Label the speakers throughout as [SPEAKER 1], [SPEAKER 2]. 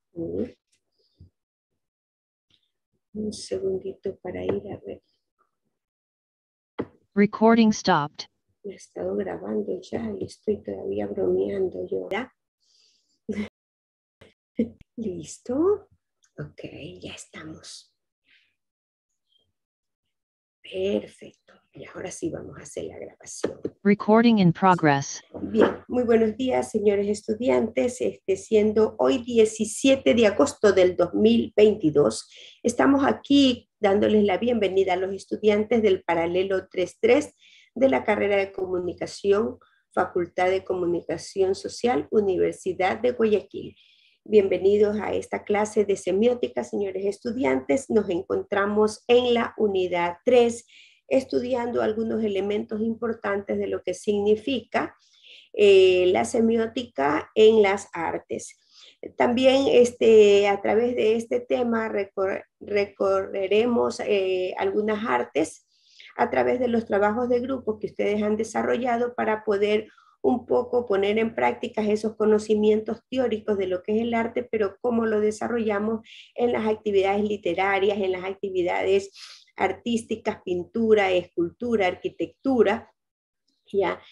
[SPEAKER 1] Mm, Un segundito para ir a ver.
[SPEAKER 2] Recording stopped.
[SPEAKER 1] Me he estado grabando ya y estoy todavía bromeando yo. ¿Ya? ¿Listo? Ok, ya estamos. Perfecto. Y ahora sí vamos a hacer la grabación.
[SPEAKER 2] Recording in progress.
[SPEAKER 1] Bien, muy buenos días, señores estudiantes. Siendo hoy 17 de agosto del 2022, estamos aquí dándoles la bienvenida a los estudiantes del paralelo 3.3 de la carrera de Comunicación, Facultad de Comunicación Social, Universidad de Guayaquil. Bienvenidos a esta clase de semiótica, señores estudiantes. Nos encontramos en la unidad 3, estudiando algunos elementos importantes de lo que significa la semiótica en las artes. También a través de este tema recorreremos algunas artes a través de los trabajos de grupo que ustedes han desarrollado para poder un poco poner en práctica esos conocimientos teóricos de lo que es el arte, pero cómo lo desarrollamos en las actividades literarias, en las actividades artísticas, pintura, escultura, arquitectura, ya,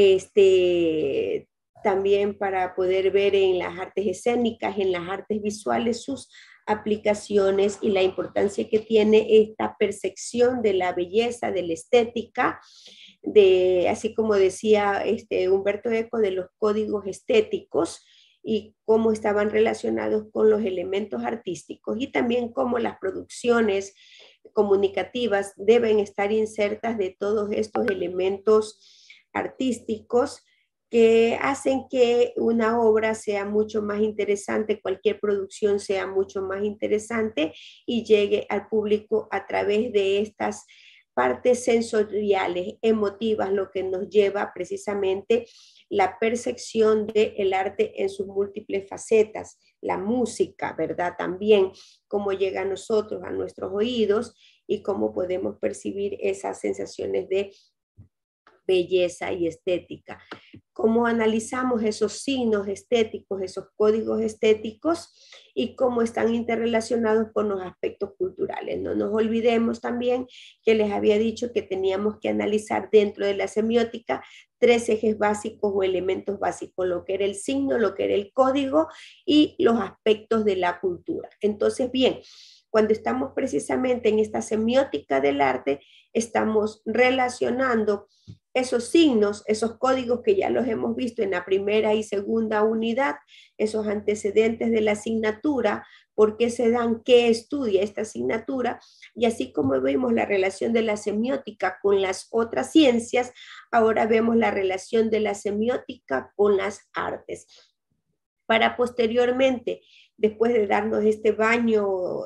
[SPEAKER 1] también para poder ver en las artes escénicas, en las artes visuales, sus aplicaciones y la importancia que tiene esta percepción de la belleza, de la estética, así como decía Humberto Eco, de los códigos estéticos y cómo estaban relacionados con los elementos artísticos y también cómo las producciones comunicativas deben estar insertas de todos estos elementos artísticos que hacen que una obra sea mucho más interesante, cualquier producción sea mucho más interesante y llegue al público a través de estas partes sensoriales, emotivas, lo que nos lleva precisamente la percepción del arte en sus múltiples facetas, la música, ¿verdad? También cómo llega a nosotros, a nuestros oídos y cómo podemos percibir esas sensaciones de belleza y estética. Cómo analizamos esos signos estéticos, esos códigos estéticos y cómo están interrelacionados con los aspectos culturales. No nos olvidemos también que les había dicho que teníamos que analizar dentro de la semiótica 3 ejes básicos o elementos básicos, lo que era el signo, lo que era el código y los aspectos de la cultura. Entonces, bien, cuando estamos precisamente en esta semiótica del arte, estamos relacionando esos signos, esos códigos que ya los hemos visto en la primera y segunda unidad, esos antecedentes de la asignatura, por qué se dan, qué estudia esta asignatura, y así como vemos la relación de la semiótica con las otras ciencias, ahora vemos la relación de la semiótica con las artes. Para posteriormente, después de darnos este baño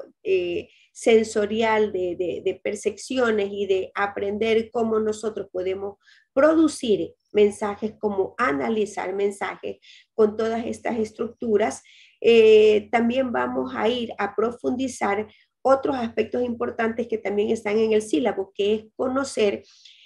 [SPEAKER 1] sensorial de percepciones y de aprender cómo nosotros podemos producir mensajes, cómo analizar mensajes con todas estas estructuras, también vamos a ir a profundizar otros aspectos importantes que también están en el sílabo, que es conocer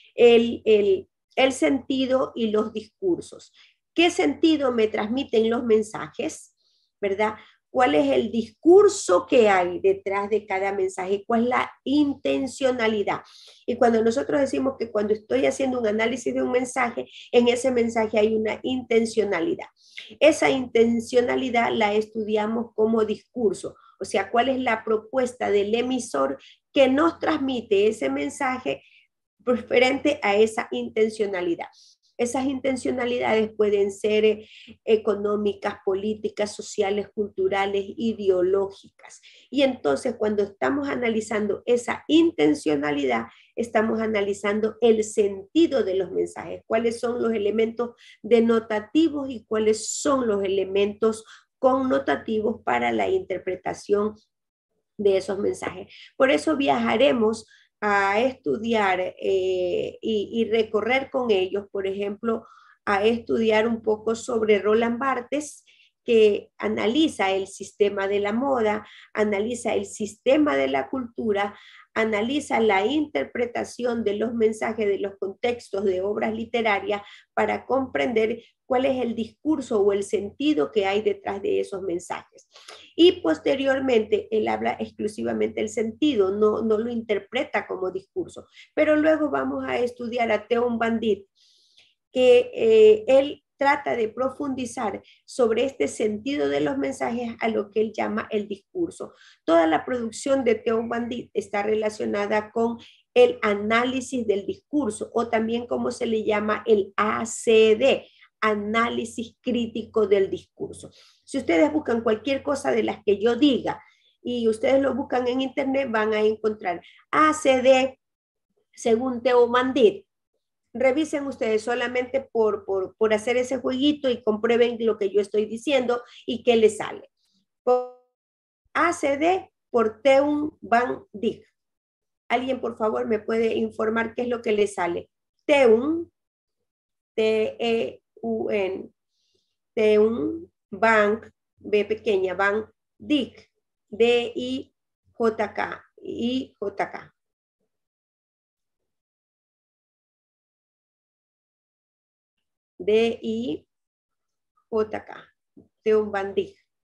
[SPEAKER 1] el sentido y los discursos. ¿Qué sentido me transmiten los mensajes? ¿Verdad? ¿Cuál es el discurso que hay detrás de cada mensaje? ¿Cuál es la intencionalidad? Y cuando nosotros decimos que cuando estoy haciendo un análisis de un mensaje, en ese mensaje hay una intencionalidad. Esa intencionalidad la estudiamos como discurso, o sea, cuál es la propuesta del emisor que nos transmite ese mensaje referente a esa intencionalidad. Esas intencionalidades pueden ser económicas, políticas, sociales, culturales, ideológicas. Y entonces cuando estamos analizando esa intencionalidad, estamos analizando el sentido de los mensajes, cuáles son los elementos denotativos y cuáles son los elementos connotativos para la interpretación de esos mensajes. Por eso viajaremos a estudiar y recorrer con ellos, por ejemplo, a estudiar un poco sobre Roland Barthes, que analiza el sistema de la moda, analiza el sistema de la cultura, analiza la interpretación de los mensajes de los contextos de obras literarias para comprender cuál es el discurso o el sentido que hay detrás de esos mensajes. Y posteriormente, él habla exclusivamente del sentido, no lo interpreta como discurso. Pero luego vamos a estudiar a Theon Bandit, que él trata de profundizar sobre este sentido de los mensajes a lo que él llama el discurso. Toda la producción de Theon Bandit está relacionada con el análisis del discurso, o también como se le llama el ACD, análisis crítico del discurso. Si ustedes buscan cualquier cosa de las que yo diga y ustedes lo buscan en internet, van a encontrar ACD según Theon Bandit. Revisen ustedes solamente por hacer ese jueguito y comprueben lo que yo estoy diciendo y qué les sale. ACD por Theun Van Dijk. ¿Alguien, por favor, me puede informar qué es lo que le sale? Theun, T-E-U-N, Theun Van, B pequeña, Van Dijk, D-I-J-K, I-J-K. D-I-J-K, Theun Van Dijk.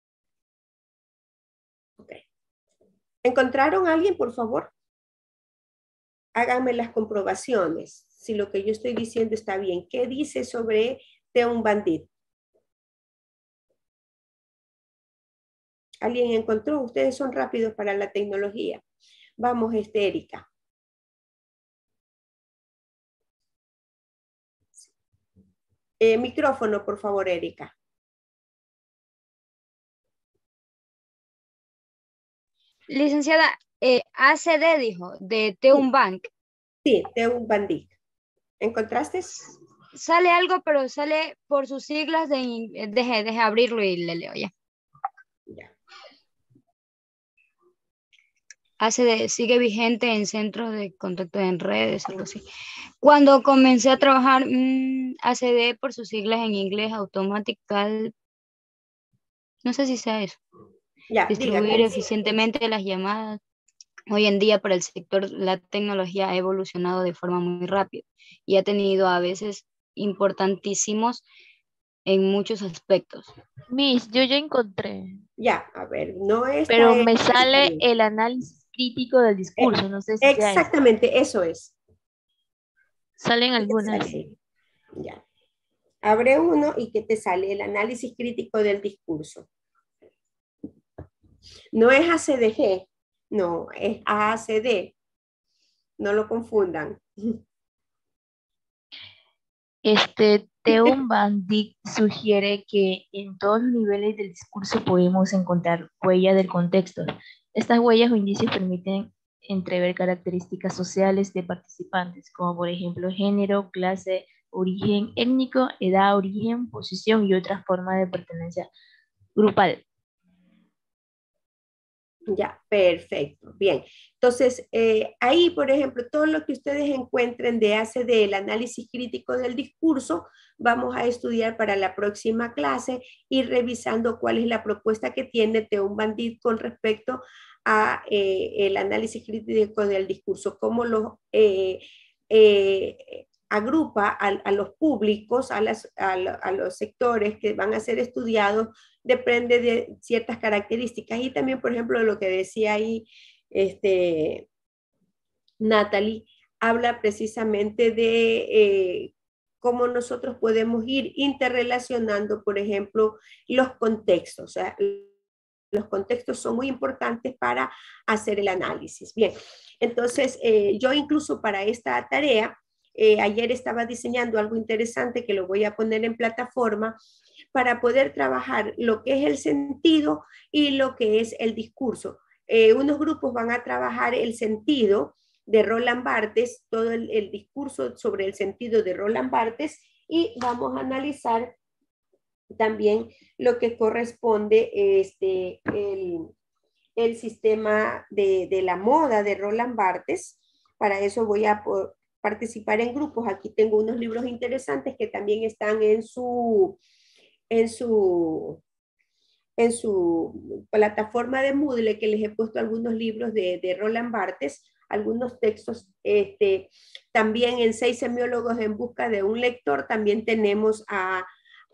[SPEAKER 1] Okay. ¿Encontraron a alguien, por favor? Háganme las comprobaciones, si lo que yo estoy diciendo está bien. ¿Qué dice sobre Theun Van Dijk? ¿Alguien encontró? Ustedes son rápidos para la tecnología. Vamos, Erika. Micrófono, por favor, Erika.
[SPEAKER 3] Licenciada, ACD dijo, de Theun Bank.
[SPEAKER 1] Sí, Theun Van Dijk. ¿Encontraste?
[SPEAKER 3] Sale algo, pero sale por sus siglas deje abrirlo y le leo ya.
[SPEAKER 1] Ya.
[SPEAKER 3] ACD sigue vigente en centros de contacto en redes, algo así. Cuando comencé a trabajar, ACD por sus siglas en inglés, Automatical, no sé si sea eso.
[SPEAKER 1] Ya,
[SPEAKER 3] Distribuir
[SPEAKER 1] dígame.
[SPEAKER 3] eficientemente las llamadas. Hoy en día para el sector la tecnología ha evolucionado de forma muy rápida y ha tenido a veces importantísimos en muchos aspectos.
[SPEAKER 4] Miss, yo ya encontré,
[SPEAKER 1] Ya, a ver, no está.
[SPEAKER 4] pero me sale el análisis crítico del discurso, no sé si sea eso.
[SPEAKER 1] Exactamente, eso es.
[SPEAKER 4] Salen algunas.
[SPEAKER 1] Sale. Ya. Abre uno y ¿qué te sale? El análisis crítico del discurso. No es ACDG, no, es AACD. No lo confundan.
[SPEAKER 4] Theun Van Dijk sugiere que en todos los niveles del discurso podemos encontrar huellas del contexto. Estas huellas o indicios permiten entrever características sociales de participantes, como por ejemplo género, clase, origen étnico, edad, origen, posición y otras formas de pertenencia grupal.
[SPEAKER 1] Ya, perfecto, bien. Entonces, ahí, por ejemplo, todo lo que ustedes encuentren de ACD, el análisis crítico del discurso, vamos a estudiar para la próxima clase y revisando cuál es la propuesta que tiene Theun Van Dijk con respecto a el análisis crítico del discurso, cómo lo agrupa a los públicos, a los sectores que van a ser estudiados, depende de ciertas características. Y también, por ejemplo, lo que decía ahí Natalie, habla precisamente de cómo nosotros podemos ir interrelacionando, por ejemplo, los contextos. O sea, los contextos son muy importantes para hacer el análisis. Bien, entonces yo incluso para esta tarea, ayer estaba diseñando algo interesante que lo voy a poner en plataforma para poder trabajar lo que es el sentido y lo que es el discurso. Unos grupos van a trabajar el sentido de Roland Barthes, todo el discurso sobre el sentido de Roland Barthes, y vamos a analizar también lo que corresponde el sistema de la moda de Roland Barthes. Para eso voy a participar en grupos. Aquí tengo unos libros interesantes que también están en su plataforma de Moodle, que les he puesto algunos libros de Roland Barthes. algunos textos. También en 6 semiólogos en busca de un lector, también tenemos a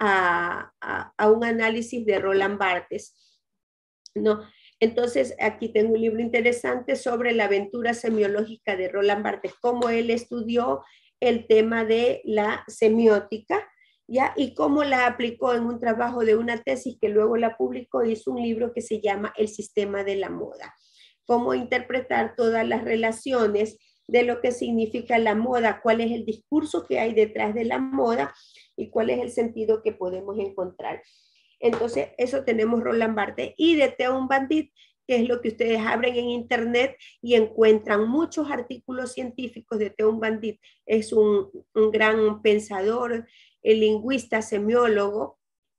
[SPEAKER 1] un análisis de Roland Barthes, ¿no? Entonces, aquí tengo un libro interesante sobre la aventura semiológica de Roland Barthes, cómo él estudió el tema de la semiótica, ¿ya? Y cómo la aplicó en un trabajo de una tesis que luego la publicó. Hizo un libro que se llama El sistema de la moda, cómo interpretar todas las relaciones de lo que significa la moda, cuál es el discurso que hay detrás de la moda y cuál es el sentido que podemos encontrar. Entonces, eso tenemos Roland Barthes. Y de Theun Van Dit, que es lo que ustedes abren en internet y encuentran muchos artículos científicos de Theun Van Dit. Es un gran pensador, el lingüista, semiólogo,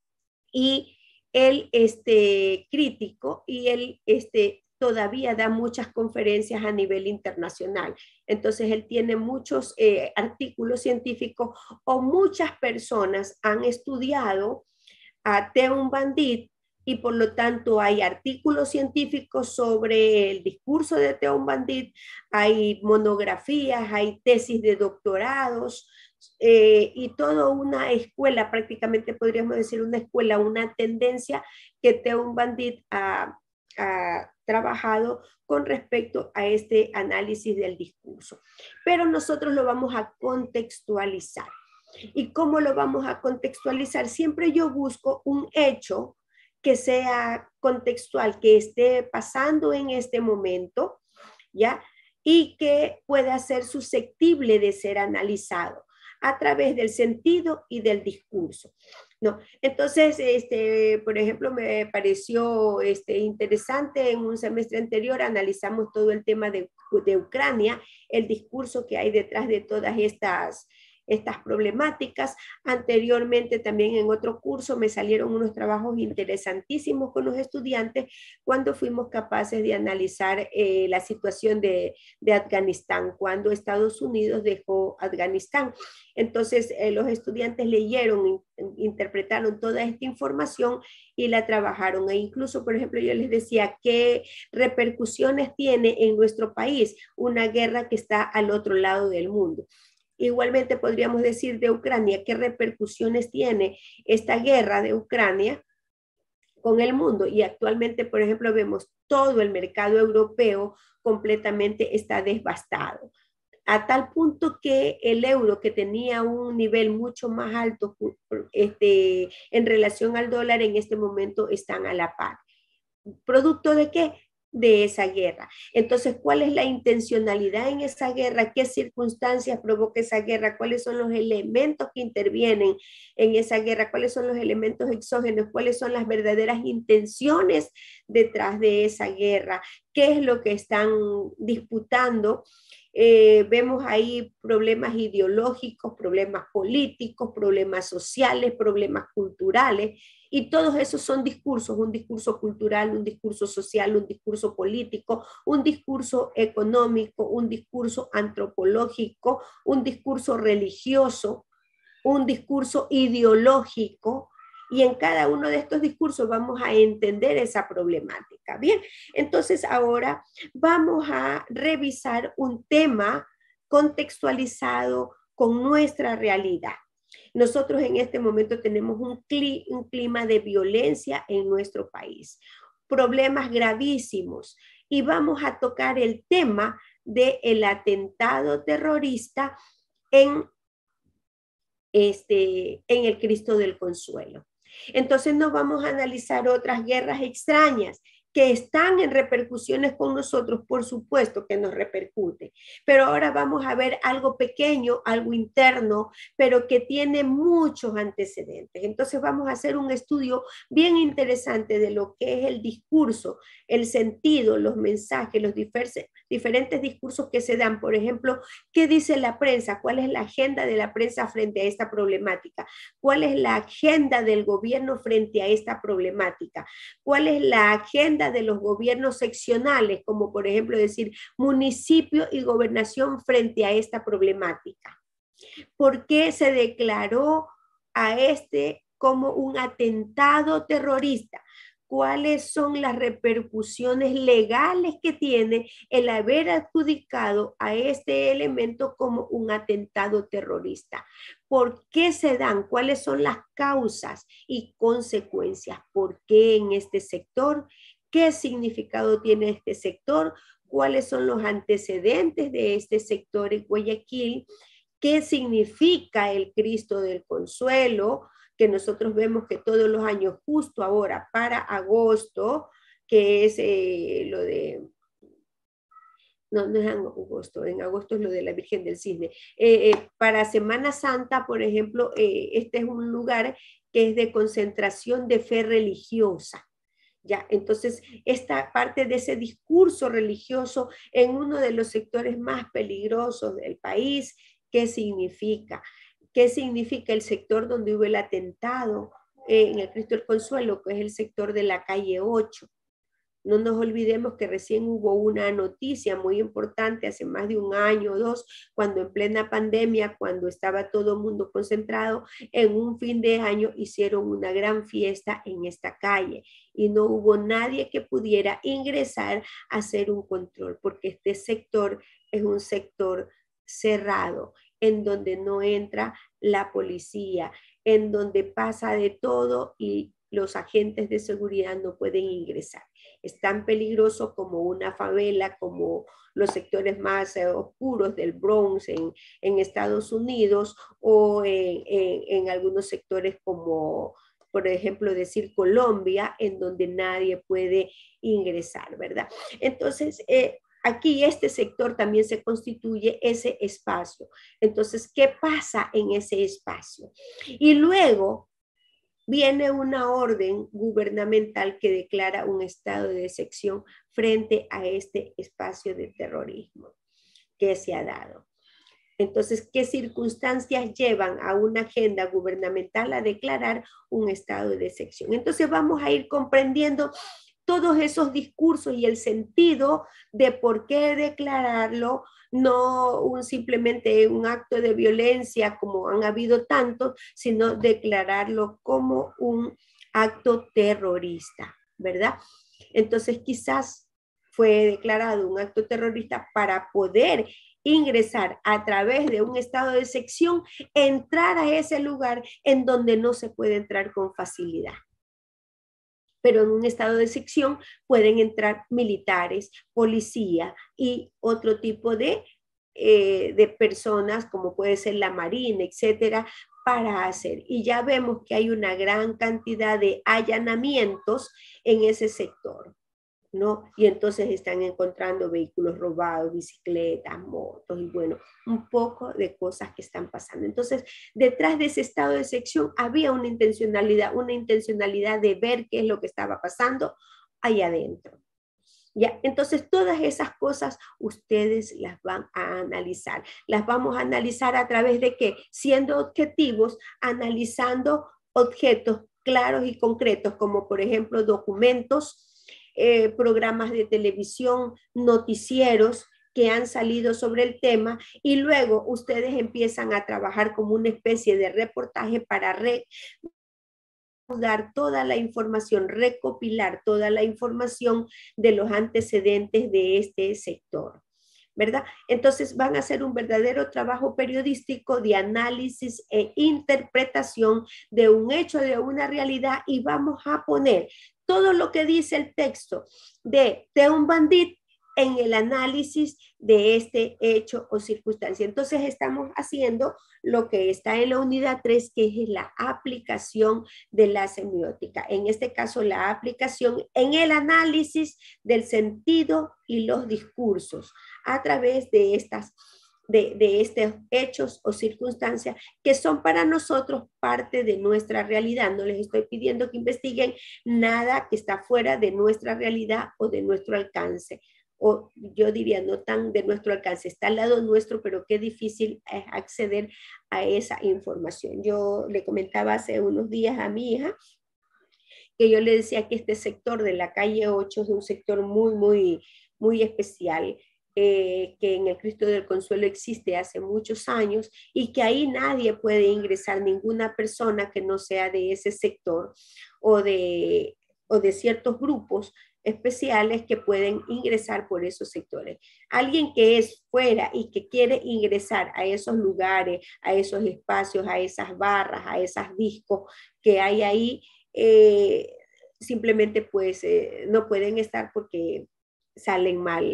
[SPEAKER 1] y él crítico, y él todavía da muchas conferencias a nivel internacional. Entonces, él tiene muchos artículos científicos, o muchas personas han estudiado a Theun Van Dit, y por lo tanto hay artículos científicos sobre el discurso de Theun Van Dit, hay monografías, hay tesis de doctorados, y toda una escuela, prácticamente podríamos decir una escuela, una tendencia que Theun Van Dit ha trabajado con respecto a este análisis del discurso. Pero nosotros lo vamos a contextualizar. ¿Y cómo lo vamos a contextualizar? Siempre yo busco un hecho que sea contextual, que esté pasando en este momento, ¿ya? Y que pueda ser susceptible de ser analizado a través del sentido y del discurso, ¿no? Entonces, por ejemplo, me pareció interesante, en un semestre anterior analizamos todo el tema de Ucrania, el discurso que hay detrás de todas estas problemáticas. Anteriormente también en otro curso me salieron unos trabajos interesantísimos con los estudiantes cuando fuimos capaces de analizar la situación de Afganistán, cuando Estados Unidos dejó Afganistán. Entonces los estudiantes leyeron, interpretaron toda esta información y la trabajaron. E incluso, por ejemplo, yo les decía qué repercusiones tiene en nuestro país una guerra que está al otro lado del mundo. Igualmente podríamos decir de Ucrania, qué repercusiones tiene esta guerra de Ucrania con el mundo. Y actualmente, por ejemplo, vemos todo el mercado europeo completamente está devastado, a tal punto que el euro, que tenía un nivel mucho más alto en relación al dólar, en este momento están a la par. ¿Producto de qué? De esa guerra. Entonces, ¿cuál es la intencionalidad en esa guerra? ¿Qué circunstancias provoca esa guerra? ¿Cuáles son los elementos que intervienen en esa guerra? ¿Cuáles son los elementos exógenos? ¿Cuáles son las verdaderas intenciones detrás de esa guerra? ¿Qué es lo que están disputando? Vemos ahí problemas ideológicos, problemas políticos, problemas sociales, problemas culturales, y todos esos son discursos, un discurso cultural, un discurso social, un discurso político, un discurso económico, un discurso antropológico, un discurso religioso, un discurso ideológico, y en cada uno de estos discursos vamos a entender esa problemática. Bien, entonces ahora vamos a revisar un tema contextualizado con nuestra realidad. Nosotros en este momento tenemos un clima de violencia en nuestro país, problemas gravísimos, y vamos a tocar el tema del atentado terrorista en el Cristo del Consuelo. Entonces no vamos a analizar otras guerras extrañas que están en repercusiones con nosotros, por supuesto que nos repercute, pero ahora vamos a ver algo pequeño, algo interno, pero que tiene muchos antecedentes. Entonces vamos a hacer un estudio bien interesante de lo que es el discurso, el sentido, los mensajes, los diferentes discursos que se dan. Por ejemplo, ¿qué dice la prensa? ¿Cuál es la agenda de la prensa frente a esta problemática? ¿Cuál es la agenda del gobierno frente a esta problemática? ¿Cuál es la agenda de los gobiernos seccionales, como por ejemplo decir municipio y gobernación frente a esta problemática? ¿Por qué se declaró a como un atentado terrorista? cuáles son las repercusiones legales que tiene el haber adjudicado a este elemento como un atentado terrorista. ¿Por qué se dan? ¿Cuáles son las causas y consecuencias? ¿Por qué en este sector? ¿Qué significado tiene este sector? ¿Cuáles son los antecedentes de este sector en Guayaquil? ¿Qué significa el Cristo del Consuelo? Que nosotros vemos que todos los años, justo ahora, para agosto, que es lo de, no es en agosto es lo de la Virgen del Cisne. Para Semana Santa, por ejemplo, este es un lugar que es de concentración de fe religiosa. Ya, entonces, esta parte de ese discurso religioso en uno de los sectores más peligrosos del país, ¿qué significa? ¿Qué significa el sector donde hubo el atentado en el Cristo del Consuelo, que es el sector de la calle 8? No nos olvidemos que recién hubo una noticia muy importante hace más de un año o dos, cuando en plena pandemia, cuando estaba todo el mundo concentrado, en un fin de año hicieron una gran fiesta en esta calle y no hubo nadie que pudiera ingresar a hacer un control, porque este sector es un sector cerrado, en donde no entra la policía, en donde pasa de todo y los agentes de seguridad no pueden ingresar. Es tan peligroso como una favela, como los sectores más oscuros del Bronx en Estados Unidos, o en algunos sectores como, por ejemplo, decir Colombia, en donde nadie puede ingresar, ¿verdad? Entonces, aquí este sector también se constituye ese espacio. Entonces, ¿qué pasa en ese espacio? Y luego viene una orden gubernamental que declara un estado de excepción frente a este espacio de terrorismo que se ha dado. Entonces, ¿qué circunstancias llevan a una agenda gubernamental a declarar un estado de excepción? Entonces, vamos a ir comprendiendo todos esos discursos y el sentido de por qué declararlo, no simplemente un acto de violencia como han habido tantos, sino declararlo como un acto terrorista, ¿verdad? Entonces quizás fue declarado un acto terrorista para poder ingresar a través de un estado de excepción, entrar a ese lugar en donde no se puede entrar con facilidad. Pero en un estado de excepción pueden entrar militares, policía y otro tipo de personas, como puede ser la Marina, etcétera, para hacer. Y ya vemos que hay una gran cantidad de allanamientos en ese sector, ¿no? Y entonces están encontrando vehículos robados, bicicletas, motos, y bueno, un poco de cosas que están pasando. Entonces, detrás de ese estado de excepción había una intencionalidad de ver qué es lo que estaba pasando ahí adentro. ¿Ya? Entonces, todas esas cosas ustedes las van a analizar. Las vamos a analizar a través de qué? Siendo objetivos, analizando objetos claros y concretos, como por ejemplo documentos, programas de televisión, noticieros que han salido sobre el tema, y luego ustedes empiezan a trabajar como una especie de reportaje para dar toda la información, recopilar toda la información de los antecedentes de este sector, ¿verdad? Entonces van a hacer un verdadero trabajo periodístico de análisis e interpretación de un hecho, de una realidad, y vamos a poner todo lo que dice el texto de Teun Bandit en el análisis de este hecho o circunstancia. Entonces estamos haciendo lo que está en la unidad 3, que es la aplicación de la semiótica. En este caso, la aplicación en el análisis del sentido y los discursos a través de estos hechos o circunstancias que son para nosotros parte de nuestra realidad. No les estoy pidiendo que investiguen nada que está fuera de nuestra realidad o de nuestro alcance. O yo diría no tan de nuestro alcance, está al lado nuestro, pero qué difícil es acceder a esa información. Yo le comentaba hace unos días a mi hija que yo le decía que este sector de la calle 8 es un sector muy especial, que en el Cristo del Consuelo existe hace muchos años y que ahí nadie puede ingresar, ninguna persona que no sea de ese sector o de o de ciertos grupos especiales que pueden ingresar por esos sectores. Alguien que es fuera y que quiere ingresar a esos lugares, a esos espacios, a esas barras, a esas discos que hay ahí, simplemente pues no pueden estar porque salen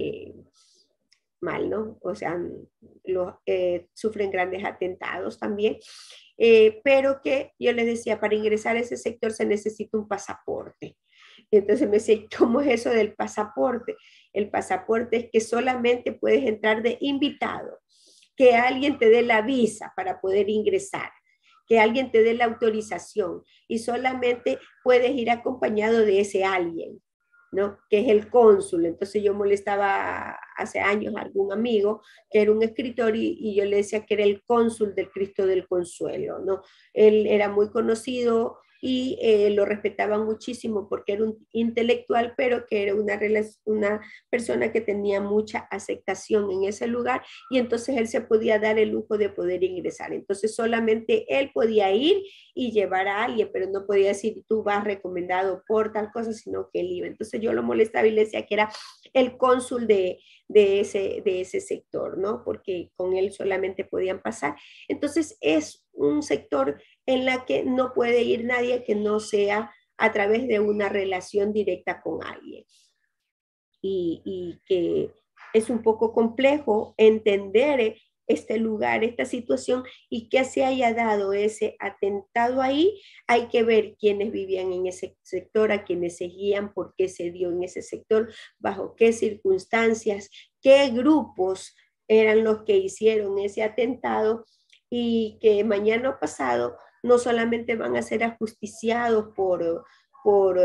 [SPEAKER 1] mal, ¿no? O sea, sufren grandes atentados también, pero que yo les decía, para ingresar a ese sector se necesita un pasaporte. Entonces me decía, ¿cómo es eso del pasaporte? El pasaporte es que solamente puedes entrar de invitado, que alguien te dé la visa para poder ingresar, que alguien te dé la autorización y solamente puedes ir acompañado de ese alguien, ¿no? Que es el cónsul. Entonces yo molestaba hace años a algún amigo que era un escritor y yo le decía que era el cónsul del Cristo del Consuelo, ¿no? Él era muy conocido y lo respetaban muchísimo porque era un intelectual, pero que era una persona que tenía mucha aceptación en ese lugar y entonces él se podía dar el lujo de poder ingresar. Entonces solamente él podía ir y llevar a alguien, pero no podía decir tú vas recomendado por tal cosa, sino que él iba. Entonces yo lo molestaba y le decía que era el cónsul de ese sector, ¿no? Porque con él solamente podían pasar. Entonces es un sector en la que no puede ir nadie que no sea a través de una relación directa con alguien. Y que es un poco complejo entender este lugar, esta situación y que se haya dado ese atentado ahí. Hay que ver quiénes vivían en ese sector, a quienes seguían, por qué se dio en ese sector, bajo qué circunstancias, qué grupos eran los que hicieron ese atentado y que mañana pasado no solamente van a ser ajusticiados por,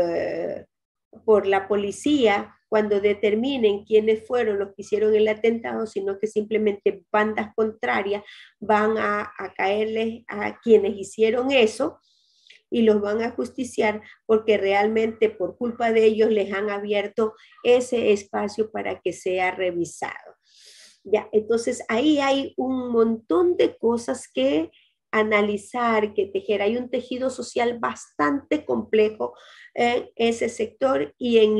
[SPEAKER 1] por la policía cuando determinen quiénes fueron los que hicieron el atentado, sino que simplemente bandas contrarias van a caerles a quienes hicieron eso y los van a justiciar porque realmente por culpa de ellos les han abierto ese espacio para que sea revisado. Ya, entonces ahí hay un montón de cosas que analizar, que tejer. Hay un tejido social bastante complejo en ese sector y en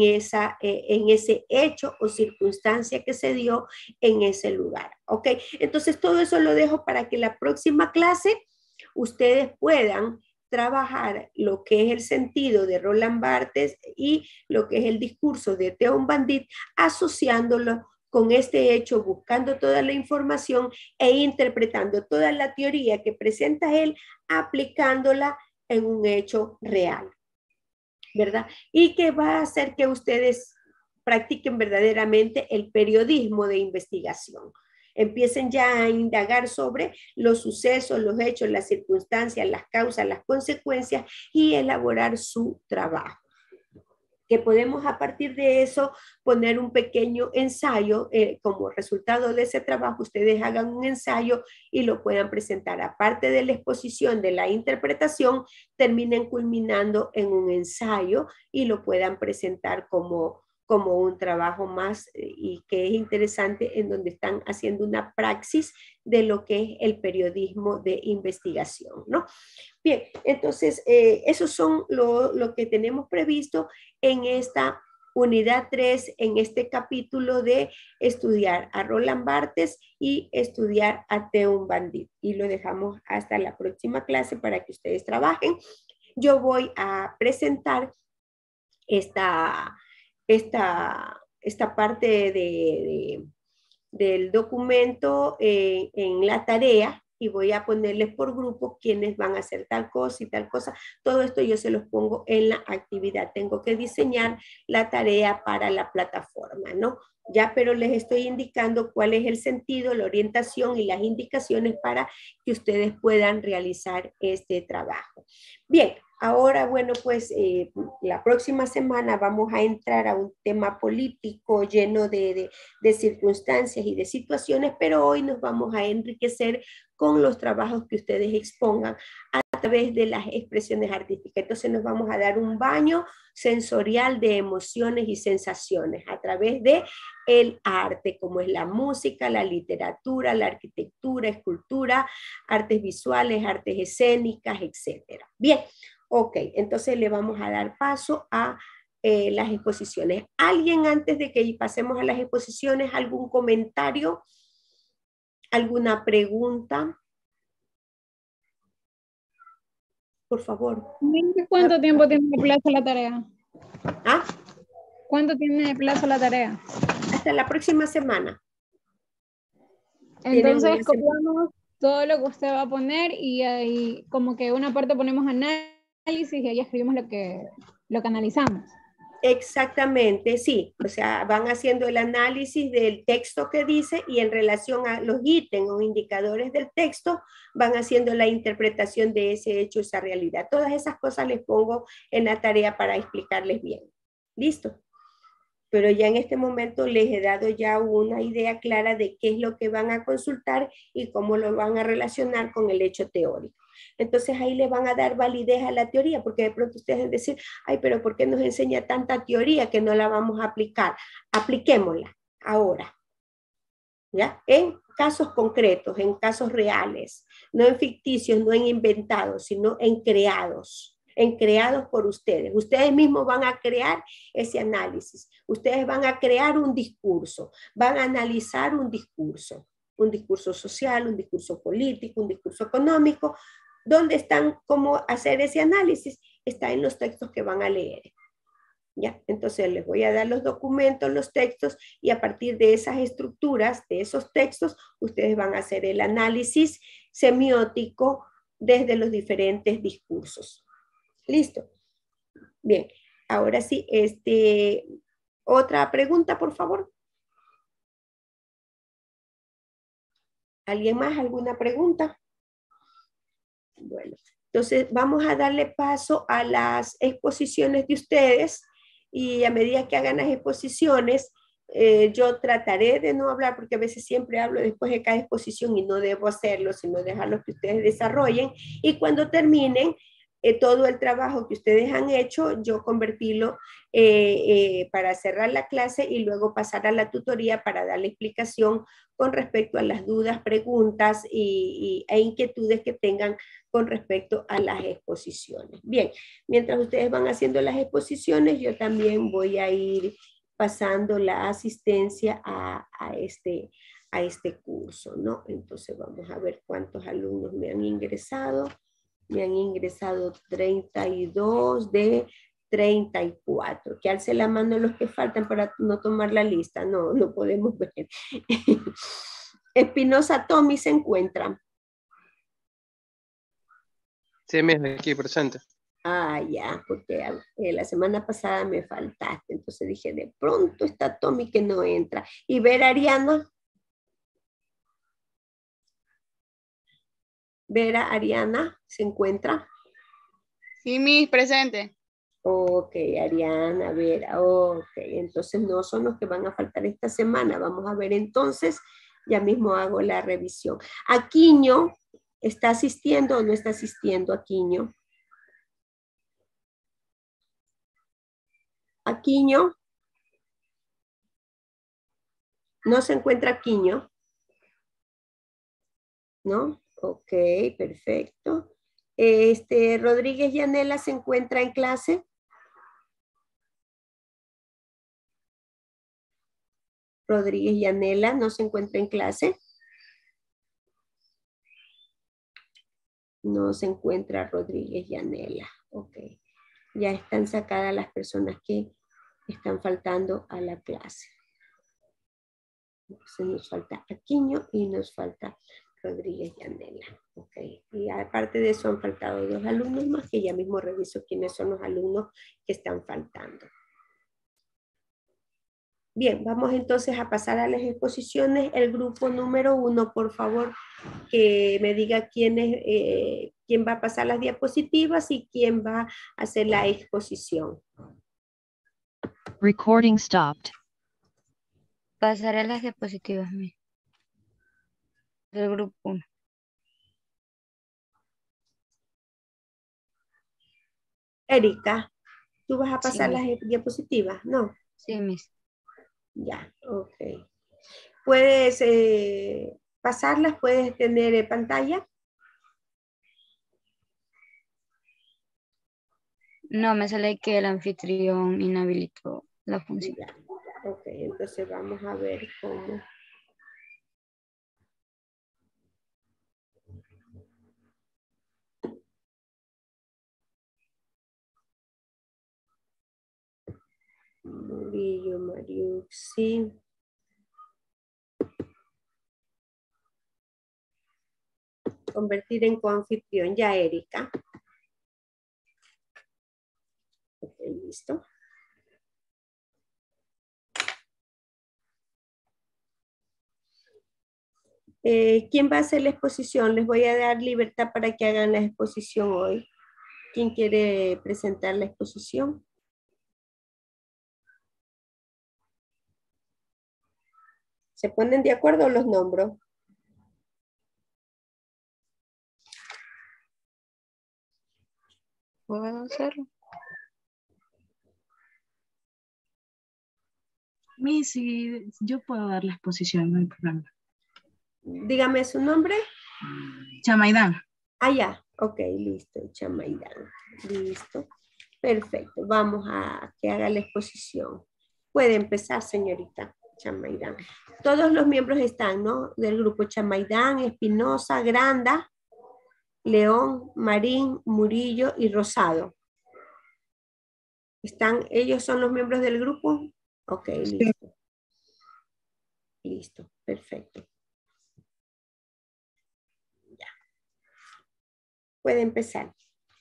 [SPEAKER 1] ese hecho o circunstancia que se dio en ese lugar. ¿Ok? Entonces todo eso lo dejo para que la próxima clase ustedes puedan trabajar lo que es el sentido de Roland Barthes y lo que es el discurso de Theon Bandit, asociándolo con este hecho, buscando toda la información e interpretando toda la teoría que presenta él, aplicándola en un hecho real, ¿verdad? Y que va a hacer que ustedes practiquen verdaderamente el periodismo de investigación. Empiecen ya a indagar sobre los sucesos, los hechos, las circunstancias, las causas, las consecuencias y elaborar su trabajo. Que podemos a partir de eso poner un pequeño ensayo, como resultado de ese trabajo, ustedes hagan un ensayo y lo puedan presentar. Aparte de la exposición, de la interpretación, terminen culminando en un ensayo y lo puedan presentar como un trabajo más y que es interesante en donde están haciendo una praxis de lo que es el periodismo de investigación, ¿no? Bien, entonces esos son lo que tenemos previsto en esta unidad 3, en este capítulo de estudiar a Roland Barthes y estudiar a Theon Bandit. Y lo dejamos hasta la próxima clase para que ustedes trabajen. Yo voy a presentar esta parte del documento en la tarea y voy a ponerles por grupo quiénes van a hacer tal cosa y tal cosa. Todo esto yo se los pongo en la actividad. Tengo que diseñar la tarea para la plataforma, ¿no? Ya, pero les estoy indicando cuál es el sentido, la orientación y las indicaciones para que ustedes puedan realizar este trabajo. Bien, ahora, bueno, pues la próxima semana vamos a entrar a un tema político lleno de circunstancias y de situaciones, pero hoy nos vamos a enriquecer con los trabajos que ustedes expongan a través de las expresiones artísticas. Entonces nos vamos a dar un baño sensorial de emociones y sensaciones a través de el arte, como es la música, la literatura, la arquitectura, escultura, artes visuales, artes escénicas, etcétera. Bien, ok, entonces le vamos a dar paso a las exposiciones. ¿Alguien antes de que pasemos a las exposiciones, algún comentario, alguna pregunta? Por favor.
[SPEAKER 5] ¿Cuánto tiempo tiene de plazo la tarea?
[SPEAKER 1] ¿Ah?
[SPEAKER 5] ¿Cuánto tiene de plazo la tarea?
[SPEAKER 1] Hasta la próxima semana.
[SPEAKER 5] Entonces copiamos todo lo que usted va a poner y ahí como que una parte ponemos análisis y ahí escribimos lo que analizamos.
[SPEAKER 1] Exactamente, sí. O sea, van haciendo el análisis del texto que dice y en relación a los ítems o indicadores del texto, van haciendo la interpretación de ese hecho, esa realidad. Todas esas cosas les pongo en la tarea para explicarles bien. ¿Listo? Pero ya en este momento les he dado ya una idea clara de qué es lo que van a consultar y cómo lo van a relacionar con el hecho teórico. Entonces ahí le van a dar validez a la teoría, porque de pronto ustedes van a decir, ay, pero ¿por qué nos enseña tanta teoría que no la vamos a aplicar? Apliquémosla ahora, ¿ya? En casos concretos, en casos reales, no en ficticios, no en inventados, sino en creados por ustedes. Ustedes mismos van a crear ese análisis. Ustedes van a crear un discurso, van a analizar un discurso social, un discurso político, un discurso económico. ¿Dónde están? ¿Cómo hacer ese análisis? Está en los textos que van a leer. ¿Ya? Entonces les voy a dar los documentos, los textos, y a partir de esas estructuras, de esos textos, ustedes van a hacer el análisis semiótico desde los diferentes discursos. ¿Listo? Bien, ahora sí, otra pregunta, por favor. ¿Alguien más? ¿Alguna pregunta? Bueno, entonces vamos a darle paso a las exposiciones de ustedes y a medida que hagan las exposiciones, yo trataré de no hablar porque a veces siempre hablo después de cada exposición y no debo hacerlo, sino dejarlo que ustedes desarrollen y cuando terminen todo el trabajo que ustedes han hecho, yo convertirlo para cerrar la clase y luego pasar a la tutoría para darle explicación con respecto a las dudas, preguntas e inquietudes que tengan con respecto a las exposiciones. Bien, mientras ustedes van haciendo las exposiciones, yo también voy a ir pasando la asistencia a este curso, ¿no? Entonces vamos a ver cuántos alumnos me han ingresado. Me han ingresado 32 de 34. Que alce la mano los que faltan para no tomar la lista. No, no podemos ver. Espinosa Tommy se encuentra.
[SPEAKER 6] Sí, mismo, aquí presente.
[SPEAKER 1] Ah, ya, porque la semana pasada me faltaste. Entonces dije, de pronto está Tommy que no entra. ¿Y ver Ariana? Vera Ariana se encuentra.
[SPEAKER 7] Sí, Miss, presente.
[SPEAKER 1] Ok, Ariana, Vera, ok. Entonces no son los que van a faltar esta semana. Vamos a ver entonces, ya mismo hago la revisión. Aquino, ¿está asistiendo o no está asistiendo Aquino? Aquino. ¿No se encuentra Aquino? ¿No? Ok, perfecto. Rodríguez Yanela se encuentra en clase. Rodríguez Yanela no se encuentra en clase. No se encuentra Rodríguez Yanela. Ok. Ya están sacadas las personas que están faltando a la clase. Entonces nos falta Aquino y nos falta Rodríguez Yanela. Ok. Y aparte de eso han faltado 2 alumnos más que ya mismo reviso quiénes son los alumnos que están faltando. Bien, vamos entonces a pasar a las exposiciones. El grupo número 1, por favor, que me diga quién va a pasar las diapositivas y quién va a hacer la exposición.
[SPEAKER 2] Recording stopped.
[SPEAKER 3] Pasaré las diapositivas, Miss, del grupo 1.
[SPEAKER 1] Erika, ¿tú vas a pasar
[SPEAKER 3] Sí,
[SPEAKER 1] las diapositivas? No.
[SPEAKER 3] sí, Miss.
[SPEAKER 1] Ya, ok. ¿Puedes pasarlas? ¿Puedes tener pantalla?
[SPEAKER 3] No, me sale que el anfitrión inhabilitó la función.
[SPEAKER 1] Ya. Ok, entonces vamos a ver cómo. Murillo, Mariuxi. Convertir en coanfitrión. Ya, Erika. Ok, listo. ¿Quién va a hacer la exposición? Les voy a dar libertad para que hagan la exposición hoy. ¿Quién quiere presentar la exposición? ¿Se ponen de acuerdo o los nombro?
[SPEAKER 3] ¿Puedo hacerlo?
[SPEAKER 8] Sí, yo puedo dar la exposición, no hay problema.
[SPEAKER 1] Dígame su nombre.
[SPEAKER 8] Chamaidán.
[SPEAKER 1] Ah, ya. Ok, listo. Chamaidán. Listo. Perfecto. Vamos a que haga la exposición. Puede empezar, señorita Chamaidán. Todos los miembros están, ¿no? Del grupo Chamaidán, Espinosa, Granda, León, Marín, Murillo y Rosado. ¿Ellos son los miembros del grupo? Ok, listo. Listo, perfecto. Ya. Puede empezar.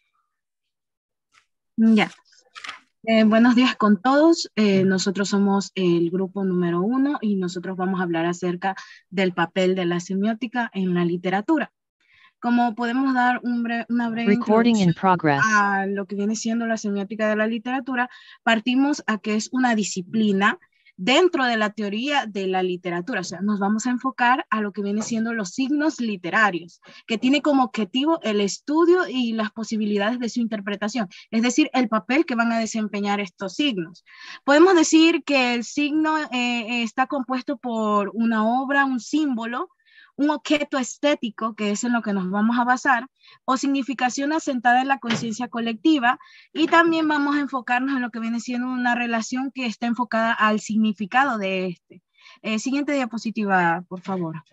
[SPEAKER 8] Ya. Buenos días con todos. Nosotros somos el grupo número 1 y nosotros vamos a hablar acerca del papel de la semiótica en la literatura. Como podemos dar una breve
[SPEAKER 2] Recording in
[SPEAKER 8] introducción
[SPEAKER 2] progress.
[SPEAKER 8] a lo que viene siendo la semiótica de la literatura, partimos a que es una disciplina dentro de la teoría de la literatura. O sea, nos vamos a enfocar a lo que viene siendo los signos literarios, que tiene como objetivo el estudio y las posibilidades de su interpretación, es decir, el papel que van a desempeñar estos signos. Podemos decir que el signo está compuesto por una obra, un símbolo, un objeto estético, que es en lo que nos vamos a basar, o significación asentada en la conciencia colectiva, y también vamos a enfocarnos en lo que viene siendo una relación que está enfocada al significado de este. Siguiente diapositiva, por favor.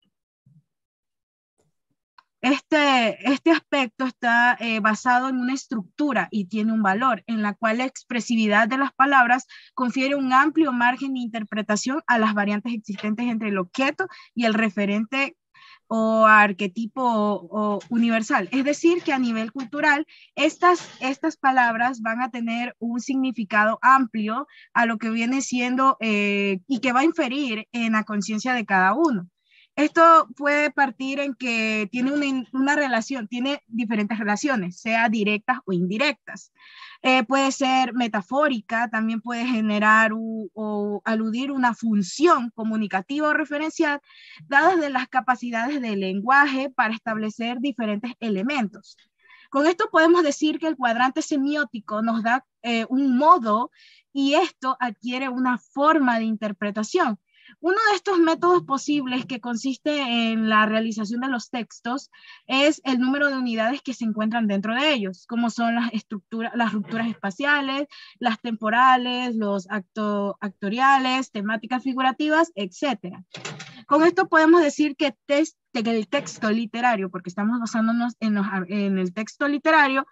[SPEAKER 8] Este aspecto está basado en una estructura y tiene un valor, en la cual la expresividad de las palabras confiere un amplio margen de interpretación a las variantes existentes entre el objeto y el referente o arquetipo o universal. Es decir, que a nivel cultural, estas palabras van a tener un significado amplio a lo que viene siendo y que va a inferir en la conciencia de cada uno. Esto puede partir en que tiene una relación, tiene diferentes relaciones, sea directas o indirectas. Puede ser metafórica, también puede generar o aludir una función comunicativa o referencial, dadas de las capacidades del lenguaje para establecer diferentes elementos. Con esto podemos decir que el cuadrante semiótico nos da un modo y esto adquiere una forma de interpretación. Uno de estos métodos posibles, que consiste en la realización de los textos, es el número de unidades que se encuentran dentro de ellos, como son las rupturas espaciales, las temporales, los actoriales, temáticas figurativas, etc. Con esto podemos decir que el texto literario, porque estamos basándonos en el texto literario,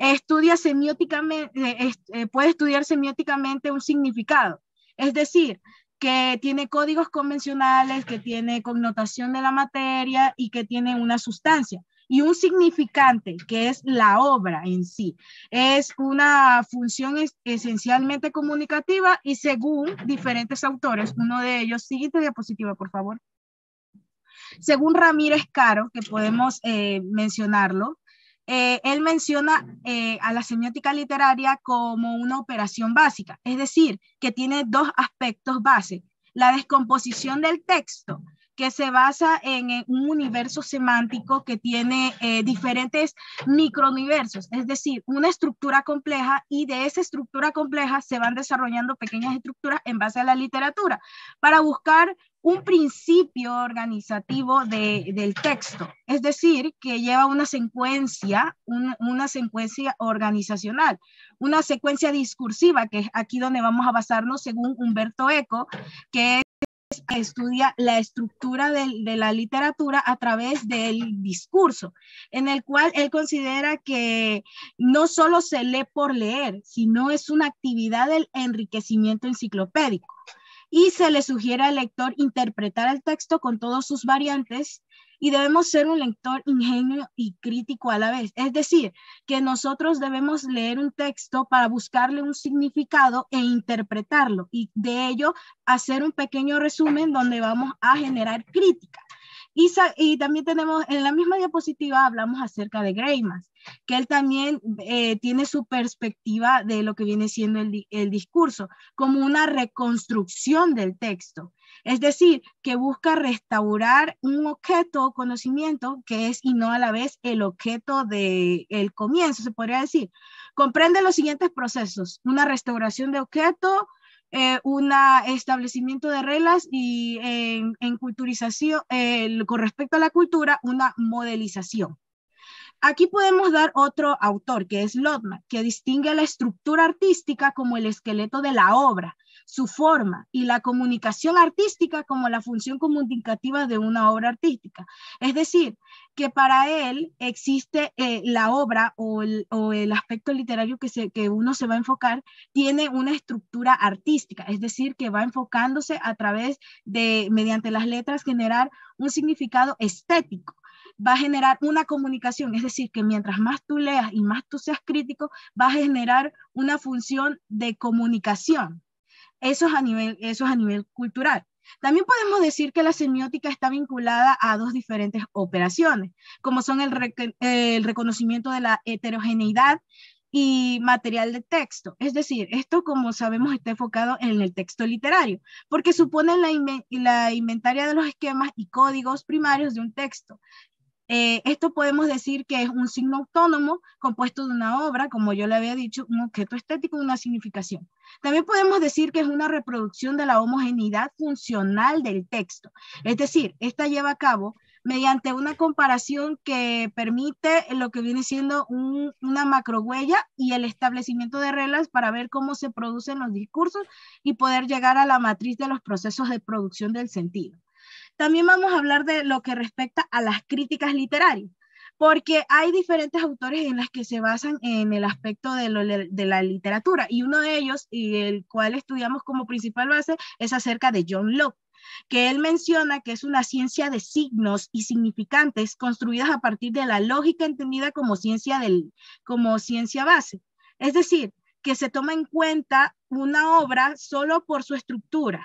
[SPEAKER 8] puede estudiar semióticamente un significado. Es decir, que tiene códigos convencionales, que tiene connotación de la materia y que tiene una sustancia. Y un significante, que es la obra en sí. Es una función esencialmente comunicativa y según diferentes autores, uno de ellos, siguiente diapositiva, por favor. Según Ramírez Caro, que podemos mencionarlo, él menciona a la semiótica literaria como una operación básica, es decir, que tiene dos aspectos base: la descomposición del texto, que se basa en un universo semántico que tiene diferentes microuniversos, es decir, una estructura compleja, y de esa estructura compleja se van desarrollando pequeñas estructuras en base a la literatura para buscar un principio organizativo del texto, es decir, que lleva una secuencia organizacional, una secuencia discursiva, que es aquí donde vamos a basarnos según Humberto Eco, que estudia la estructura de la literatura a través del discurso, en el cual él considera que no solo se lee por leer, sino es una actividad del enriquecimiento enciclopédico. Y se le sugiere al lector interpretar el texto con todas sus variantes, y debemos ser un lector ingenuo y crítico a la vez. Es decir, que nosotros debemos leer un texto para buscarle un significado e interpretarlo, y de ello hacer un pequeño resumen donde vamos a generar crítica. Y también tenemos, en la misma diapositiva hablamos acerca de Greimas, que él también tiene su perspectiva de lo que viene siendo el discurso, como una reconstrucción del texto. Es decir, que busca restaurar un objeto o conocimiento que es y no a la vez el objeto del comienzo, se podría decir. Comprende los siguientes procesos: una restauración de objeto, un establecimiento de reglas, y en culturización, con respecto a la cultura, una modelización. Aquí podemos dar otro autor, que es Lotman, que distingue la estructura artística como el esqueleto de la obra, su forma, y la comunicación artística como la función comunicativa de una obra artística. Es decir, que para él existe la obra o el aspecto literario que uno se va a enfocar, tiene una estructura artística, es decir, que va enfocándose a través de, mediante las letras, generar un significado estético. Va a generar una comunicación, es decir, que mientras más tú leas y más tú seas crítico, vas a generar una función de comunicación. Eso es a nivel cultural. También podemos decir que la semiótica está vinculada a dos diferentes operaciones, como son el reconocimiento de la heterogeneidad y material de texto. Es decir, esto, como sabemos, está enfocado en el texto literario, porque supone la inventaria de los esquemas y códigos primarios de un texto. Esto podemos decir que es un signo autónomo compuesto de una obra, como yo le había dicho, un objeto estético y una significación. También podemos decir que es una reproducción de la homogeneidad funcional del texto. Es decir, esta lleva a cabo mediante una comparación que permite lo que viene siendo una macrohuella y el establecimiento de reglas para ver cómo se producen los discursos y poder llegar a la matriz de los procesos de producción del sentido. También vamos a hablar de lo que respecta a las críticas literarias, porque hay diferentes autores en las que se basan en el aspecto de la literatura, y uno de ellos, y el cual estudiamos como principal base, es acerca de John Locke, que él menciona que es una ciencia de signos y significantes construidas a partir de la lógica entendida como ciencia base. Es decir, que se toma en cuenta una obra solo por su estructura.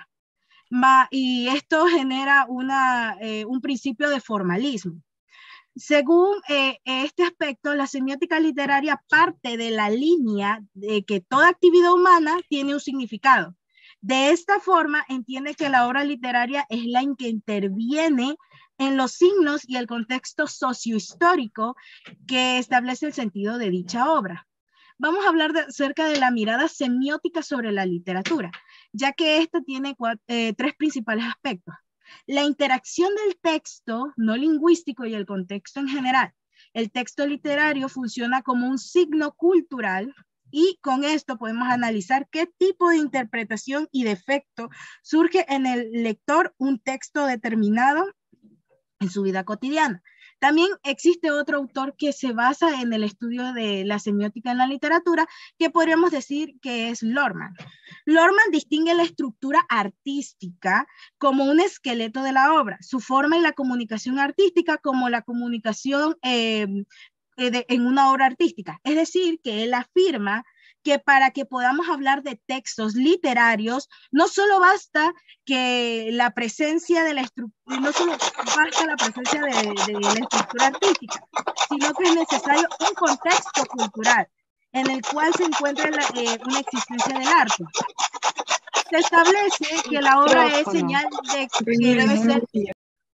[SPEAKER 8] Y esto genera un principio de formalismo. Según este aspecto, la semiótica literaria parte de la línea de que toda actividad humana tiene un significado. De esta forma, entiende que la obra literaria es la en que interviene en los signos y el contexto sociohistórico que establece el sentido de dicha obra. Vamos a hablar acerca de la mirada semiótica sobre la literatura, ya que esta tiene tres principales aspectos: la interacción del texto no lingüístico y el contexto en general. El texto literario funciona como un signo cultural, y con esto podemos analizar qué tipo de interpretación y de efecto surge en el lector un texto determinado en su vida cotidiana. También existe otro autor que se basa en el estudio de la semiótica en la literatura, que podríamos decir que es Lorman. Lorman distingue la estructura artística como un esqueleto de la obra, su forma y la comunicación artística como la comunicación en una obra artística. Es decir, que él afirma que para que podamos hablar de textos literarios, no solo basta que la presencia de la estructura, no solo basta la presencia de la estructura artística, sino que es necesario un contexto cultural en el cual se encuentra una existencia del arte. Se establece que la obra es señal de que debe ser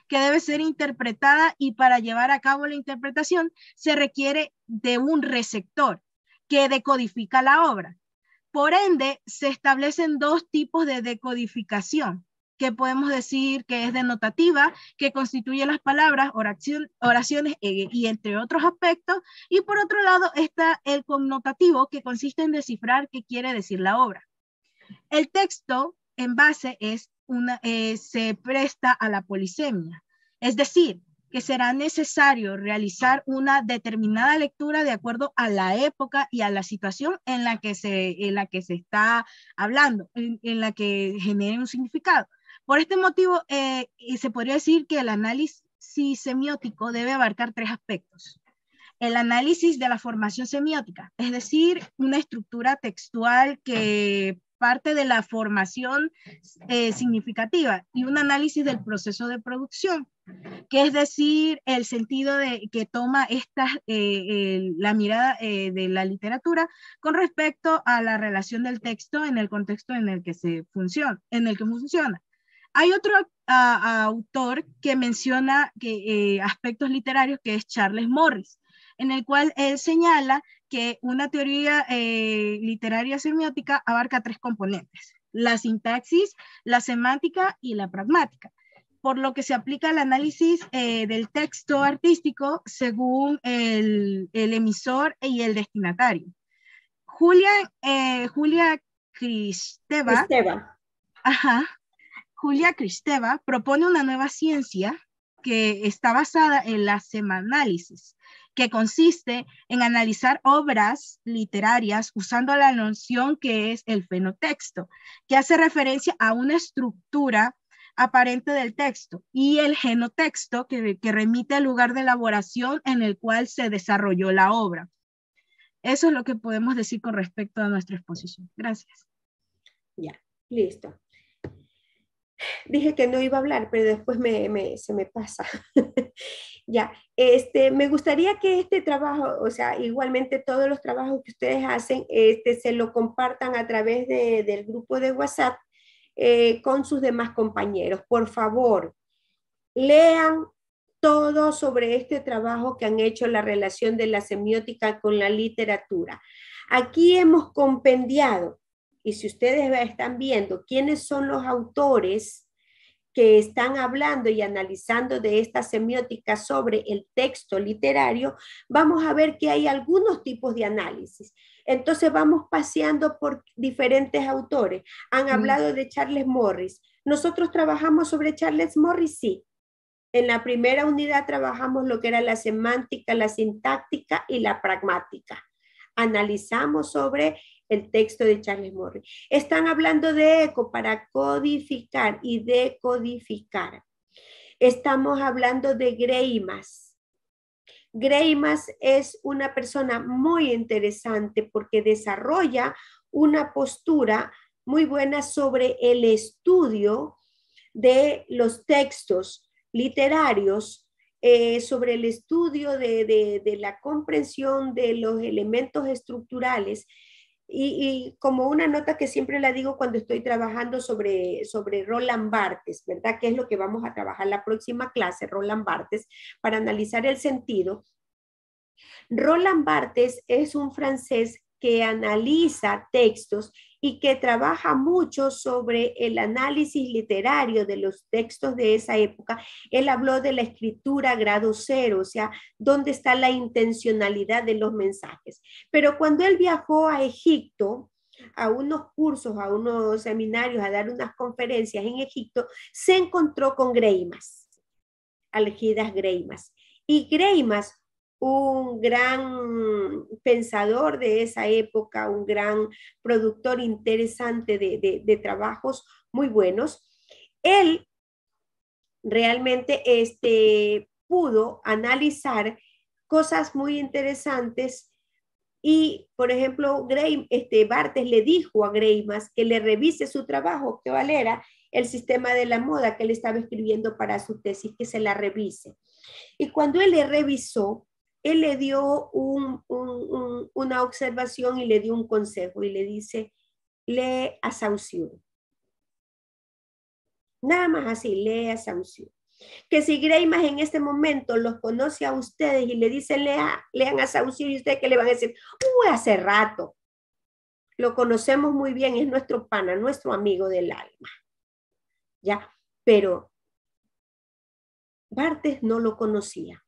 [SPEAKER 8] que debe ser interpretada y para llevar a cabo la interpretación se requiere de un receptor que decodifica la obra. Por ende, se establecen dos tipos de decodificación, que podemos decir que es denotativa, que constituye las palabras, oraciones y entre otros aspectos, y por otro lado está el connotativo, que consiste en descifrar qué quiere decir la obra. El texto en base se presta a la polisemia, es decir, que será necesario realizar una determinada lectura de acuerdo a la época y a la situación en la que se está hablando, en la que genere un significado. Por este motivo, se podría decir que el análisis semiótico debe abarcar tres aspectos. El análisis de la formación semiótica, es decir, una estructura textual que parte de la formación significativa, y un análisis del proceso de producción, que es decir, el sentido que toma la mirada de la literatura con respecto a la relación del texto en el contexto en el que funciona. Hay otro autor que menciona aspectos literarios, que es Charles Morris, en el cual él señala que una teoría literaria semiótica abarca tres componentes: la sintaxis, la semántica y la pragmática, por lo que se aplica el análisis del texto artístico según el emisor y el destinatario. Julia Kristeva propone una nueva ciencia que está basada en la semanálisis, que consiste en analizar obras literarias usando la noción que es el fenotexto, que hace referencia a una estructura aparente del texto, y el genotexto, que remite al lugar de elaboración en el cual se desarrolló la obra. Eso es lo que podemos decir con respecto a nuestra exposición. Gracias.
[SPEAKER 1] Ya, listo. Dije que no iba a hablar, pero después se me pasa. Ya, me gustaría que este trabajo, o sea, igualmente todos los trabajos que ustedes hacen, se lo compartan a través del grupo de WhatsApp con sus demás compañeros. Por favor, lean todo sobre este trabajo que han hecho, la relación de la semiótica con la literatura. Aquí hemos compendiado, y si ustedes están viendo quiénes son los autores que están hablando y analizando de esta semiótica sobre el texto literario, vamos a ver que hay algunos tipos de análisis. Entonces vamos paseando por diferentes autores. Han hablado de Charles Morris. ¿Nosotros trabajamos sobre Charles Morris? Sí. En la primera unidad trabajamos lo que era la semántica, la sintáctica y la pragmática. Analizamos sobre el texto de Charles Morris. Están hablando de eco para codificar y decodificar. Estamos hablando de Greimas. Greimas es una persona muy interesante porque desarrolla una postura muy buena sobre el estudio de los textos literarios, sobre el estudio de la comprensión de los elementos estructurales. Y como una nota que siempre la digo cuando estoy trabajando sobre Roland Barthes, ¿verdad? Que es lo que vamos a trabajar la próxima clase, Roland Barthes, para analizar el sentido. Roland Barthes es un francés que analiza textos y que trabaja mucho sobre el análisis literario de los textos de esa época. Él habló de la escritura grado cero, o sea, dónde está la intencionalidad de los mensajes. Pero cuando él viajó a Egipto, a unos cursos, a unos seminarios, a dar unas conferencias en Egipto, se encontró con Greimas, Algirdas Greimas. Y Greimas, un gran pensador de esa época, un gran productor interesante de trabajos muy buenos, él realmente pudo analizar cosas muy interesantes y, por ejemplo, Barthes le dijo a Greimas que le revise su trabajo, que era el sistema de la moda que él estaba escribiendo para su tesis, que se la revise. Y cuando él le revisó, él le dio una observación y le dio un consejo y le dice, lee a Saussure. Nada más así, lee a Saussure. Que si Greimas en este momento los conoce a ustedes y le dicen lean a Saussure, y ustedes que le van a decir, hace rato, lo conocemos muy bien, es nuestro pana, nuestro amigo del alma. ¿Ya? Pero Barthes no lo conocía.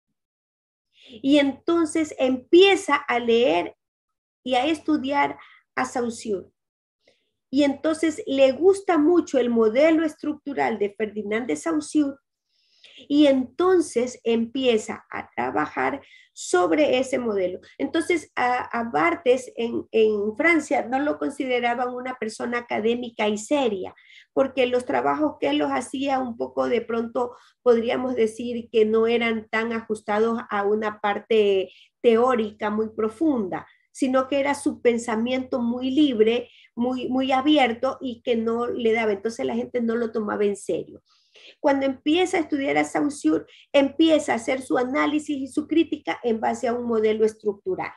[SPEAKER 1] Y entonces empieza a leer y a estudiar a Saussure. Y entonces le gusta mucho el modelo estructural de Ferdinand de Saussure y entonces empieza a trabajar sobre ese modelo. Entonces a Barthes en Francia no lo consideraban una persona académica y seria, porque los trabajos que él los hacía un poco de pronto podríamos decir que no eran tan ajustados a una parte teórica muy profunda, sino que era su pensamiento muy libre, muy abierto y que no le daba, entonces la gente no lo tomaba en serio. Cuando empieza a estudiar a Saussure, empieza a hacer su análisis y su crítica en base a un modelo estructural.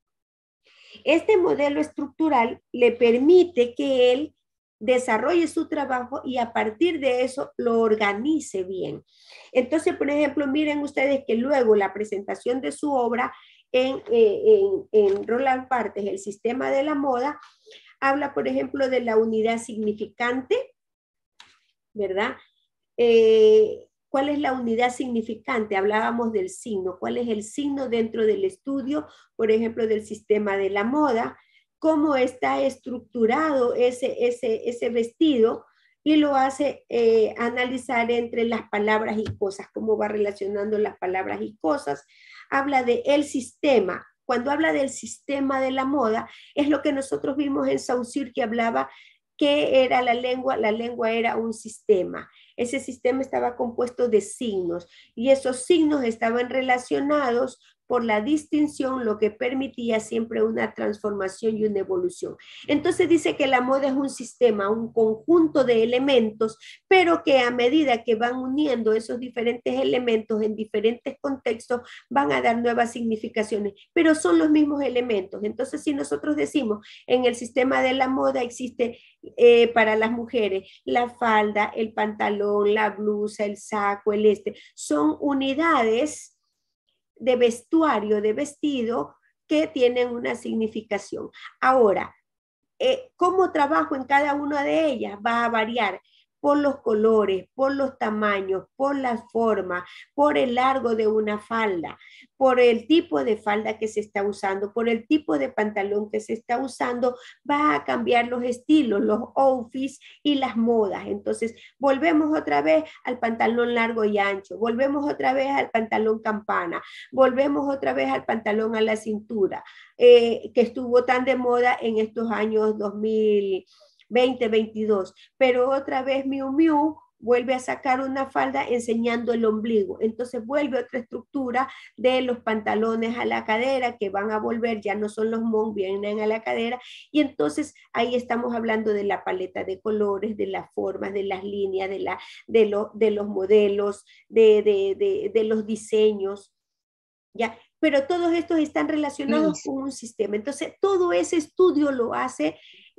[SPEAKER 1] Este modelo estructural le permite que él desarrolle su trabajo y a partir de eso lo organice bien. Entonces, por ejemplo, miren ustedes que luego la presentación de su obra en Roland Barthes, El sistema de la moda, habla, por ejemplo, de la unidad significante, ¿verdad? ¿Cuál es la unidad significante? Hablábamos del signo. ¿Cuál es el signo dentro del estudio, por ejemplo, del sistema de la moda? ¿Cómo está estructurado ese vestido? Y lo hace analizar entre las palabras y cosas, cómo va relacionando las palabras y cosas. Habla de el sistema. Cuando habla del sistema de la moda, es lo que nosotros vimos en Saussure, que hablaba que era la lengua era un sistema. Ese sistema estaba compuesto de signos y esos signos estaban relacionados por la distinción, lo que permitía siempre una transformación y una evolución. Entonces dice que la moda es un sistema, un conjunto de elementos, pero que a medida que van uniendo esos diferentes elementos en diferentes contextos, van a dar nuevas significaciones, pero son los mismos elementos. Entonces, si nosotros decimos, en el sistema de la moda existe para las mujeres la falda, el pantalón, la blusa, el saco, son unidades de vestuario, de vestido, que tienen una significación. Ahora, ¿cómo trabajo en cada una de ellas? Va a variar por los colores, por los tamaños, por las formas, por el largo de una falda, por el tipo de falda que se está usando, por el tipo de pantalón que se está usando, va a cambiar los estilos, los outfits y las modas. Entonces, volvemos otra vez al pantalón largo y ancho, volvemos otra vez al pantalón campana, volvemos otra vez al pantalón a la cintura, que estuvo tan de moda en estos años 2022, pero otra vez Miu Miu vuelve a sacar una falda enseñando el ombligo, entonces vuelve otra estructura de los pantalones a la cadera que van a volver, ya no son los mom, vienen a la cadera, y entonces ahí estamos hablando de la paleta de colores, de las formas, de las líneas, de los modelos, de los diseños, ¿ya? Pero todos estos están relacionados con un sistema. Entonces, todo ese estudio lo hace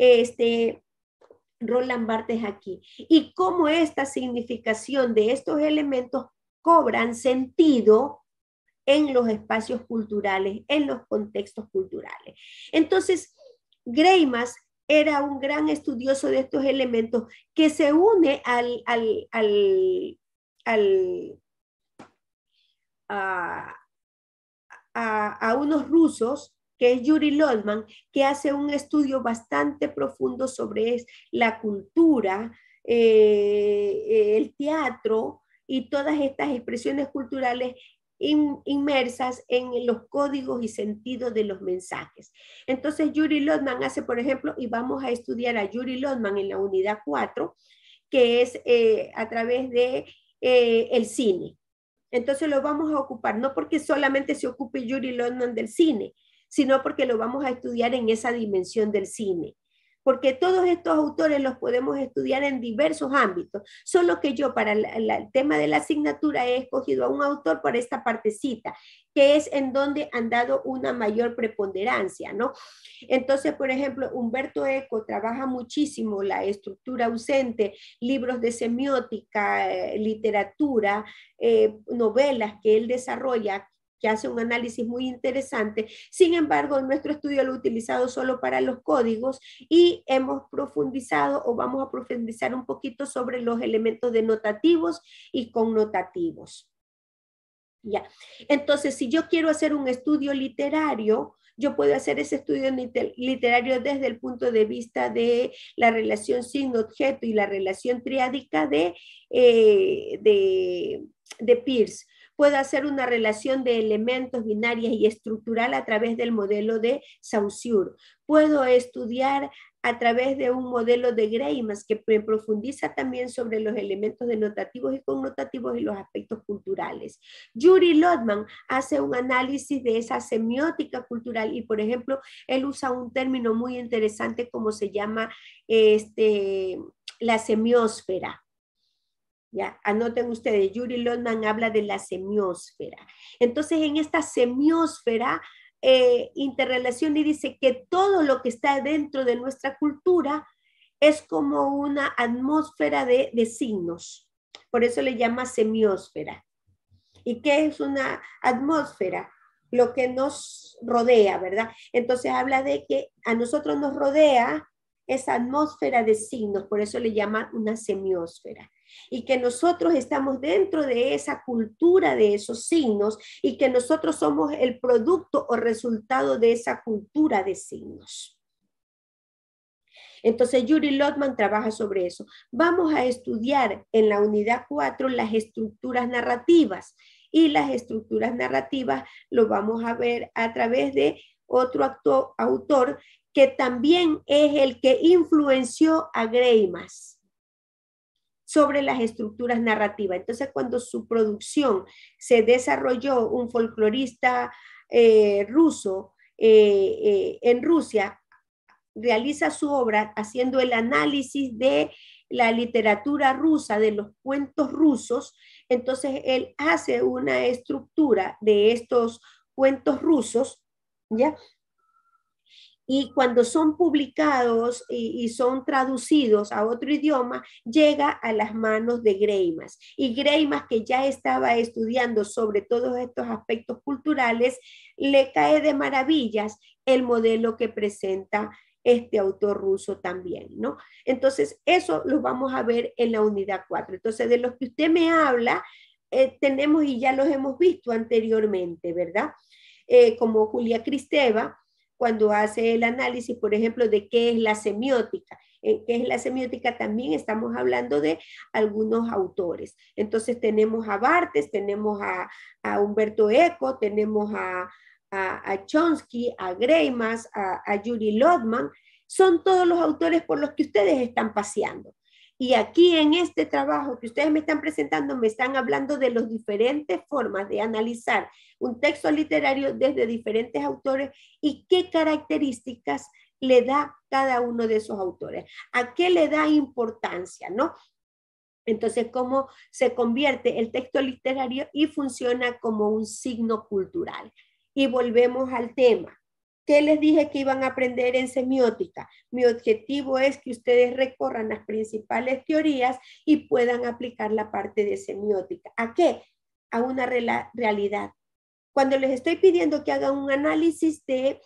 [SPEAKER 1] Roland Barthes aquí. Y cómo esta significación de estos elementos cobran sentido en los espacios culturales, en los contextos culturales. Entonces, Greimas era un gran estudioso de estos elementos que se une a unos rusos, que es Yuri Lodman, que hace un estudio bastante profundo sobre la cultura, el teatro y todas estas expresiones culturales inmersas en los códigos y sentidos de los mensajes. Entonces Yuri Lodman hace, por ejemplo, y vamos a estudiar a Yuri Lodman en la unidad 4, que es a través de el cine. Entonces lo vamos a ocupar, no porque solamente se ocupe Yuri Lodman del cine, sino porque lo vamos a estudiar en esa dimensión del cine. porque todos estos autores los podemos estudiar en diversos ámbitos, solo que yo para el tema de la asignatura he escogido a un autor por esta partecita, que es en donde han dado una mayor preponderancia, ¿no? Entonces, por ejemplo, Humberto Eco trabaja muchísimo la estructura ausente, libros de semiótica, literatura, novelas que él desarrolla, que hace un análisis muy interesante. Sin embargo, en nuestro estudio lo he utilizado solo para los códigos y hemos profundizado o vamos a profundizar un poquito sobre los elementos denotativos y connotativos. Ya. Entonces, si yo quiero hacer un estudio literario, yo puedo hacer ese estudio literario desde el punto de vista de la relación signo-objeto y la relación triádica de Peirce. Puedo hacer una relación de elementos binarias y estructural a través del modelo de Saussure. Puedo estudiar a través de un modelo de Greimas que profundiza también sobre los elementos denotativos y connotativos y los aspectos culturales. Yuri Lotman hace un análisis de esa semiótica cultural y, por ejemplo, él usa un término muy interesante como se llama la semiósfera. Ya, anoten ustedes, Yuri Lotman habla de la semiósfera. Entonces, en esta semiósfera interrelaciona y dice que todo lo que está dentro de nuestra cultura es como una atmósfera de signos. Por eso le llama semiósfera. ¿Y qué es una atmósfera? Lo que nos rodea, ¿verdad? Entonces habla de que a nosotros nos rodea esa atmósfera de signos, por eso le llaman una semiósfera. Y que nosotros estamos dentro de esa cultura de esos signos y que nosotros somos el producto o resultado de esa cultura de signos. Entonces, Yuri Lotman trabaja sobre eso. Vamos a estudiar en la unidad 4 las estructuras narrativas. Y las estructuras narrativas lo vamos a ver a través de otro autor que también es el que influenció a Greimas sobre las estructuras narrativas. Entonces, cuando su producción se desarrolló, un folclorista ruso en Rusia, realiza su obra haciendo el análisis de la literatura rusa, de los cuentos rusos. Entonces, él hace una estructura de estos cuentos rusos, ¿ya? Y cuando son publicados y son traducidos a otro idioma, llega a las manos de Greimas. Y Greimas, que ya estaba estudiando sobre todos estos aspectos culturales, le cae de maravillas el modelo que presenta este autor ruso también, ¿no? Entonces, eso lo vamos a ver en la unidad 4. Entonces, de los que usted me habla, tenemos y ya los hemos visto anteriormente, ¿verdad? Como Julia Kristeva, cuando hace el análisis, por ejemplo, de qué es la semiótica. ¿Qué es la semiótica? También estamos hablando de algunos autores. Entonces tenemos a Barthes, tenemos a Humberto Eco, tenemos a Chomsky, a Greimas, a Yuri Lotman. Son todos los autores por los que ustedes están paseando. Y aquí en este trabajo que ustedes me están presentando, me están hablando de las diferentes formas de analizar un texto literario desde diferentes autores y qué características le da cada uno de esos autores. ¿A qué le da importancia, no? Entonces, cómo se convierte el texto literario y funciona como un signo cultural. Y volvemos al tema. ¿Qué les dije que iban a aprender en semiótica? Mi objetivo es que ustedes recorran las principales teorías y puedan aplicar la parte de semiótica. ¿A qué? A una realidad. Cuando les estoy pidiendo que hagan un análisis de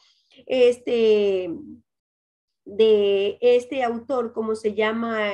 [SPEAKER 1] este autor, ¿cómo se llama?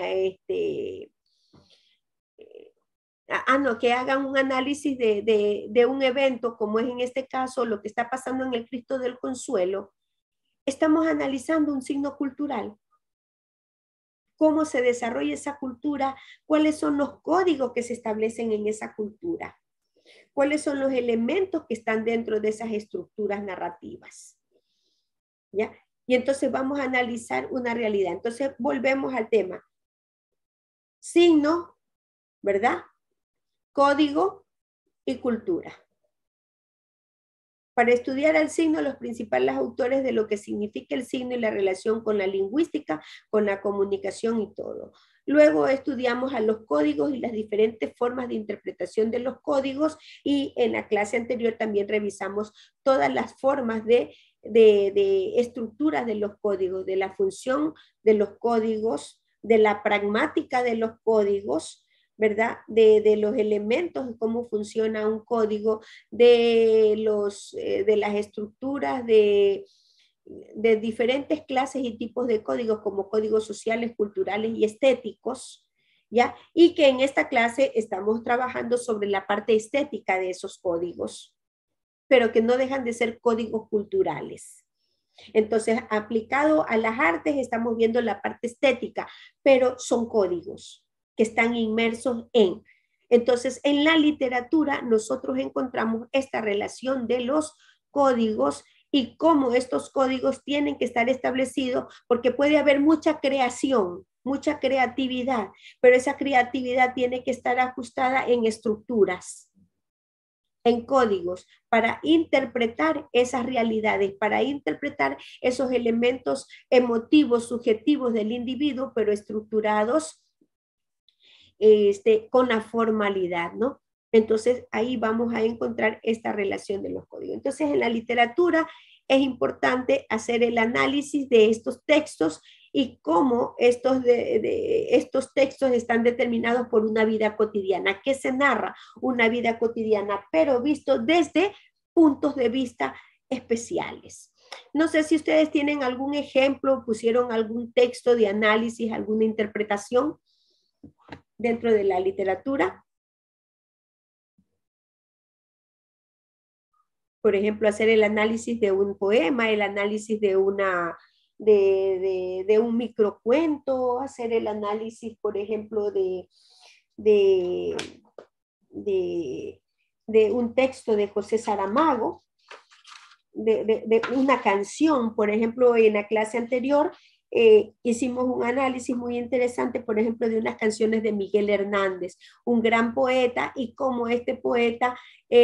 [SPEAKER 1] Que hagan un análisis de un evento, como es en este caso lo que está pasando en el Cristo del Consuelo, estamos analizando un signo cultural. Cómo se desarrolla esa cultura, cuáles son los códigos que se establecen en esa cultura, cuáles son los elementos que están dentro de esas estructuras narrativas. ¿Ya? Y entonces vamos a analizar una realidad. Entonces volvemos al tema. Signo, ¿verdad? Código y cultura. Para estudiar al signo, los principales autores de lo que significa el signo y la relación con la lingüística, con la comunicación y todo. Luego estudiamos a los códigos y las diferentes formas de interpretación de los códigos, y en la clase anterior también revisamos todas las formas de estructuras de los códigos, de la función de los códigos, de la pragmática de los códigos, ¿verdad? De los elementos, cómo funciona un código, de las estructuras de diferentes clases y tipos de códigos, como códigos sociales, culturales y estéticos, ¿ya? Y que en esta clase estamos trabajando sobre la parte estética de esos códigos, pero que no dejan de ser códigos culturales. Entonces, aplicado a las artes, estamos viendo la parte estética, pero son códigos que están inmersos en. Entonces, en la literatura nosotros encontramos esta relación de los códigos y cómo estos códigos tienen que estar establecidos, porque puede haber mucha creación, mucha creatividad, pero esa creatividad tiene que estar ajustada en estructuras, en códigos, para interpretar esas realidades, para interpretar esos elementos emotivos, subjetivos del individuo, pero estructurados con la formalidad, ¿no? Entonces ahí vamos a encontrar esta relación de los códigos. Entonces en la literatura es importante hacer el análisis de estos textos y cómo estos textos están determinados por una vida cotidiana. ¿Qué se narra? Una vida cotidiana, pero visto desde puntos de vista especiales. No sé si ustedes tienen algún ejemplo, pusieron algún texto de análisis, alguna interpretación dentro de la literatura. Por ejemplo, hacer el análisis de un poema, el análisis de un microcuento, hacer el análisis, por ejemplo, de un texto de José Saramago, de una canción. Por ejemplo, en la clase anterior hicimos un análisis muy interesante, por ejemplo, de unas canciones de Miguel Hernández, un gran poeta, y cómo este poeta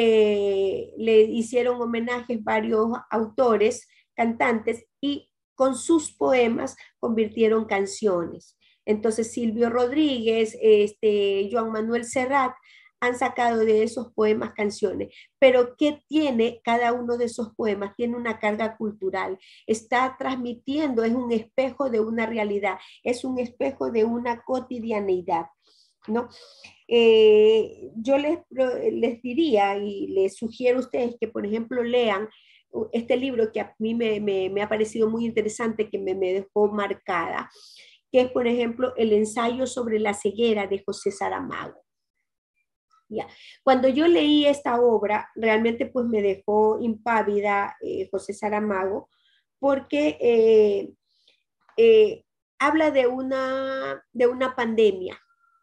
[SPEAKER 1] le hicieron homenajes varios autores, cantantes, y con sus poemas convirtieron canciones. Entonces Silvio Rodríguez, Joan Manuel Serrat, han sacado de esos poemas canciones. Pero ¿qué tiene cada uno de esos poemas? Tiene una carga cultural. Está transmitiendo, es un espejo de una realidad, es un espejo de una cotidianidad, ¿no? Yo les diría y les sugiero a ustedes que, por ejemplo, lean este libro que a mí me ha parecido muy interesante, que me dejó marcada, que es, por ejemplo, El ensayo sobre la ceguera de José Saramago. Ya. Cuando yo leí esta obra, realmente pues me dejó impávida José Saramago, porque habla de una pandemia.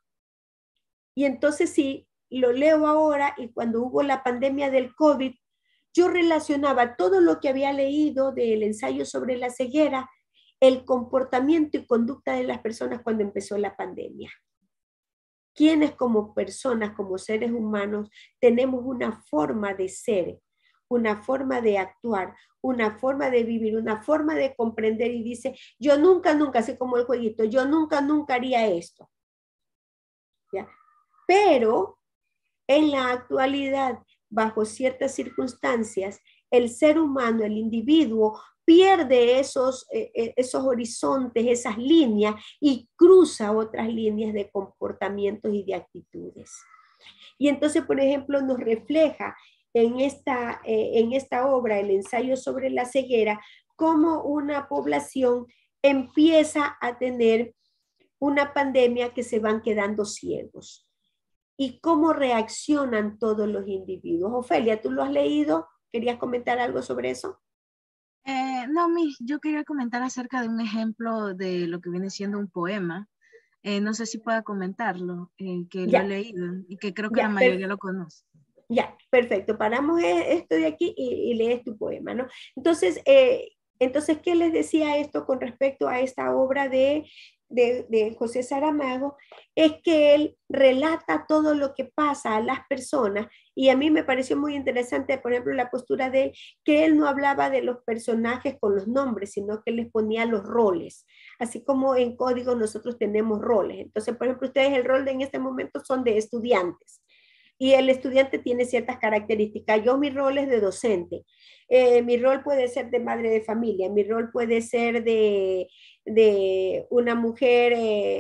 [SPEAKER 1] Y entonces sí, lo leo ahora, y cuando hubo la pandemia del COVID, yo relacionaba todo lo que había leído del ensayo sobre la ceguera, el comportamiento y conducta de las personas cuando empezó la pandemia. Quienes como personas, como seres humanos, tenemos una forma de ser, una forma de actuar, una forma de vivir, una forma de comprender, y dice, yo nunca, así como el jueguito, yo nunca haría esto. ¿Ya? Pero en la actualidad, bajo ciertas circunstancias, el ser humano, el individuo, pierde esos horizontes, esas líneas, y cruza otras líneas de comportamientos y de actitudes. Y entonces, por ejemplo, nos refleja en esta obra, el ensayo sobre la ceguera, cómo una población empieza a tener una pandemia, que se van quedando ciegos, y cómo reaccionan todos los individuos. Ofelia, ¿tú lo has leído? ¿Querías comentar algo sobre eso?
[SPEAKER 8] No, yo quería comentar acerca de un ejemplo de lo que viene siendo un poema. No sé si pueda comentarlo, que lo he leído y que creo que la mayoría lo conoce.
[SPEAKER 1] Ya, perfecto. Paramos esto de aquí y lees tu poema, ¿no? Entonces, ¿qué les decía esto con respecto a esta obra de de José Saramago es que él relata todo lo que pasa a las personas, y a mí me pareció muy interesante, por ejemplo, la postura de él, que él no hablaba de los personajes con los nombres, sino que les ponía los roles, así como en código nosotros tenemos roles. Entonces, por ejemplo, ustedes el rol de en este momento son de estudiantes, y el estudiante tiene ciertas características. Yo mi rol es de docente, mi rol puede ser de madre de familia, mi rol puede ser de una mujer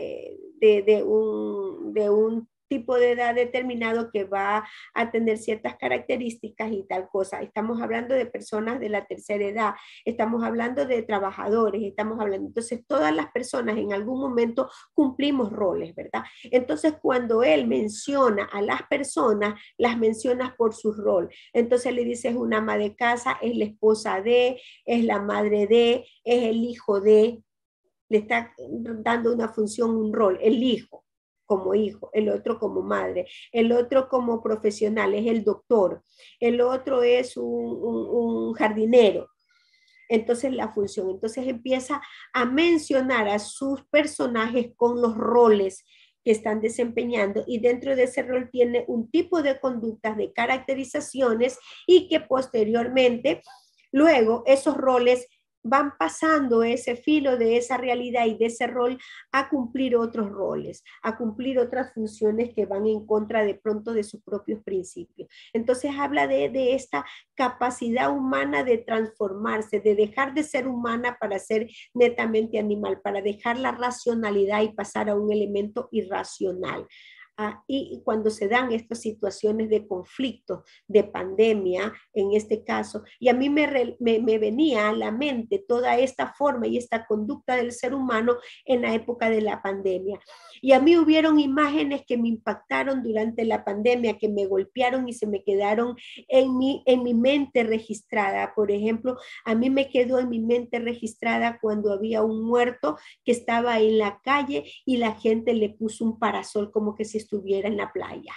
[SPEAKER 1] de un tipo de edad determinado que va a tener ciertas características y tal cosa. Estamos hablando de personas de la tercera edad, estamos hablando de trabajadores, estamos hablando, entonces todas las personas en algún momento cumplimos roles, ¿verdad? Entonces cuando él menciona a las personas, las menciona por su rol. Entonces le dice es una ama de casa, es la esposa de, es la madre de, es el hijo de, le está dando una función, un rol, el hijo como hijo, el otro como madre, el otro como profesional, es el doctor, el otro es un jardinero. Entonces la función, entonces empieza a mencionar a sus personajes con los roles que están desempeñando, y dentro de ese rol tiene un tipo de conductas, de caracterizaciones, y que posteriormente, luego esos roles van pasando ese filo de esa realidad y de ese rol a cumplir otros roles, a cumplir otras funciones que van en contra de pronto de sus propios principios. Entonces habla de esta capacidad humana de transformarse, de dejar de ser humana para ser netamente animal, para dejar la racionalidad y pasar a un elemento irracional. Y cuando se dan estas situaciones de conflicto, de pandemia, en este caso, y a mí me venía a la mente toda esta forma y esta conducta del ser humano en la época de la pandemia. Y a mí hubieron imágenes que me impactaron durante la pandemia, que me golpearon y se me quedaron en mi mente registrada. Por ejemplo, a mí me quedó en mi mente registrada cuando había un muerto que estaba en la calle y la gente le puso un parasol como que si estuviera en la playa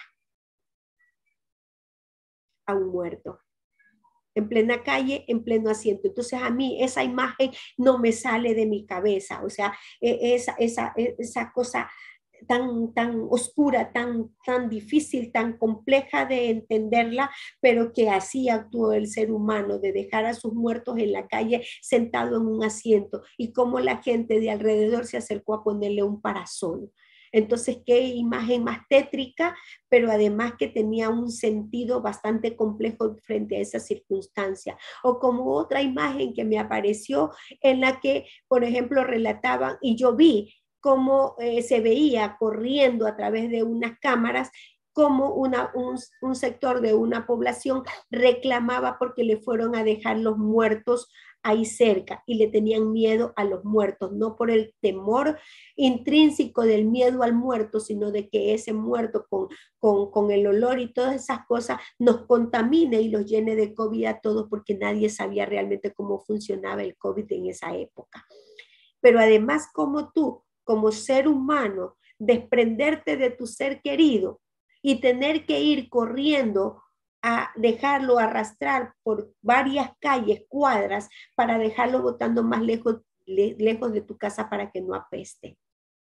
[SPEAKER 1] a un muerto, en plena calle, en pleno asiento. Entonces a mí esa imagen no me sale de mi cabeza, o sea, esa cosa tan oscura, tan difícil, tan compleja de entenderla, pero que así actuó el ser humano, de dejar a sus muertos en la calle sentado en un asiento, y cómo la gente de alrededor se acercó a ponerle un parasol. Entonces, qué imagen más tétrica, pero además que tenía un sentido bastante complejo frente a esa circunstancia. O como otra imagen que me apareció en la que, por ejemplo, relataban, y yo vi cómo se veía corriendo a través de unas cámaras, como un sector de una población reclamaba porque le fueron a dejar los muertos ahí cerca, y le tenían miedo a los muertos, no por el temor intrínseco del miedo al muerto, sino de que ese muerto con el olor y todas esas cosas nos contamine y los llene de COVID a todos, porque nadie sabía realmente cómo funcionaba el COVID en esa época. Pero además, como tú, como ser humano, desprenderte de tu ser querido y tener que ir corriendo a dejarlo arrastrar por varias calles, cuadras, para dejarlo botando más lejos de tu casa para que no apeste,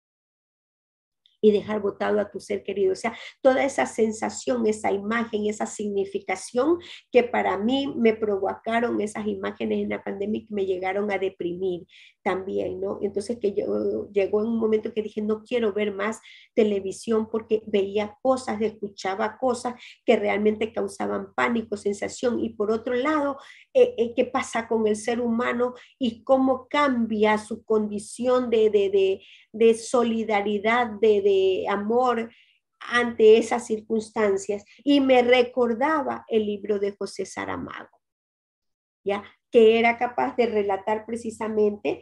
[SPEAKER 1] y dejar botado a tu ser querido. O sea, toda esa sensación, esa imagen, esa significación que para mí me provocaron esas imágenes en la pandemia, que me llegaron a deprimir también, ¿no? Entonces que yo llegó en un momento que dije, no quiero ver más televisión, porque veía cosas, escuchaba cosas que realmente causaban pánico, sensación. Y por otro lado, ¿qué pasa con el ser humano y cómo cambia su condición de solidaridad, de amor ante esas circunstancias? Y me recordaba el libro de José Saramago, ¿ya? Que era capaz de relatar precisamente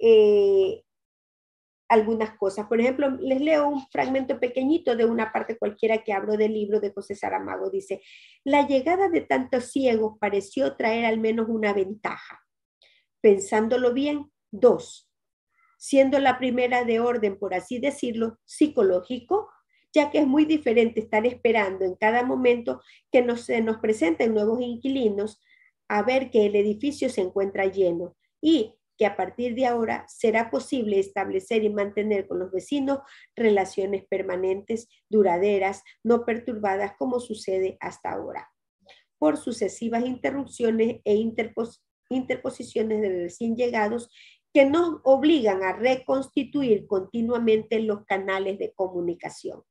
[SPEAKER 1] algunas cosas. Por ejemplo, les leo un fragmento pequeñito de una parte cualquiera que hablo del libro de José Saramago. Dice: la llegada de tantos ciegos pareció traer al menos una ventaja. Pensándolo bien, dos, siendo la primera de orden, por así decirlo, psicológico, ya que es muy diferente estar esperando en cada momento que se nos presenten nuevos inquilinos a ver que el edificio se encuentra lleno, y que a partir de ahora será posible establecer y mantener con los vecinos relaciones permanentes, duraderas, no perturbadas como sucede hasta ahora. Por sucesivas interrupciones e interposiciones de recién llegados que nos obligan a reconstituir continuamente los canales de comunicación.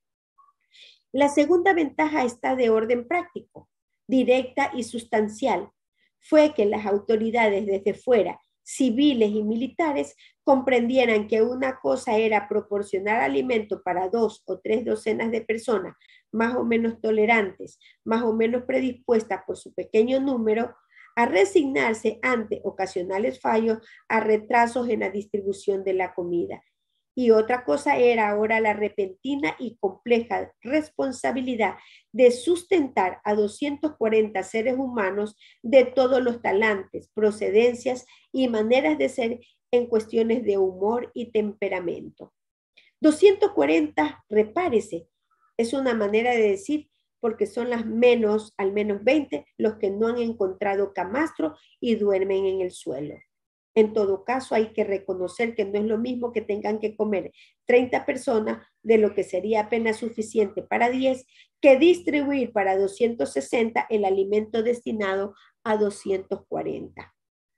[SPEAKER 1] La segunda ventaja está de orden práctico, directa y sustancial. Fue que las autoridades desde fuera, civiles y militares, comprendieran que una cosa era proporcionar alimento para 2 o 3 docenas de personas, más o menos tolerantes, más o menos predispuestas por su pequeño número, a resignarse ante ocasionales fallos, a retrasos en la distribución de la comida. Y otra cosa era ahora la repentina y compleja responsabilidad de sustentar a 240 seres humanos de todos los talantes, procedencias y maneras de ser en cuestiones de humor y temperamento. 240, repárese, es una manera de decir porque son las menos, al menos 20, los que no han encontrado camastro y duermen en el suelo. En todo caso, hay que reconocer que no es lo mismo que tengan que comer 30 personas de lo que sería apenas suficiente para 10, que distribuir para 260 el alimento destinado a 240.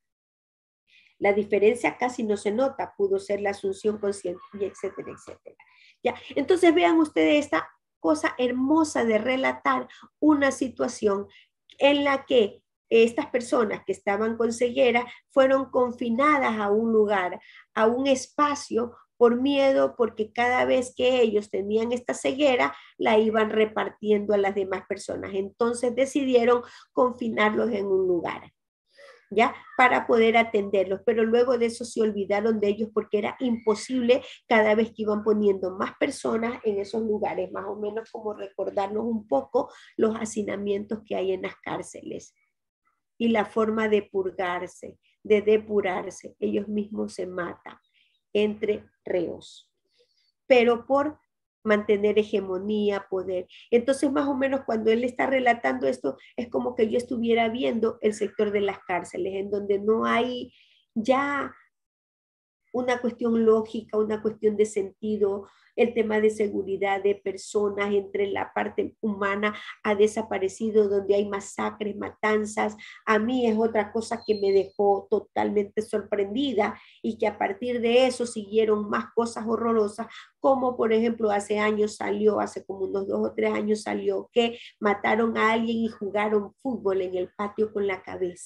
[SPEAKER 1] La diferencia casi no se nota, pudo ser la asunción consciente, y etcétera, etcétera. Ya, entonces vean ustedes esta cosa hermosa de relatar una situación en la que estas personas que estaban con ceguera fueron confinadas a un lugar, a un espacio, por miedo, porque cada vez que ellos tenían esta ceguera, la iban repartiendo a las demás personas. Entonces decidieron confinarlos en un lugar, ¿ya? Para poder atenderlos, pero luego de eso se olvidaron de ellos porque era imposible cada vez que iban poniendo más personas en esos lugares, más o menos como recordarnos un poco los hacinamientos que hay en las cárceles. Y la forma de purgarse, de depurarse, ellos mismos se matan entre reos, pero por mantener hegemonía, poder. Entonces, más o menos cuando él está relatando esto, es como que yo estuviera viendo el sector de las cárceles, en donde no hay ya una cuestión lógica, una cuestión de sentido, el tema de seguridad de personas entre la parte humana ha desaparecido, donde hay masacres, matanzas. A mí es otra cosa que me dejó totalmente sorprendida y que a partir de eso siguieron más cosas horrorosas, como por ejemplo hace años salió, hace como unos 2 o 3 años salió que mataron a alguien y jugaron fútbol en el patio con la cabeza.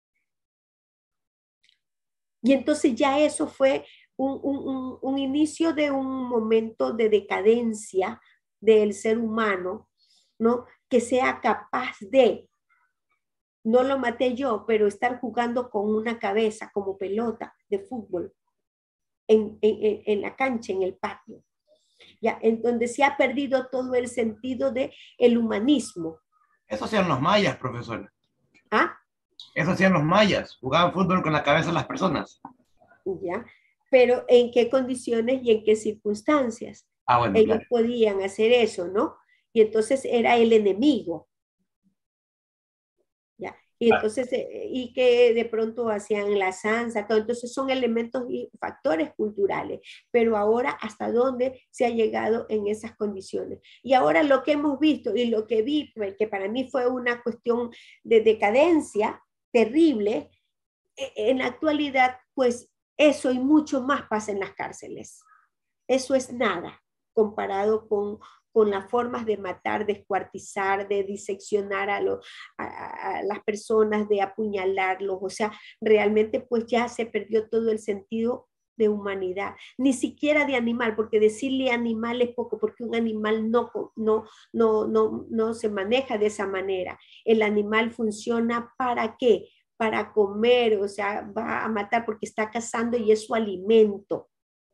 [SPEAKER 1] Y entonces ya eso fue un inicio de un momento de decadencia del ser humano, ¿no? Que sea capaz de, no lo maté yo, pero estar jugando con una cabeza como pelota de fútbol en la cancha, en el patio. Ya, en donde se ha perdido todo el sentido del humanismo.
[SPEAKER 9] Eso hacían los mayas, profesora.
[SPEAKER 1] ¿Ah?
[SPEAKER 9] Eso hacían los mayas, jugaban fútbol con la cabeza de las personas.
[SPEAKER 1] ¿Ya? Pero ¿en qué condiciones y en qué circunstancias?
[SPEAKER 9] Bueno,
[SPEAKER 1] ellos
[SPEAKER 9] claro.
[SPEAKER 1] podían hacer eso, ¿no? Y entonces era el enemigo. ¿Ya? Y entonces, y que de pronto hacían la sanza, todo. Entonces son elementos y factores culturales, pero ahora hasta dónde se ha llegado en esas condiciones. Y ahora lo que hemos visto y lo que vi, que para mí fue una cuestión de decadencia terrible, en la actualidad, pues eso y mucho más pasa en las cárceles. Eso es nada comparado con las formas de matar, descuartizar, de diseccionar a las personas, de apuñalarlos. O sea, realmente pues ya se perdió todo el sentido de humanidad, ni siquiera de animal, porque decirle animal es poco, porque un animal no se maneja de esa manera. El animal funciona ¿para qué? Para comer, o sea, va a matar porque está cazando y es su alimento.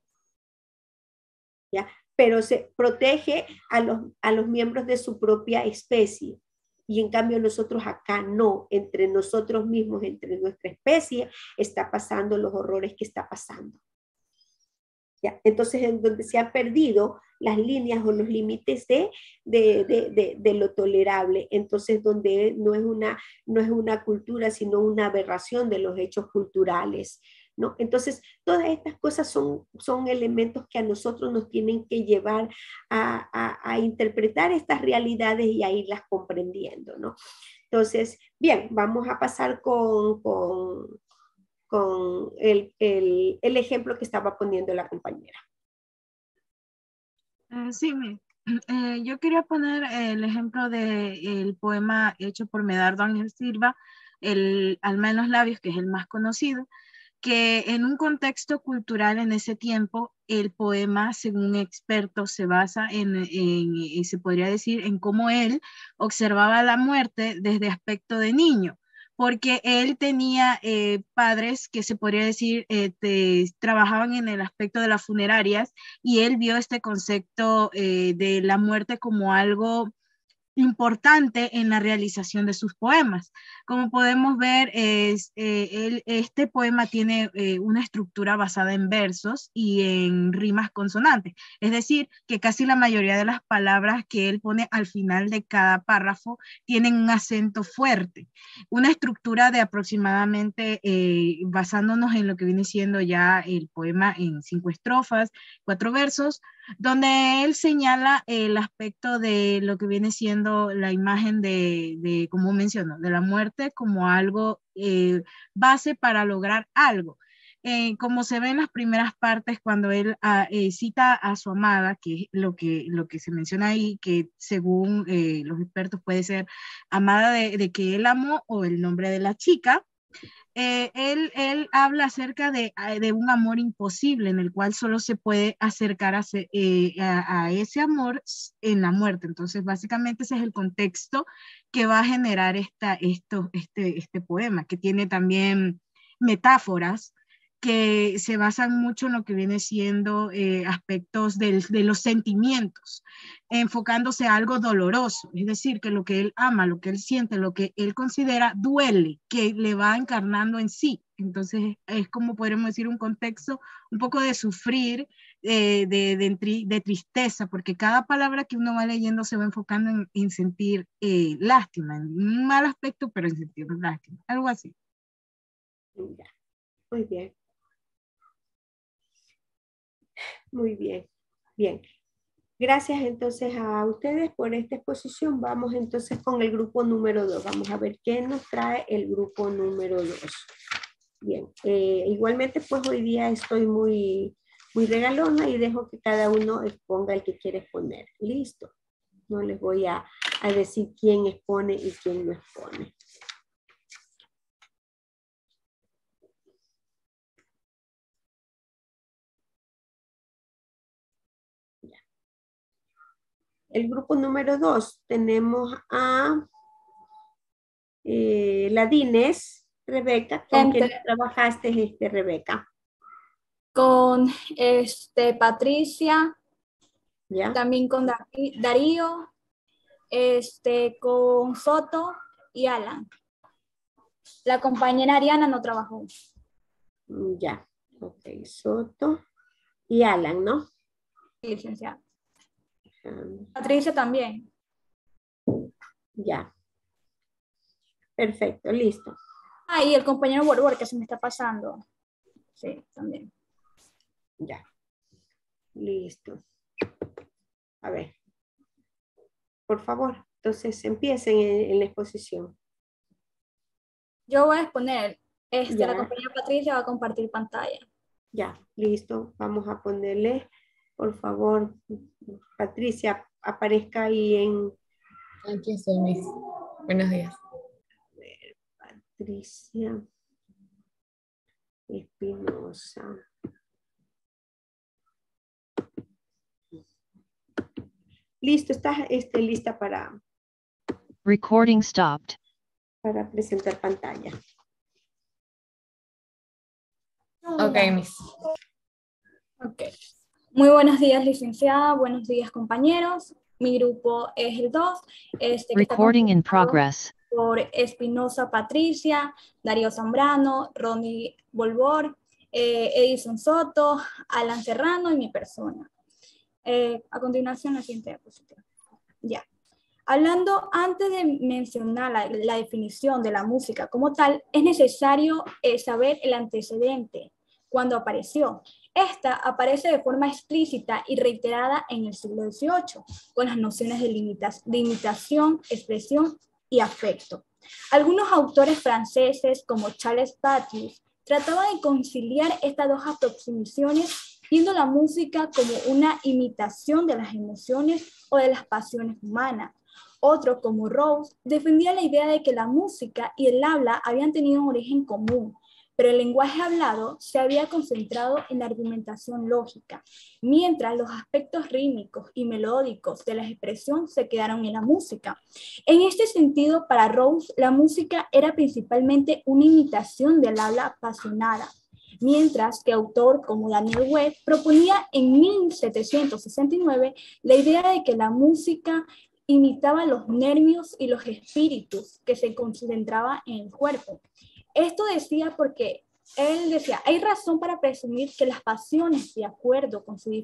[SPEAKER 1] ¿Ya? Pero se protege a los miembros de su propia especie. Y en cambio nosotros acá no, entre nosotros mismos, entre nuestra especie, está pasando los horrores que está pasando. ¿Ya? Entonces, en donde se han perdido las líneas o los límites de lo tolerable, entonces donde no es una cultura, sino una aberración de los hechos culturales, ¿no? Entonces, todas estas cosas son elementos que a nosotros nos tienen que llevar a interpretar estas realidades y a irlas comprendiendo, ¿no? Entonces, bien, vamos a pasar con el ejemplo que estaba poniendo la compañera.
[SPEAKER 8] Sí, yo quería poner el ejemplo del poema hecho por Medardo Ángel Silva, el Alma en los labios, que es el más conocido, que en un contexto cultural en ese tiempo, el poema, según expertos, se basa se podría decir, en cómo él observaba la muerte desde aspecto de niño, porque él tenía padres que se podría decir trabajaban en el aspecto de las funerarias y él vio este concepto de la muerte como algo importante en la realización de sus poemas. Como podemos ver, este poema tiene una estructura basada en versos y en rimas consonantes, es decir, que casi la mayoría de las palabras que él pone al final de cada párrafo tienen un acento fuerte, una estructura de aproximadamente, basándonos en lo que viene siendo ya el poema en 5 estrofas, 4 versos, donde él señala el aspecto de lo que viene siendo la imagen como menciono, de la muerte como algo base para lograr algo. Como se ve en las primeras partes cuando él cita a su amada, que es lo que se menciona ahí, que según los expertos puede ser amada de que él amó o el nombre de la chica. Él habla acerca de un amor imposible en el cual solo se puede acercar a ese amor en la muerte. Entonces, básicamente ese es el contexto que va a generar este poema, que tiene también metáforas que se basan mucho en lo que viene siendo aspectos de los sentimientos, enfocándose a algo doloroso, es decir, que lo que él ama, lo que él siente, lo que él considera duele, que le va encarnando en sí. Entonces es como podríamos decir un contexto un poco de sufrir, de tristeza, porque cada palabra que uno va leyendo se va enfocando en sentir lástima, en un mal aspecto, pero en sentir lástima, algo así.
[SPEAKER 1] Muy bien. Muy bien, bien. Gracias entonces a ustedes por esta exposición. Vamos entonces con el grupo número 2. Vamos a ver qué nos trae el grupo número 2. Bien, igualmente pues hoy día estoy muy regalona y dejo que cada uno exponga el que quiere exponer. Listo. No les voy a decir quién expone y quién no expone. El grupo número 2 tenemos a Ladines, Rebeca. ¿Con quién trabajaste, Rebeca?
[SPEAKER 10] Con Patricia,
[SPEAKER 1] ¿ya?
[SPEAKER 10] También con Darío, con Soto y Alan. La compañera Ariana no trabajó.
[SPEAKER 1] Ya, ok, Soto y Alan, ¿no?
[SPEAKER 10] Sí, licenciada. Patricia también.
[SPEAKER 1] Ya. Perfecto, listo.
[SPEAKER 10] Ah, y el compañero Borbor que se me está pasando. Sí, también.
[SPEAKER 1] Ya. Listo. A ver. Por favor, entonces empiecen en la exposición.
[SPEAKER 10] Yo voy a exponer. La compañera Patricia va a compartir pantalla.
[SPEAKER 1] Ya, listo. Vamos a ponerle, por favor, Patricia, aparezca ahí en...
[SPEAKER 11] Aquí estoy, Miss. Buenos días.
[SPEAKER 1] A ver, Patricia Espinosa. Listo, ¿estás lista para...
[SPEAKER 2] Recording stopped.
[SPEAKER 1] Para presentar pantalla?
[SPEAKER 11] Ok, Miss.
[SPEAKER 10] Ok. Muy buenos días, licenciada. Buenos días, compañeros. Mi grupo es el 2.
[SPEAKER 2] Recording in progress.
[SPEAKER 10] Por Espinosa Patricia, Darío Zambrano, Ronnie Bolbor, Edison Soto, Alan Serrano y mi persona. A continuación, la siguiente diapositiva. Ya. Hablando antes de mencionar la definición de la música como tal, es necesario saber el antecedente cuando apareció. Esta aparece de forma explícita y reiterada en el siglo XVIII, con las nociones de imitación, expresión y afecto. Algunos autores franceses, como Charles Patius, trataban de conciliar estas dos aproximaciones, viendo la música como una imitación de las emociones o de las pasiones humanas. Otro, como Rawls, defendía la idea de que la música y el habla habían tenido un origen común, pero el lenguaje hablado se había concentrado en la argumentación lógica, mientras los aspectos rítmicos y melódicos de la expresión se quedaron en la música. En este sentido, para Rawls, la música era principalmente una imitación del habla apasionada, mientras que autor como Daniel Webb proponía en 1769 la idea de que la música imitaba los nervios y los espíritus que se concentraban en el cuerpo. Esto decía porque él decía, hay razón para presumir que las pasiones, de acuerdo con su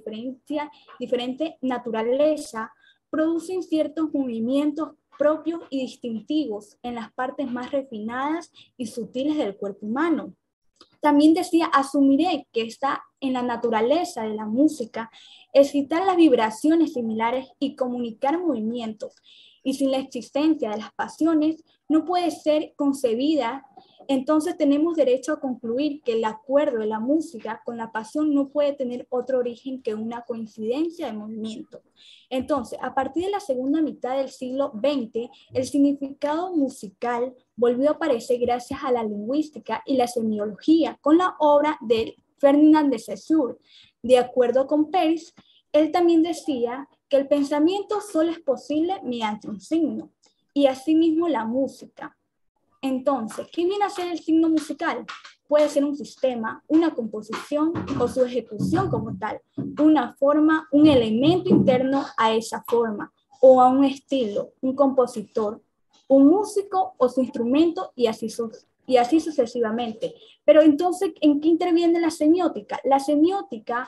[SPEAKER 10] diferente naturaleza, producen ciertos movimientos propios y distintivos en las partes más refinadas y sutiles del cuerpo humano. También decía, asumiré que está en la naturaleza de la música excitar las vibraciones similares y comunicar movimientos, y sin la existencia de las pasiones no puede ser concebida. Entonces tenemos derecho a concluir que el acuerdo de la música con la pasión no puede tener otro origen que una coincidencia de movimiento. Entonces, a partir de la segunda mitad del siglo XX, el significado musical volvió a aparecer gracias a la lingüística y la semiología con la obra de Ferdinand de Saussure. De acuerdo con Peirce, él también decía que el pensamiento solo es posible mediante un signo, y asimismo la música. Entonces, ¿qué viene a ser el signo musical? Puede ser un sistema, una composición o su ejecución como tal, una forma, un elemento interno a esa forma o a un estilo, un compositor, un músico o su instrumento y así sucesivamente. Pero entonces, ¿en qué interviene la semiótica? La semiótica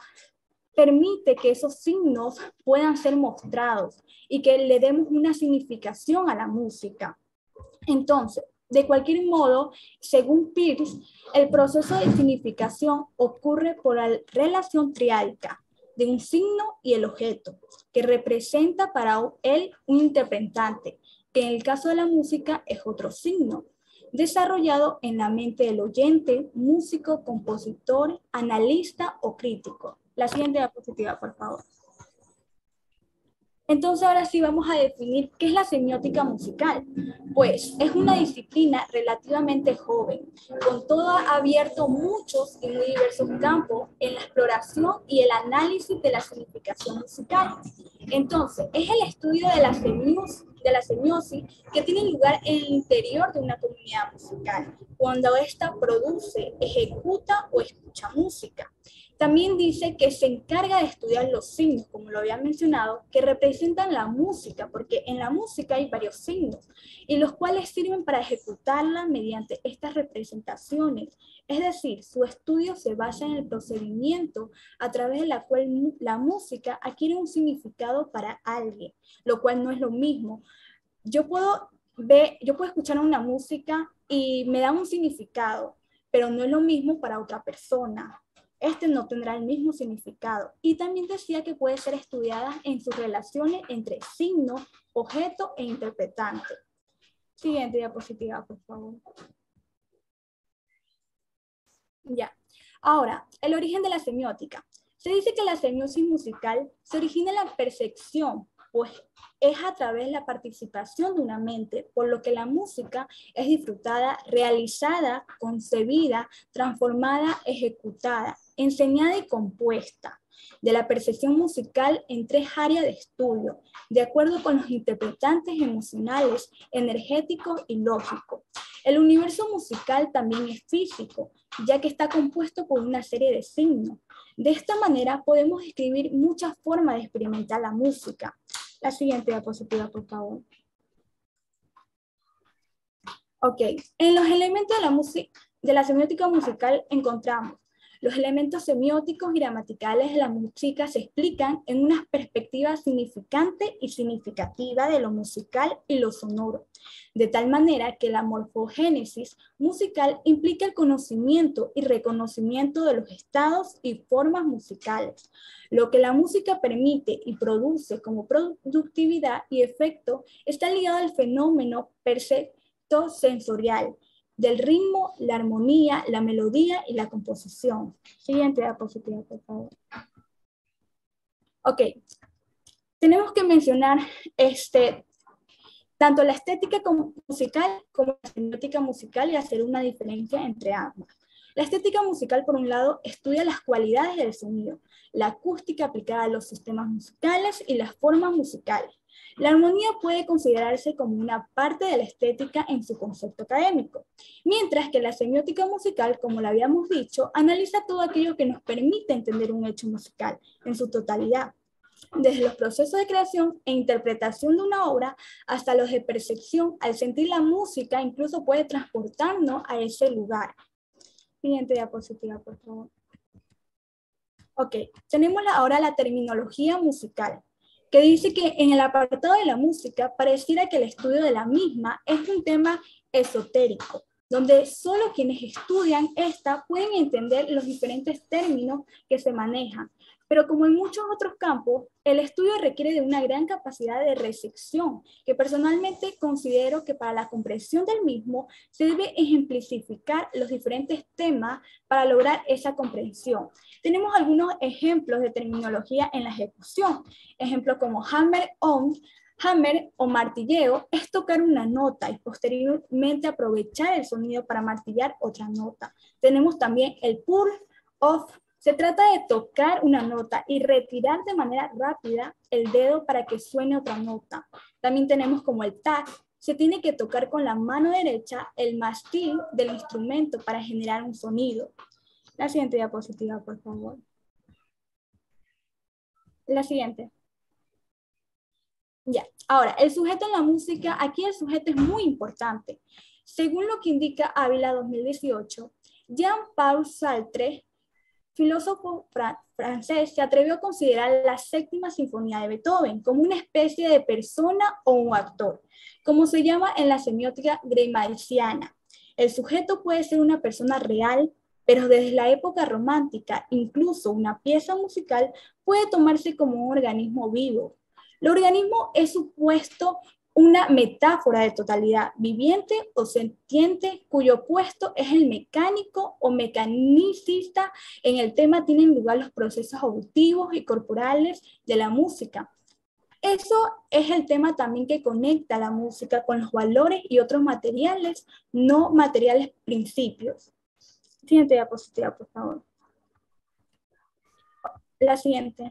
[SPEAKER 10] permite que esos signos puedan ser mostrados y que le demos una significación a la música. Entonces, de cualquier modo, según Peirce, el proceso de significación ocurre por la relación triádica de un signo y el objeto, que representa para él un interpretante, que en el caso de la música es otro signo, desarrollado en la mente del oyente, músico, compositor, analista o crítico. La siguiente diapositiva, por favor. Entonces, ahora sí vamos a definir qué es la semiótica musical. Pues es una disciplina relativamente joven, con todo abierto muchos y muy diversos campos en la exploración y el análisis de la significación musical. Entonces, es el estudio de la semiosis que tiene lugar en el interior de una comunidad musical, cuando ésta produce, ejecuta o escucha música. También dice que se encarga de estudiar los signos, como lo había mencionado, que representan la música, porque en la música hay varios signos, y los cuales sirven para ejecutarla mediante estas representaciones. Es decir, su estudio se basa en el procedimiento a través de la cual la música adquiere un significado para alguien, lo cual no es lo mismo. Yo puedo escuchar una música y me da un significado, pero no es lo mismo para otra persona. Este no tendrá el mismo significado. Y también decía que puede ser estudiada en sus relaciones entre signo, objeto e interpretante. Siguiente diapositiva, por favor. Ya. Ahora, el origen de la semiótica. Se dice que la semiosis musical se origina en la percepción, pues es a través de la participación de una mente, por lo que la música es disfrutada, realizada, concebida, transformada, ejecutada, enseñada y compuesta, de la percepción musical en tres áreas de estudio, de acuerdo con los interpretantes emocionales, energéticos y lógicos. El universo musical también es físico, ya que está compuesto por una serie de signos. De esta manera podemos describir muchas formas de experimentar la música. La siguiente diapositiva, por favor. Ok, en los elementos de la semiótica musical encontramos Los elementos semióticos y gramaticales de la música se explican en una perspectiva significante y significativa de lo musical y lo sonoro, de tal manera que la morfogénesis musical implica el conocimiento y reconocimiento de los estados y formas musicales. Lo que la música permite y produce como productividad y efecto está ligado al fenómeno percepto-sensorial, del ritmo, la armonía, la melodía y la composición. Siguiente diapositiva, por favor. Ok, tenemos que mencionar tanto la estética musical como la semiótica musical y hacer una diferencia entre ambas. La estética musical, por un lado, estudia las cualidades del sonido, la acústica aplicada a los sistemas musicales y las formas musicales. La armonía puede considerarse como una parte de la estética en su concepto académico, mientras que la semiótica musical, como lo habíamos dicho, analiza todo aquello que nos permite entender un hecho musical en su totalidad, desde los procesos de creación e interpretación de una obra hasta los de percepción. Al sentir la música, incluso puede transportarnos a ese lugar. Siguiente diapositiva, por favor. Ok, tenemos ahora la terminología musical, que dice que en el apartado de la música pareciera que el estudio de la misma es un tema esotérico, donde solo quienes estudian esta pueden entender los diferentes términos que se manejan. Pero como en muchos otros campos, el estudio requiere de una gran capacidad de recepción, que personalmente considero que para la comprensión del mismo se debe ejemplificar los diferentes temas para lograr esa comprensión. Tenemos algunos ejemplos de terminología en la ejecución. Ejemplos como hammer o martilleo es tocar una nota y posteriormente aprovechar el sonido para martillar otra nota. Tenemos también el pull off. Se trata de tocar una nota y retirar de manera rápida el dedo para que suene otra nota. También tenemos como el tag. Se tiene que tocar con la mano derecha el mástil del instrumento para generar un sonido. La siguiente diapositiva, por favor. La siguiente. Ya, ahora, el sujeto en la música, aquí el sujeto es muy importante. Según lo que indica Ávila 2018, Jean-Paul Sartre, filósofo francés, se atrevió a considerar la séptima sinfonía de Beethoven como una especie de persona o un actor, como se llama en la semiótica gramsciana. El sujeto puede ser una persona real, pero desde la época romántica, incluso una pieza musical puede tomarse como un organismo vivo. El organismo es supuesto una metáfora de totalidad viviente o sentiente, cuyo opuesto es el mecánico o mecanicista. En el tema tienen lugar los procesos auditivos y corporales de la música. Eso es el tema también que conecta la música con los valores y otros materiales, no materiales principios. Siguiente diapositiva, por favor. La siguiente.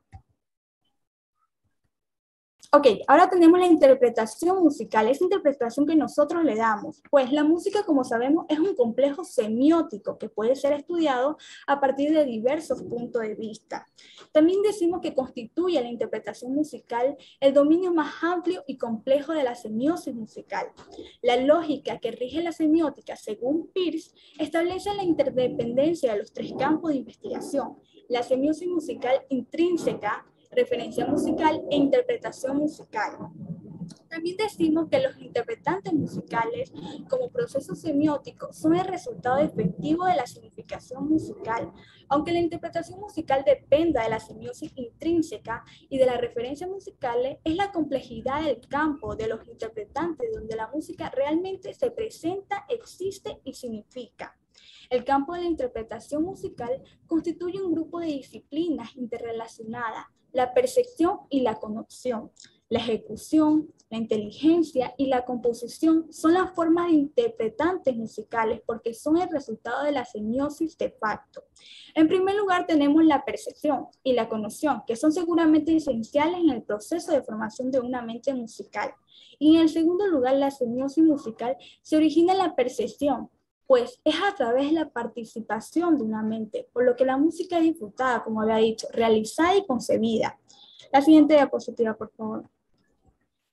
[SPEAKER 10] Ok, ahora tenemos la interpretación musical, esa interpretación que nosotros le damos. Pues la música, como sabemos, es un complejo semiótico que puede ser estudiado a partir de diversos puntos de vista. También decimos que constituye la interpretación musical el dominio más amplio y complejo de la semiosis musical. La lógica que rige la semiótica, según Peirce, establece la interdependencia de los tres campos de investigación: la semiosis musical intrínseca, referencia musical e interpretación musical. También decimos que los interpretantes musicales, como procesos semióticos, son el resultado efectivo de la significación musical. Aunque la interpretación musical dependa de la semiosis intrínseca y de la referencia musical, es la complejidad del campo de los interpretantes donde la música realmente se presenta, existe y significa. El campo de la interpretación musical constituye un grupo de disciplinas interrelacionadas: la percepción y la conexión, la ejecución, la inteligencia y la composición son las formas de interpretantes musicales porque son el resultado de la semiosis de facto. En primer lugar tenemos la percepción y la conexión, que son seguramente esenciales en el proceso de formación de una mente musical. Y en el segundo lugar, la semiosis musical se origina en la percepción, pues es a través de la participación de una mente, por lo que la música es disfrutada, como había dicho, realizada y concebida. La siguiente diapositiva, por favor.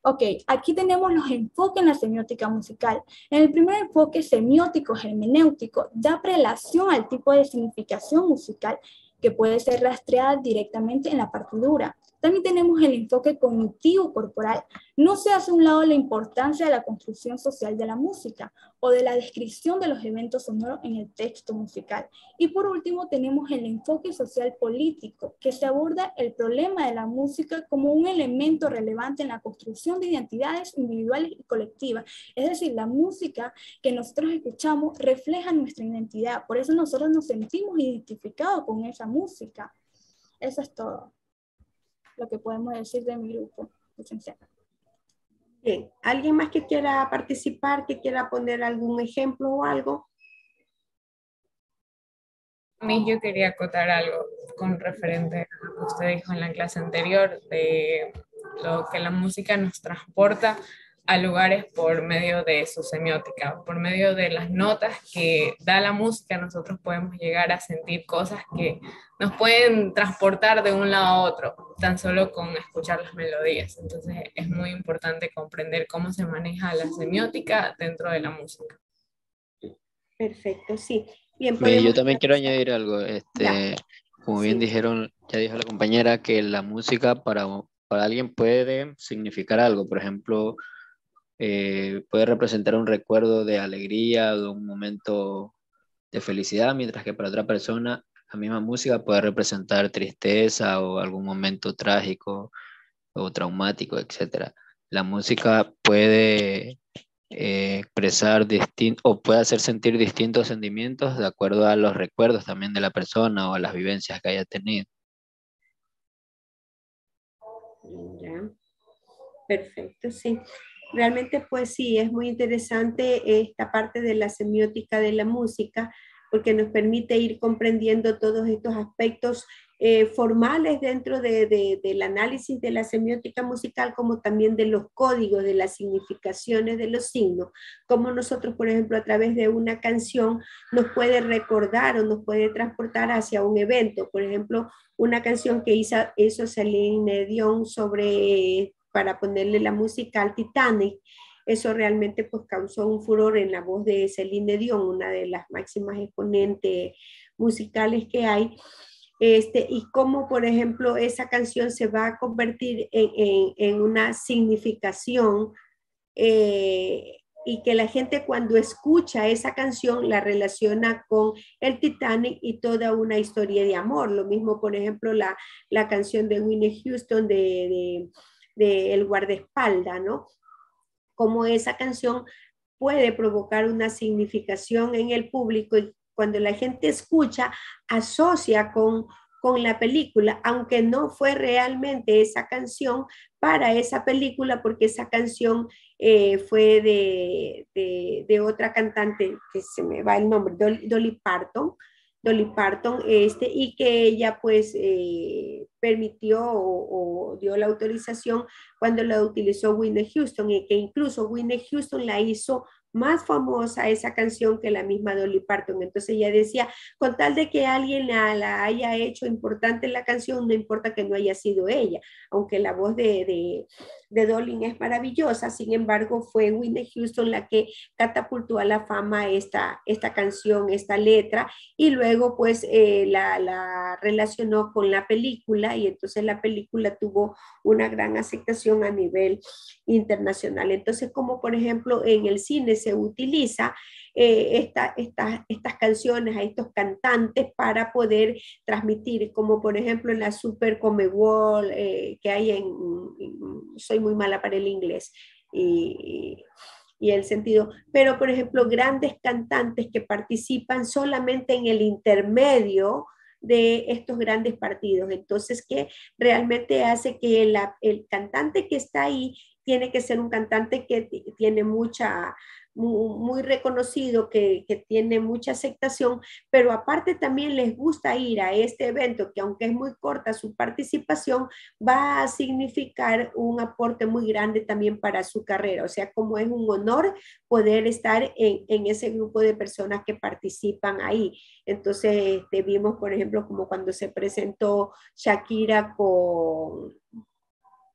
[SPEAKER 10] Ok, aquí tenemos los enfoques en la semiótica musical. En el primer enfoque semiótico hermenéutico da prelación al tipo de significación musical que puede ser rastreada directamente en la partitura. También tenemos el enfoque cognitivo corporal. No se hace a un lado la importancia de la construcción social de la música o de la descripción de los eventos sonoros en el texto musical. Y por último tenemos el enfoque social político, que se aborda el problema de la música como un elemento relevante en la construcción de identidades individuales y colectivas. Es decir, la música que nosotros escuchamos refleja nuestra identidad, por eso nosotros nos sentimos identificados con esa música. Eso es todo lo que podemos decir de mi grupo, licenciada.
[SPEAKER 1] Bien, ¿alguien más que quiera participar, que quiera poner algún ejemplo o algo?
[SPEAKER 11] Yo quería acotar algo con referente a lo que usted dijo en la clase anterior, de lo que la música nos transporta a lugares por medio de su semiótica, por medio de las notas que da la música. Nosotros podemos llegar a sentir cosas que nos pueden transportar de un lado a otro, tan solo con escuchar las melodías. Entonces es muy importante comprender cómo se maneja la semiótica dentro de la música.
[SPEAKER 1] Perfecto, sí. Bien,
[SPEAKER 12] Yo también quiero añadir algo. Como bien
[SPEAKER 1] Sí.
[SPEAKER 12] dijeron, ya dijo la compañera, que la música para alguien puede significar algo. Por ejemplo, puede representar un recuerdo de alegría, de un momento de felicidad, mientras que para otra persona la misma música puede representar tristeza o algún momento trágico o traumático, etc. La música puede expresar o puede hacer sentir distintos sentimientos de acuerdo a los recuerdos también de la persona o a las vivencias que haya tenido.
[SPEAKER 1] Ya. Perfecto, sí. Realmente, pues sí, es muy interesante esta parte de la semiótica de la música, porque nos permite ir comprendiendo todos estos aspectos formales dentro del análisis de la semiótica musical, como también de los códigos, de las significaciones de los signos, como nosotros, por ejemplo, a través de una canción nos puede recordar o nos puede transportar hacia un evento. Por ejemplo, una canción que hizo Celine Dion para ponerle la música al Titanic. Eso realmente pues causó un furor en la voz de Celine Dion, una de las máximas exponentes musicales que hay. Y cómo, por ejemplo, esa canción se va a convertir en una significación y que la gente cuando escucha esa canción la relaciona con el Titanic y toda una historia de amor. Lo mismo, por ejemplo, la canción de Whitney Houston de El guardaespaldas, ¿no? Como esa canción puede provocar una significación en el público y cuando la gente escucha, asocia con la película, aunque no fue realmente esa canción para esa película, porque esa canción fue de otra cantante, que se me va el nombre, Dolly Parton, y que ella pues permitió o dio la autorización cuando la utilizó Whitney Houston, y que incluso Whitney Houston la hizo más famosa esa canción que la misma Dolly Parton. Entonces ella decía, con tal de que alguien la haya hecho importante en la canción, no importa que no haya sido ella, aunque la voz de Dolly es maravillosa, sin embargo fue Whitney Houston la que catapultó a la fama esta canción, esta letra, y luego pues la relacionó con la película, y entonces la película tuvo una gran aceptación a nivel internacional. Entonces, como por ejemplo en el cine se utiliza estas canciones a estos cantantes para poder transmitir, como por ejemplo en la Super Comebol que hay soy muy mala para el inglés y el sentido, pero por ejemplo grandes cantantes que participan solamente en el intermedio de estos grandes partidos. Entonces, que realmente hace que el cantante que está ahí tiene que ser un cantante que tiene muy reconocido, que tiene mucha aceptación, pero aparte también les gusta ir a este evento, que aunque es muy corta su participación, va a significar un aporte muy grande también para su carrera. O sea, como es un honor poder estar en ese grupo de personas que participan ahí. Entonces, vimos, por ejemplo, como cuando se presentó Shakira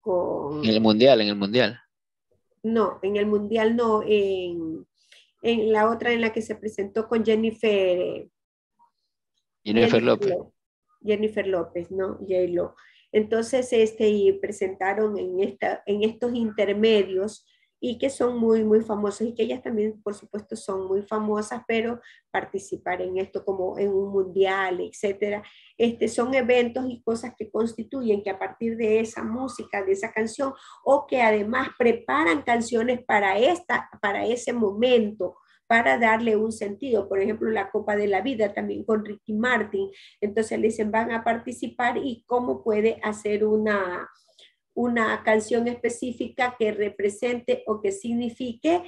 [SPEAKER 12] En el mundial.
[SPEAKER 1] No, en el mundial no, en la otra en la que se presentó con Jennifer
[SPEAKER 12] López.
[SPEAKER 1] Jennifer López, ¿no? J-Lo. Entonces, y presentaron en estos intermedios y que son muy, muy famosos y que ellas también, por supuesto, son muy famosas, pero participar en esto como en un mundial, etcétera, son eventos y cosas que constituyen que a partir de esa música, de esa canción, o que además preparan canciones para ese momento, para darle un sentido. Por ejemplo, la Copa de la Vida también con Ricky Martin. Entonces le dicen, van a participar y cómo puede hacer una canción específica que represente o que signifique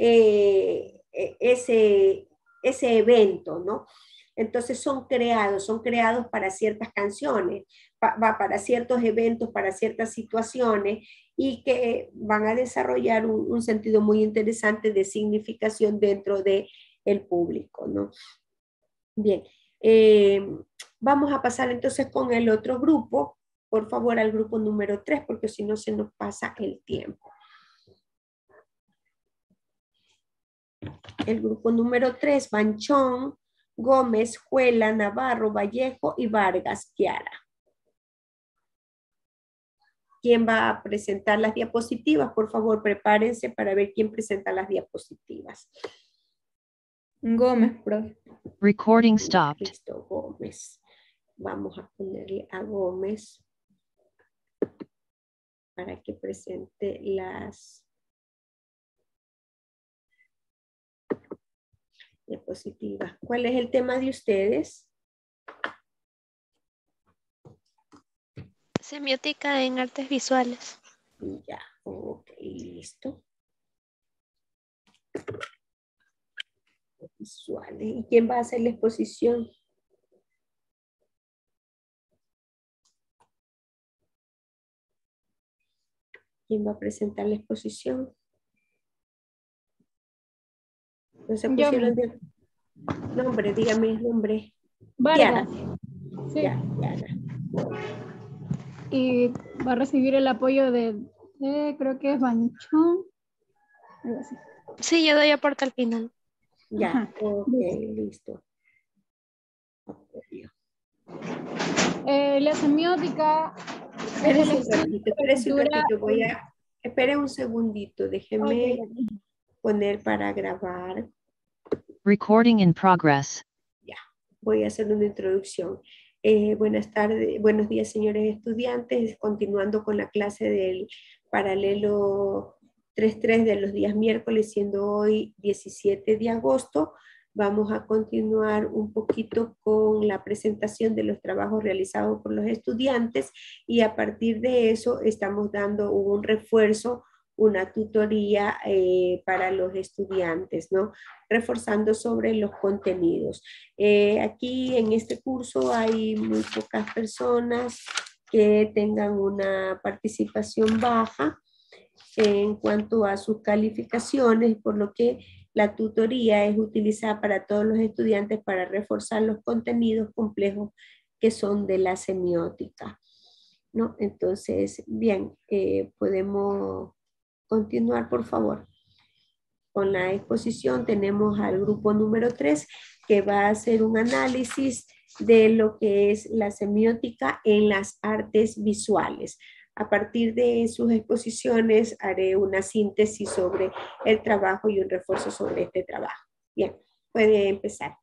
[SPEAKER 1] ese evento, ¿no? Entonces son creados para ciertas canciones, para ciertos eventos, para ciertas situaciones, y que van a desarrollar un sentido muy interesante de significación dentro del público, ¿no? Bien, vamos a pasar entonces con el otro grupo, por favor, al grupo número 3, porque si no se nos pasa el tiempo. El grupo número 3, Banchón, Gómez, Juela, Navarro, Vallejo y Vargas, Kiara. ¿Quién va a presentar las diapositivas? Por favor, prepárense para ver quién presenta las diapositivas.
[SPEAKER 5] Gómez, profe.
[SPEAKER 2] Recording stopped.
[SPEAKER 1] Listo, Gómez. Vamos a ponerle a Gómez para que presente las diapositivas. ¿Cuál es el tema de ustedes?
[SPEAKER 13] Semiótica en artes visuales.
[SPEAKER 1] Ya, ok, listo. Visuales. ¿Y quién va a hacer la exposición? ¿Quién va a presentar la exposición? ¿No se pusieron de nombre? Dígame el nombre.
[SPEAKER 5] Vargas.
[SPEAKER 1] Sí. Ya, Diana.
[SPEAKER 5] Y va a recibir el apoyo de creo que es Banchón. Algo así.
[SPEAKER 13] Sí, yo doy aporte al final.
[SPEAKER 1] Ya, ok, listo.
[SPEAKER 5] La semiótica.
[SPEAKER 1] Espere un segundito, déjeme poner para grabar.
[SPEAKER 2] Recording in progress.
[SPEAKER 1] Ya, voy a hacer una introducción. Buenas tardes, buenos días, señores estudiantes. Continuando con la clase del paralelo 3.3 de los días miércoles, siendo hoy 17 de agosto, vamos a continuar un poquito con la presentación de los trabajos realizados por los estudiantes, y a partir de eso estamos dando un refuerzo, una tutoría para los estudiantes, ¿no? Reforzando sobre los contenidos. Aquí en este curso hay muy pocas personas que tengan una participación baja en cuanto a sus calificaciones, por lo que la tutoría es utilizada para todos los estudiantes para reforzar los contenidos complejos que son de la semiótica, ¿no? Entonces, bien, podemos continuar, por favor. Con la exposición tenemos al grupo número 3, que va a hacer un análisis de lo que es la semiótica en las artes visuales. A partir de sus exposiciones haré una síntesis sobre el trabajo y un refuerzo sobre este trabajo. Bien, puede empezar.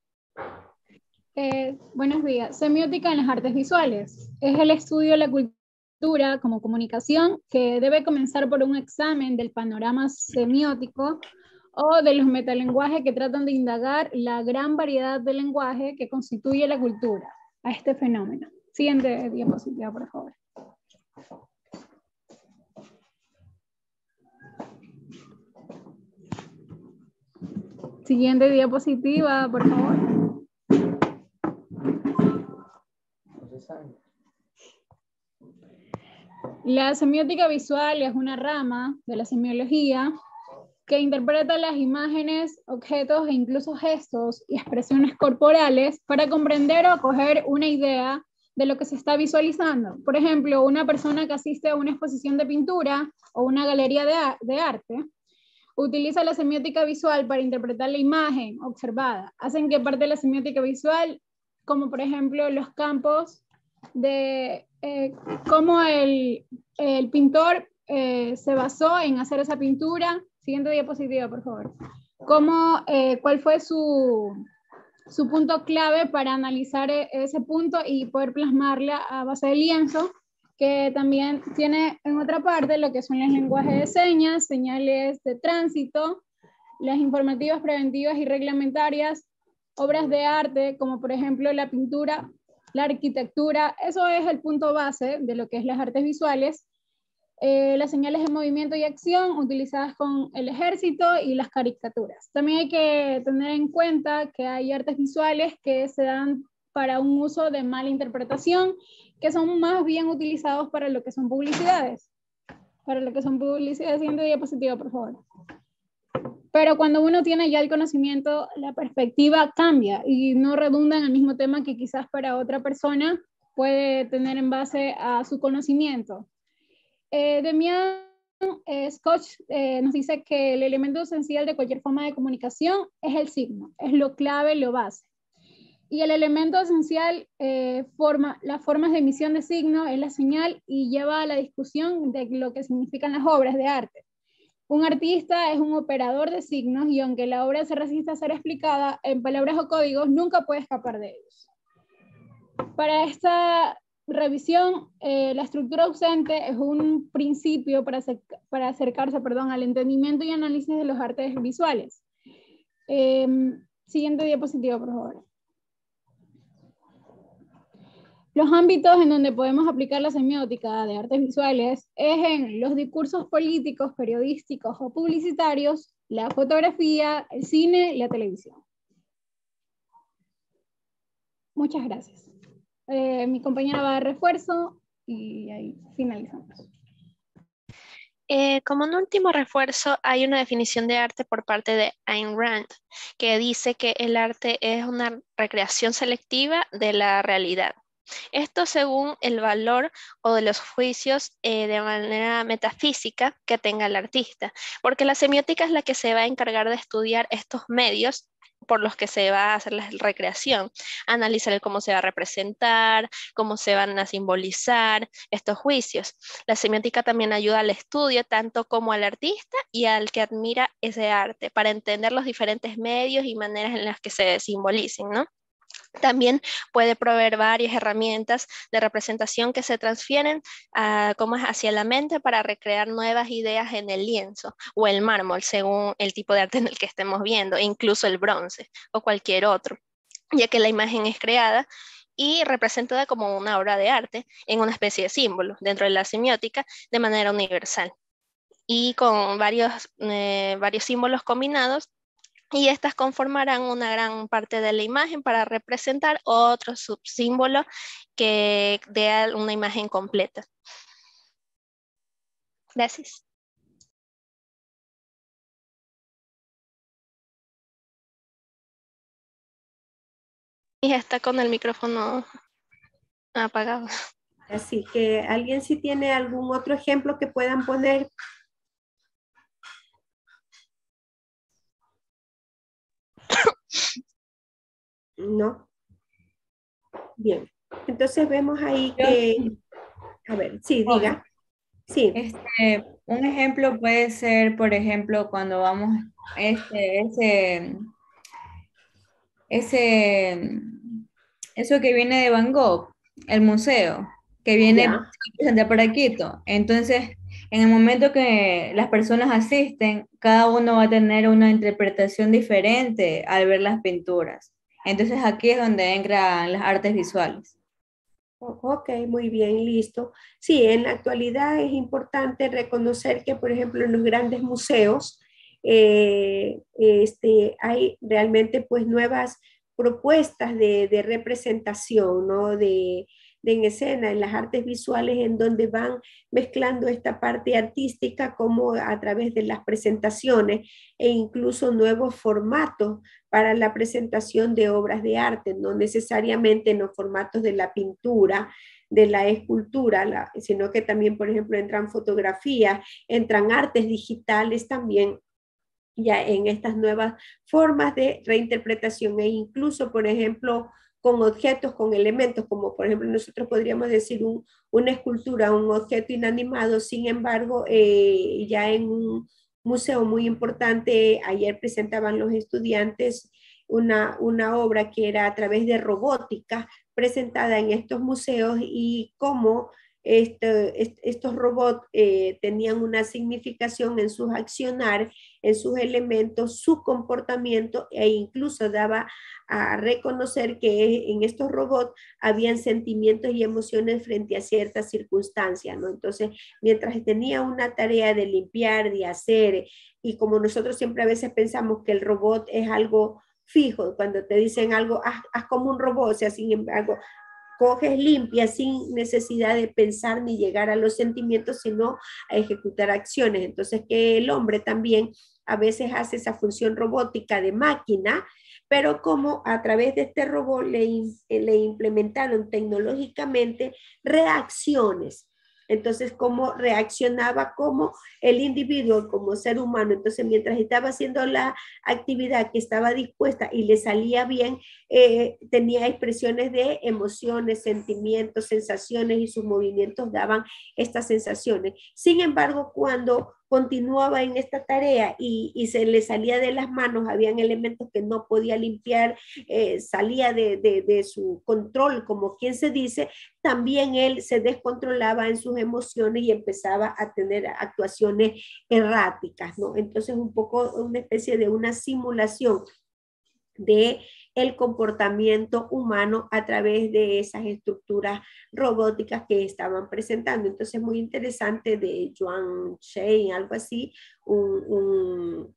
[SPEAKER 5] Buenos días. Semiótica en las artes visuales. Es el estudio de la cultura como comunicación que debe comenzar por un examen del panorama semiótico o de los metalenguajes que tratan de indagar la gran variedad de lenguaje que constituye la cultura a este fenómeno. Siguiente diapositiva, por favor. Siguiente diapositiva, por favor. La semiótica visual es una rama de la semiología que interpreta las imágenes, objetos e incluso gestos y expresiones corporales para comprender o acoger una idea de lo que se está visualizando. Por ejemplo, una persona que asiste a una exposición de pintura o una galería de arte, utiliza la semiótica visual para interpretar la imagen observada. Hacen que parte de la semiótica visual, como por ejemplo los campos de cómo el pintor se basó en hacer esa pintura. Siguiente diapositiva, por favor. ¿Cuál fue su punto clave para analizar ese punto y poder plasmarla a base de lienzo, que también tiene en otra parte lo que son los lenguajes de señas, señales de tránsito, las informativas, preventivas y reglamentarias, obras de arte, como por ejemplo la pintura, la arquitectura. Eso es el punto base de lo que es las artes visuales. Las señales de movimiento y acción utilizadas con el ejército y las caricaturas. También hay que tener en cuenta que hay artes visuales que se dan para un uso de mala interpretación, que son más bien utilizados para lo que son publicidades. Para lo que son publicidades. Siguiente diapositiva, por favor. Pero cuando uno tiene ya el conocimiento, la perspectiva cambia y no redunda en el mismo tema que quizás para otra persona puede tener en base a su conocimiento. Demian Scott nos dice que el elemento esencial de cualquier forma de comunicación es el signo, es lo clave, lo base. Y el elemento esencial, las formas de emisión de signo es la señal y lleva a la discusión de lo que significan las obras de arte. Un artista es un operador de signos y aunque la obra se resista a ser explicada en palabras o códigos, nunca puede escapar de ellos. Para esta revisión, la estructura ausente es un principio para acercarse al entendimiento y análisis de los artes visuales. Siguiente diapositiva, por favor. Los ámbitos en donde podemos aplicar la semiótica de artes visuales es en los discursos políticos, periodísticos o publicitarios, la fotografía, el cine y la televisión. Muchas gracias. Mi compañera va a dar refuerzo y ahí finalizamos.
[SPEAKER 13] Como un último refuerzo, hay una definición de arte por parte de Ayn Rand, que dice que el arte es una recreación selectiva de la realidad. Esto según el valor o de los juicios de manera metafísica que tenga el artista, porque la semiótica es la que se va a encargar de estudiar estos medios por los que se va a hacer la recreación, analizar cómo se va a representar, cómo se van a simbolizar estos juicios. La semiótica también ayuda al estudio tanto como al artista y al que admira ese arte, para entender los diferentes medios y maneras en las que se simbolicen, ¿no? También puede proveer varias herramientas de representación que se transfieren hacia la mente para recrear nuevas ideas en el lienzo o el mármol, según el tipo de arte en el que estemos viendo, e incluso el bronce o cualquier otro, ya que la imagen es creada y representada como una obra de arte en una especie de símbolo dentro de la semiótica de manera universal y con varios símbolos combinados. Y estas conformarán una gran parte de la imagen para representar otro subsímbolo que dé una imagen completa. Gracias. Y está con el micrófono apagado.
[SPEAKER 1] Así que, ¿alguien sí tiene algún otro ejemplo que puedan poner? No. Bien. Entonces vemos ahí que... A ver, sí, diga. Sí.
[SPEAKER 14] Un ejemplo puede ser, por ejemplo, cuando vamos eso que viene de Van Gogh, el museo, que viene a presentar para Quito. Entonces, en el momento que las personas asisten, cada uno va a tener una interpretación diferente al ver las pinturas. Entonces, aquí es donde entran las artes visuales.
[SPEAKER 1] Ok, muy bien, listo. Sí, en la actualidad es importante reconocer que, por ejemplo, en los grandes museos hay realmente pues nuevas propuestas de representación, ¿no? De en escena, en las artes visuales, en donde van mezclando esta parte artística como a través de las presentaciones e incluso nuevos formatos para la presentación de obras de arte, no necesariamente en los formatos de la pintura, de la escultura, sino que también, por ejemplo, entran fotografías, entran artes digitales también, ya en estas nuevas formas de reinterpretación e incluso, por ejemplo, con objetos, con elementos, como por ejemplo nosotros podríamos decir una escultura, un objeto inanimado, sin embargo, ya en un museo muy importante, ayer presentaban los estudiantes una obra que era a través de robótica presentada en estos museos y cómo estos robots tenían una significación en sus accionar, en sus elementos, su comportamiento e incluso daba a reconocer que en estos robots habían sentimientos y emociones frente a ciertas circunstancias, ¿no? Entonces, mientras tenía una tarea de limpiar, de hacer, y como nosotros siempre a veces pensamos que el robot es algo fijo, cuando te dicen algo, haz como un robot, o sea, sin embargo, coges limpia sin necesidad de pensar ni llegar a los sentimientos, sino a ejecutar acciones. Entonces, que el hombre también a veces hace esa función robótica de máquina, pero como a través de este robot le implementaron tecnológicamente reacciones. Entonces, cómo reaccionaba como el individuo, como ser humano. Entonces, mientras estaba haciendo la actividad que estaba dispuesta y le salía bien, tenía expresiones de emociones, sentimientos, sensaciones y sus movimientos daban estas sensaciones. Sin embargo, cuando continuaba en esta tarea y se le salía de las manos, habían elementos que no podía limpiar, salía de su control, como quien se dice, también él se descontrolaba en sus emociones y empezaba a tener actuaciones erráticas, ¿no? Entonces un poco una especie de una simulación de el comportamiento humano a través de esas estructuras robóticas que estaban presentando. Entonces, muy interesante de Yuan Shen, algo así, un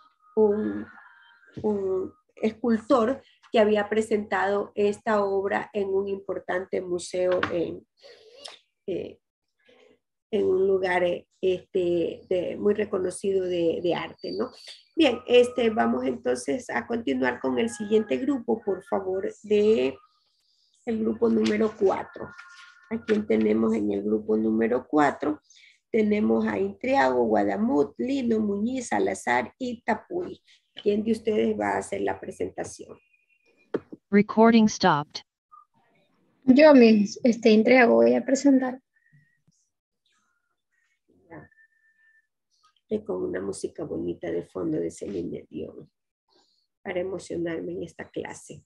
[SPEAKER 1] escultor que había presentado esta obra en un importante museo en un lugar muy reconocido de arte, ¿no? Bien, vamos entonces a continuar con el siguiente grupo, por favor, el grupo número 4. ¿A quién tenemos en el grupo número 4? Tenemos a Intriago, Guadamut, Lino, Muñiz, Salazar y Tapuy. ¿Quién de ustedes va a hacer la presentación?
[SPEAKER 2] Recording stopped.
[SPEAKER 5] Yo, Intriago, voy a presentar.
[SPEAKER 1] Con una música bonita de fondo de Celine Dion para emocionarme en esta clase.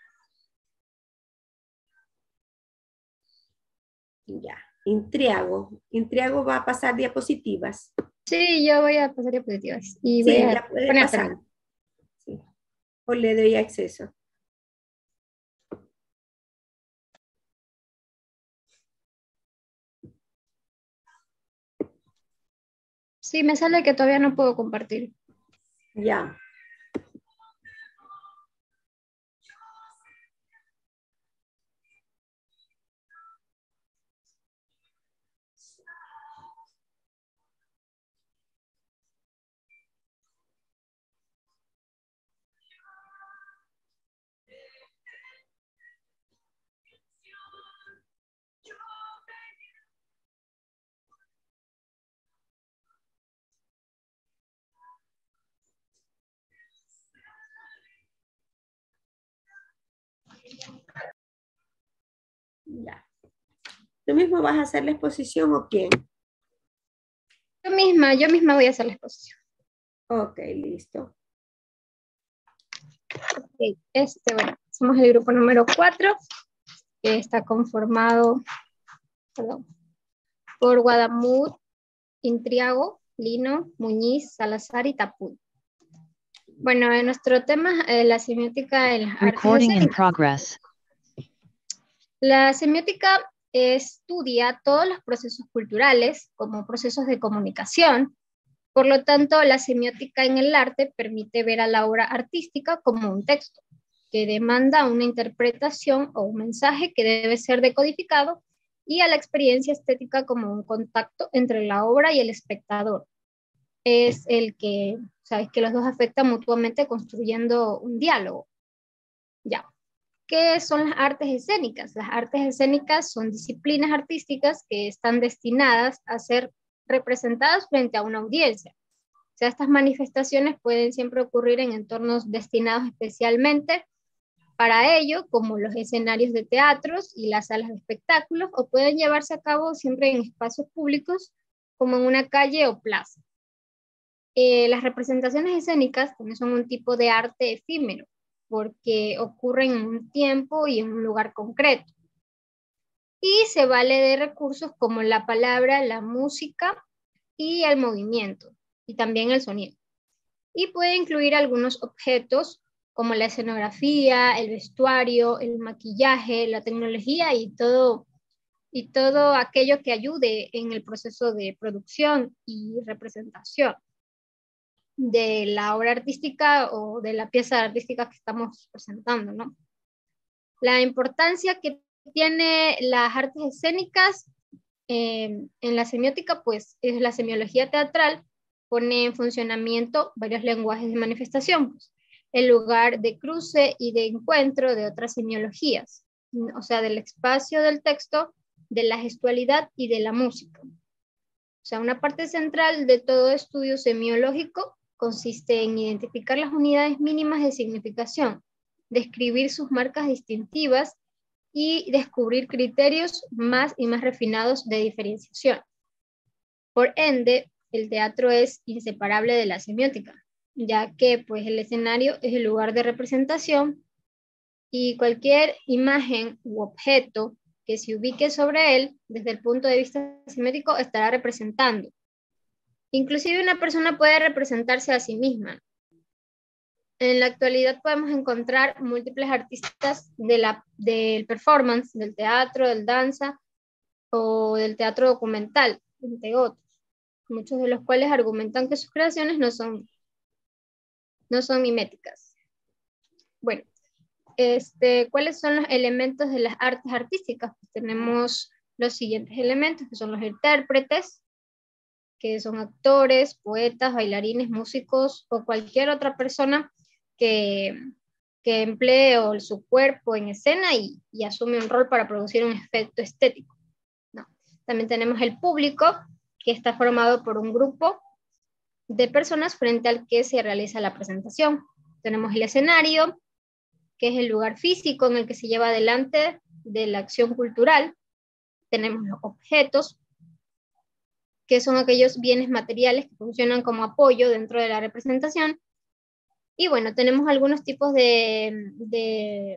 [SPEAKER 1] Ya, Intriago va a pasar diapositivas.
[SPEAKER 5] Sí, yo voy a pasar diapositivas. Y
[SPEAKER 1] sí,
[SPEAKER 5] voy a
[SPEAKER 1] ya puede pasar. Sí. O le doy acceso.
[SPEAKER 5] Sí, me sale que todavía no puedo compartir.
[SPEAKER 1] Ya. Ya. ¿Tú mismo vas a hacer la exposición o quién?
[SPEAKER 5] Yo misma voy a hacer la exposición.
[SPEAKER 1] Ok, listo.
[SPEAKER 5] Okay. Bueno, somos el grupo número 4, que está conformado, por Guadamut, Intriago, Lino, Muñiz, Salazar y Tapuy. Bueno, en nuestro tema, la semiótica en las
[SPEAKER 2] Recording
[SPEAKER 5] artes
[SPEAKER 2] in progress.
[SPEAKER 5] La semiótica estudia todos los procesos culturales como procesos de comunicación. Por lo tanto, la semiótica en el arte permite ver a la obra artística como un texto.
[SPEAKER 15] que demanda una interpretación o un mensaje que debe ser decodificado, y a la experiencia estética como un contacto entre la obra y el espectador. Es el que, sabes, que los dos afectan mutuamente construyendo un diálogo. Ya. ¿Qué son las artes escénicas? Las artes escénicas son disciplinas artísticas que están destinadas a ser representadas frente a una audiencia. O sea, estas manifestaciones pueden siempre ocurrir en entornos destinados especialmente para ello, como los escenarios de teatros y las salas de espectáculos, o pueden llevarse a cabo siempre en espacios públicos, como en una calle o plaza. Las representaciones escénicas también son un tipo de arte efímero, porque ocurren en un tiempo y en un lugar concreto. Y se vale de recursos como la palabra, la música y el movimiento, y también el sonido. Y puede incluir algunos objetos como la escenografía, el vestuario, el maquillaje, la tecnología y todo aquello que ayude en el proceso de producción y representación de la obra artística o de la pieza artística que estamos presentando, ¿no? La importancia que tiene las artes escénicas en la semiótica, pues, es la semiología teatral, pone en funcionamiento varios lenguajes de manifestación, pues, el lugar de cruce y de encuentro de otras semiologías, o sea, del espacio del texto, de la gestualidad y de la música. O sea, una parte central de todo estudio semiológico consiste en identificar las unidades mínimas de significación, describir sus marcas distintivas y descubrir criterios más y más refinados de diferenciación. Por ende, el teatro es inseparable de la semiótica, ya que pues, el escenario es el lugar de representación y cualquier imagen u objeto que se ubique sobre él desde el punto de vista semiótico estará representando. Inclusive una persona puede representarse a sí misma. En la actualidad podemos encontrar múltiples artistas del performance, del teatro, del danza o del teatro documental, entre otros, muchos de los cuales argumentan que sus creaciones no son miméticas. Bueno, ¿cuáles son los elementos de las artes artísticas? Pues tenemos los siguientes elementos, que son los intérpretes, que son actores, poetas, bailarines, músicos o cualquier otra persona que emplee su cuerpo en escena y asume un rol para producir un efecto estético, ¿no? También tenemos el público, que está formado por un grupo de personas frente al que se realiza la presentación. Tenemos el escenario, que es el lugar físico en el que se lleva adelante de la acción cultural. Tenemos los objetos, que son aquellos bienes materiales que funcionan como apoyo dentro de la representación. Y bueno, tenemos algunos tipos de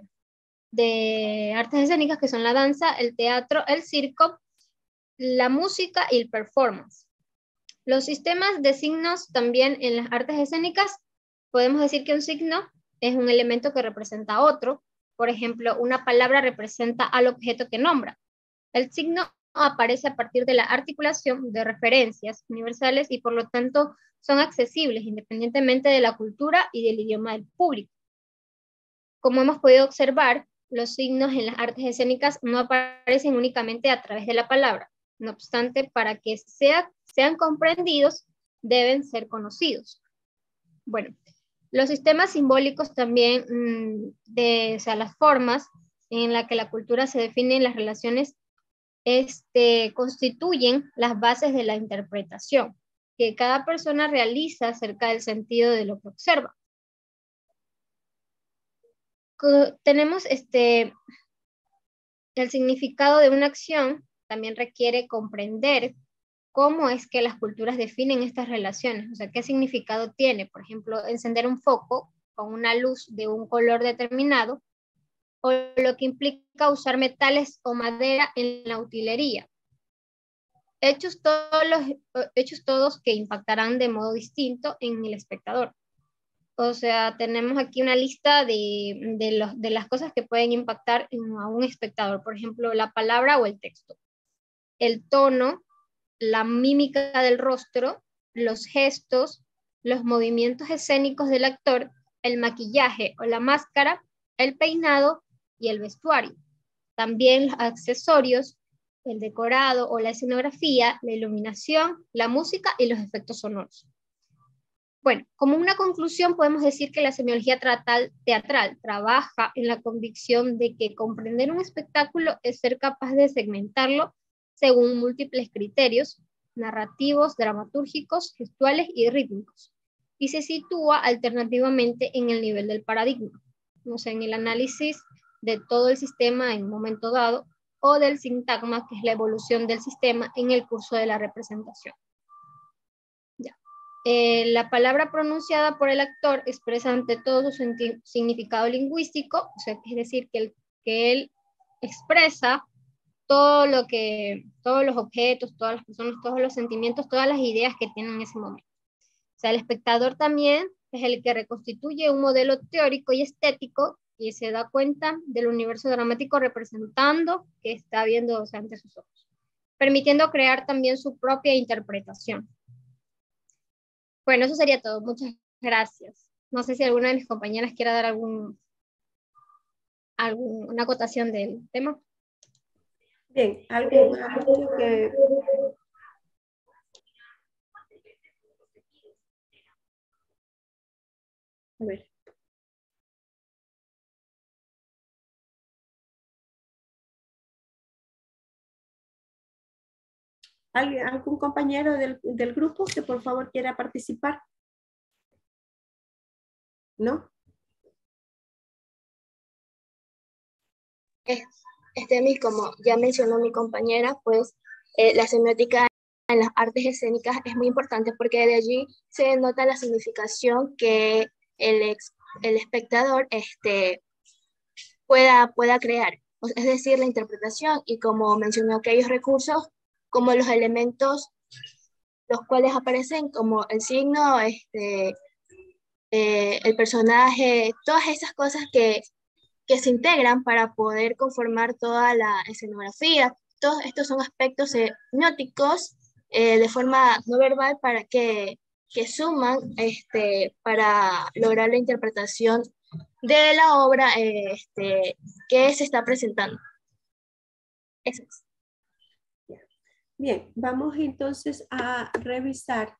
[SPEAKER 15] artes escénicas, que son la danza, el teatro, el circo, la música y el performance. Los sistemas de signos también en las artes escénicas, podemos decir que un signo es un elemento que representa a otro. Por ejemplo, una palabra representa al objeto que nombra. El signo aparece a partir de la articulación de referencias universales y por lo tanto son accesibles independientemente de la cultura y del idioma del público. Como hemos podido observar, los signos en las artes escénicas no aparecen únicamente a través de la palabra. No obstante, para que sean comprendidos, deben ser conocidos. Bueno, los sistemas simbólicos también, o sea, las formas en las que la cultura se define en las relaciones, constituyen las bases de la interpretación que cada persona realiza acerca del sentido de lo que observa. Tenemos el significado de una acción, también requiere comprender cómo es que las culturas definen estas relaciones, o sea, qué significado tiene, por ejemplo, encender un foco con una luz de un color determinado, o lo que implica usar metales o madera en la utilería. Hechos todos que impactarán de modo distinto en el espectador. O sea, tenemos aquí una lista de las cosas que pueden impactar a un espectador, por ejemplo, la palabra o el texto, el tono, la mímica del rostro, los gestos, los movimientos escénicos del actor, el maquillaje o la máscara el peinado y el vestuario. También los accesorios, el decorado o la escenografía, la iluminación, la música y los efectos sonoros. Bueno, como una conclusión podemos decir que la semiología teatral trabaja en la convicción de que comprender un espectáculo es ser capaz de segmentarlo según múltiples criterios narrativos, dramatúrgicos, gestuales y rítmicos, y se sitúa alternativamente en el nivel del paradigma, o sea, en el análisis de todo el sistema en un momento dado, o del sintagma, que es la evolución del sistema en el curso de la representación. La palabra pronunciada por el actor expresa ante todo su significado lingüístico, o sea, es decir, que él expresa todo lo que, todos los objetos, todas las personas, todos los sentimientos, todas las ideas que tienen en ese momento. O sea, el espectador también es el que reconstituye un modelo teórico y estético y se da cuenta del universo dramático representando que está viendo, o sea, ante sus ojos, permitiendo crear también su propia interpretación. Bueno, eso sería todo. Muchas gracias. No sé si alguna de mis compañeras quiera dar alguna acotación del tema.
[SPEAKER 1] Bien, algo que... A ver. ¿Algún compañero del grupo que por favor quiera participar? ¿No?
[SPEAKER 16] Como ya mencionó mi compañera, pues la semiótica en las artes escénicas es muy importante porque de allí se nota la significación que el espectador pueda crear, es decir, la interpretación, y como mencionó aquellos recursos como los elementos los cuales aparecen como el signo, el personaje, todas esas cosas que se integran para poder conformar toda la escenografía. Todos estos son aspectos semióticos de forma no verbal para que suman para lograr la interpretación de la obra que se está presentando. Eso es.
[SPEAKER 1] Bien, vamos entonces a revisar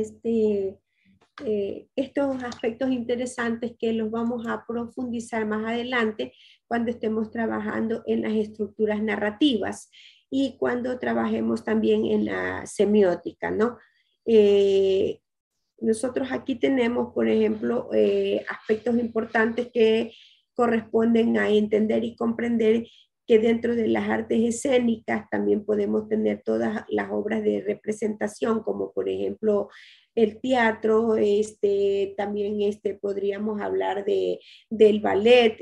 [SPEAKER 1] estos aspectos interesantes que los vamos a profundizar más adelante cuando estemos trabajando en las estructuras narrativas y cuando trabajemos también en la semiótica, ¿no? Nosotros aquí tenemos, por ejemplo, aspectos importantes que corresponden a entender y comprender que dentro de las artes escénicas también podemos tener todas las obras de representación, como por ejemplo el teatro, también podríamos hablar del ballet,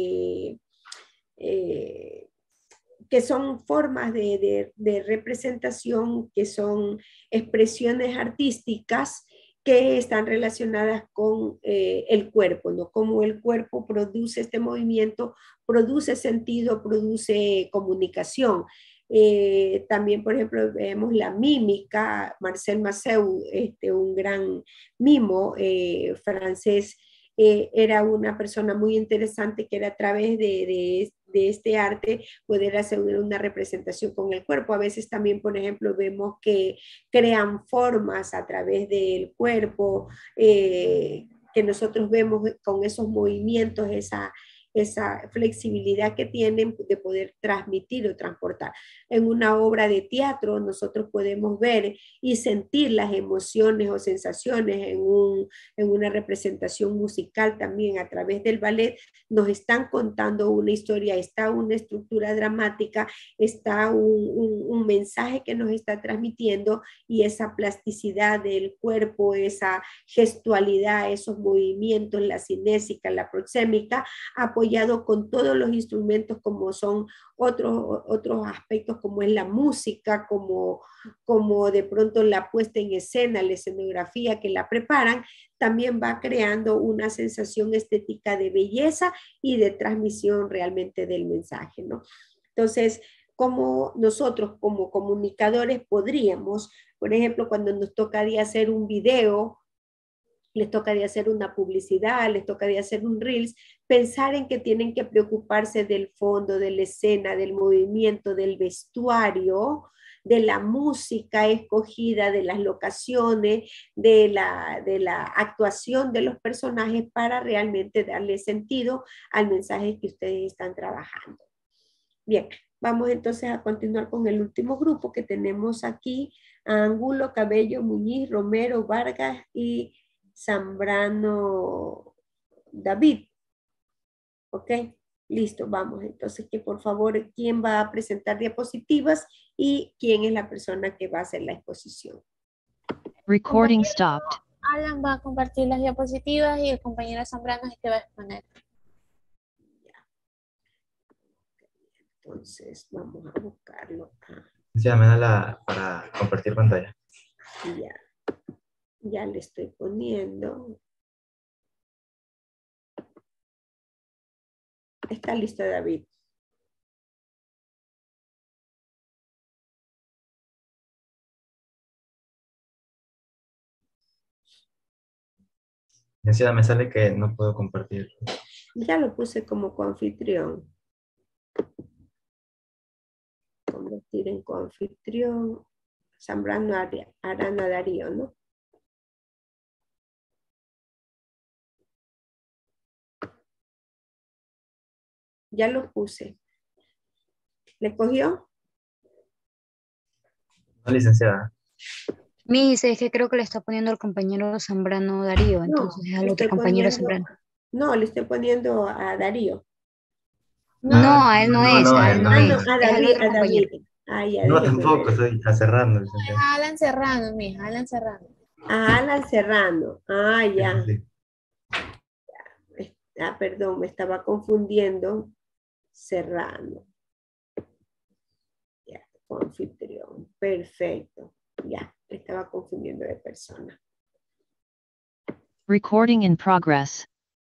[SPEAKER 1] que son formas de representación, que son expresiones artísticas que están relacionadas con el cuerpo, ¿no? Cómo el cuerpo produce este movimiento, produce sentido, produce comunicación. También, por ejemplo, vemos la mímica. Marcel Marceau, un gran mimo francés, era una persona muy interesante que era a través de este arte poder hacer una representación con el cuerpo. A veces también, por ejemplo, vemos que crean formas a través del cuerpo, que nosotros vemos con esos movimientos, esa flexibilidad que tienen de poder transmitir o transportar. En una obra de teatro nosotros podemos ver y sentir las emociones o sensaciones. En una representación musical también a través del ballet nos están contando una historia, está una estructura dramática, está un mensaje que nos está transmitiendo, y esa plasticidad del cuerpo, esa gestualidad, esos movimientos, la cinésica, la proxémica, apoyado con todos los instrumentos como son otros aspectos como es la música, como de pronto la puesta en escena, la escenografía que la preparan, también va creando una sensación estética de belleza y de transmisión realmente del mensaje, ¿no? Entonces, como nosotros como comunicadores podríamos, por ejemplo, cuando nos tocaría hacer un video, les toca de hacer una publicidad, les toca de hacer un reels, pensar en que tienen que preocuparse del fondo, de la escena, del movimiento, del vestuario, de la música escogida, de las locaciones, de la actuación de los personajes para realmente darle sentido al mensaje que ustedes están trabajando. Bien, vamos entonces a continuar con el último grupo que tenemos aquí: Angulo, Cabello, Muñiz, Romero, Vargas y Zambrano David. ¿Ok? Listo, vamos. Entonces, que por favor, ¿quién va a presentar diapositivas y quién es la persona que va a hacer la exposición?
[SPEAKER 2] Recording stopped.
[SPEAKER 17] Alan va a compartir las diapositivas y el compañero Zambrano es el que va a exponer.
[SPEAKER 1] Entonces, vamos a buscarlo.
[SPEAKER 18] Sí, me da para compartir pantalla.
[SPEAKER 1] Ya le estoy poniendo. Está listo, David.
[SPEAKER 18] Ya me sale que no puedo compartir.
[SPEAKER 1] Ya lo puse como coanfitrión. Convertir en coanfitrión. Zambrano Arana Darío, ¿no? Ya lo puse. ¿Le cogió?
[SPEAKER 18] No, licenciada.
[SPEAKER 3] Dice, es que creo que le está poniendo al compañero Zambrano Darío, entonces es al otro compañero Zambrano.
[SPEAKER 1] No, le estoy poniendo a Darío.
[SPEAKER 3] No, a él no es, a él no es.
[SPEAKER 1] A David, a David. Ya,
[SPEAKER 18] no, tampoco, estoy a Serrano, licenciada.
[SPEAKER 17] Alan Serrano, mija, Alan Serrano.
[SPEAKER 1] A Alan Serrano. Ya. Sí. Perdón, me estaba confundiendo. Serrano. Ya, anfitrión. Perfecto. Ya, me estaba confundiendo de persona.
[SPEAKER 2] Recording in progress.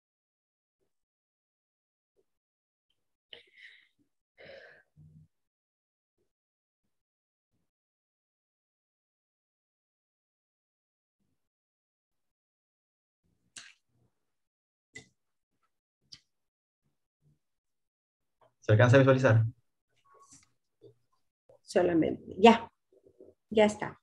[SPEAKER 18] ¿Se alcanza a visualizar?
[SPEAKER 1] Solamente. Ya está.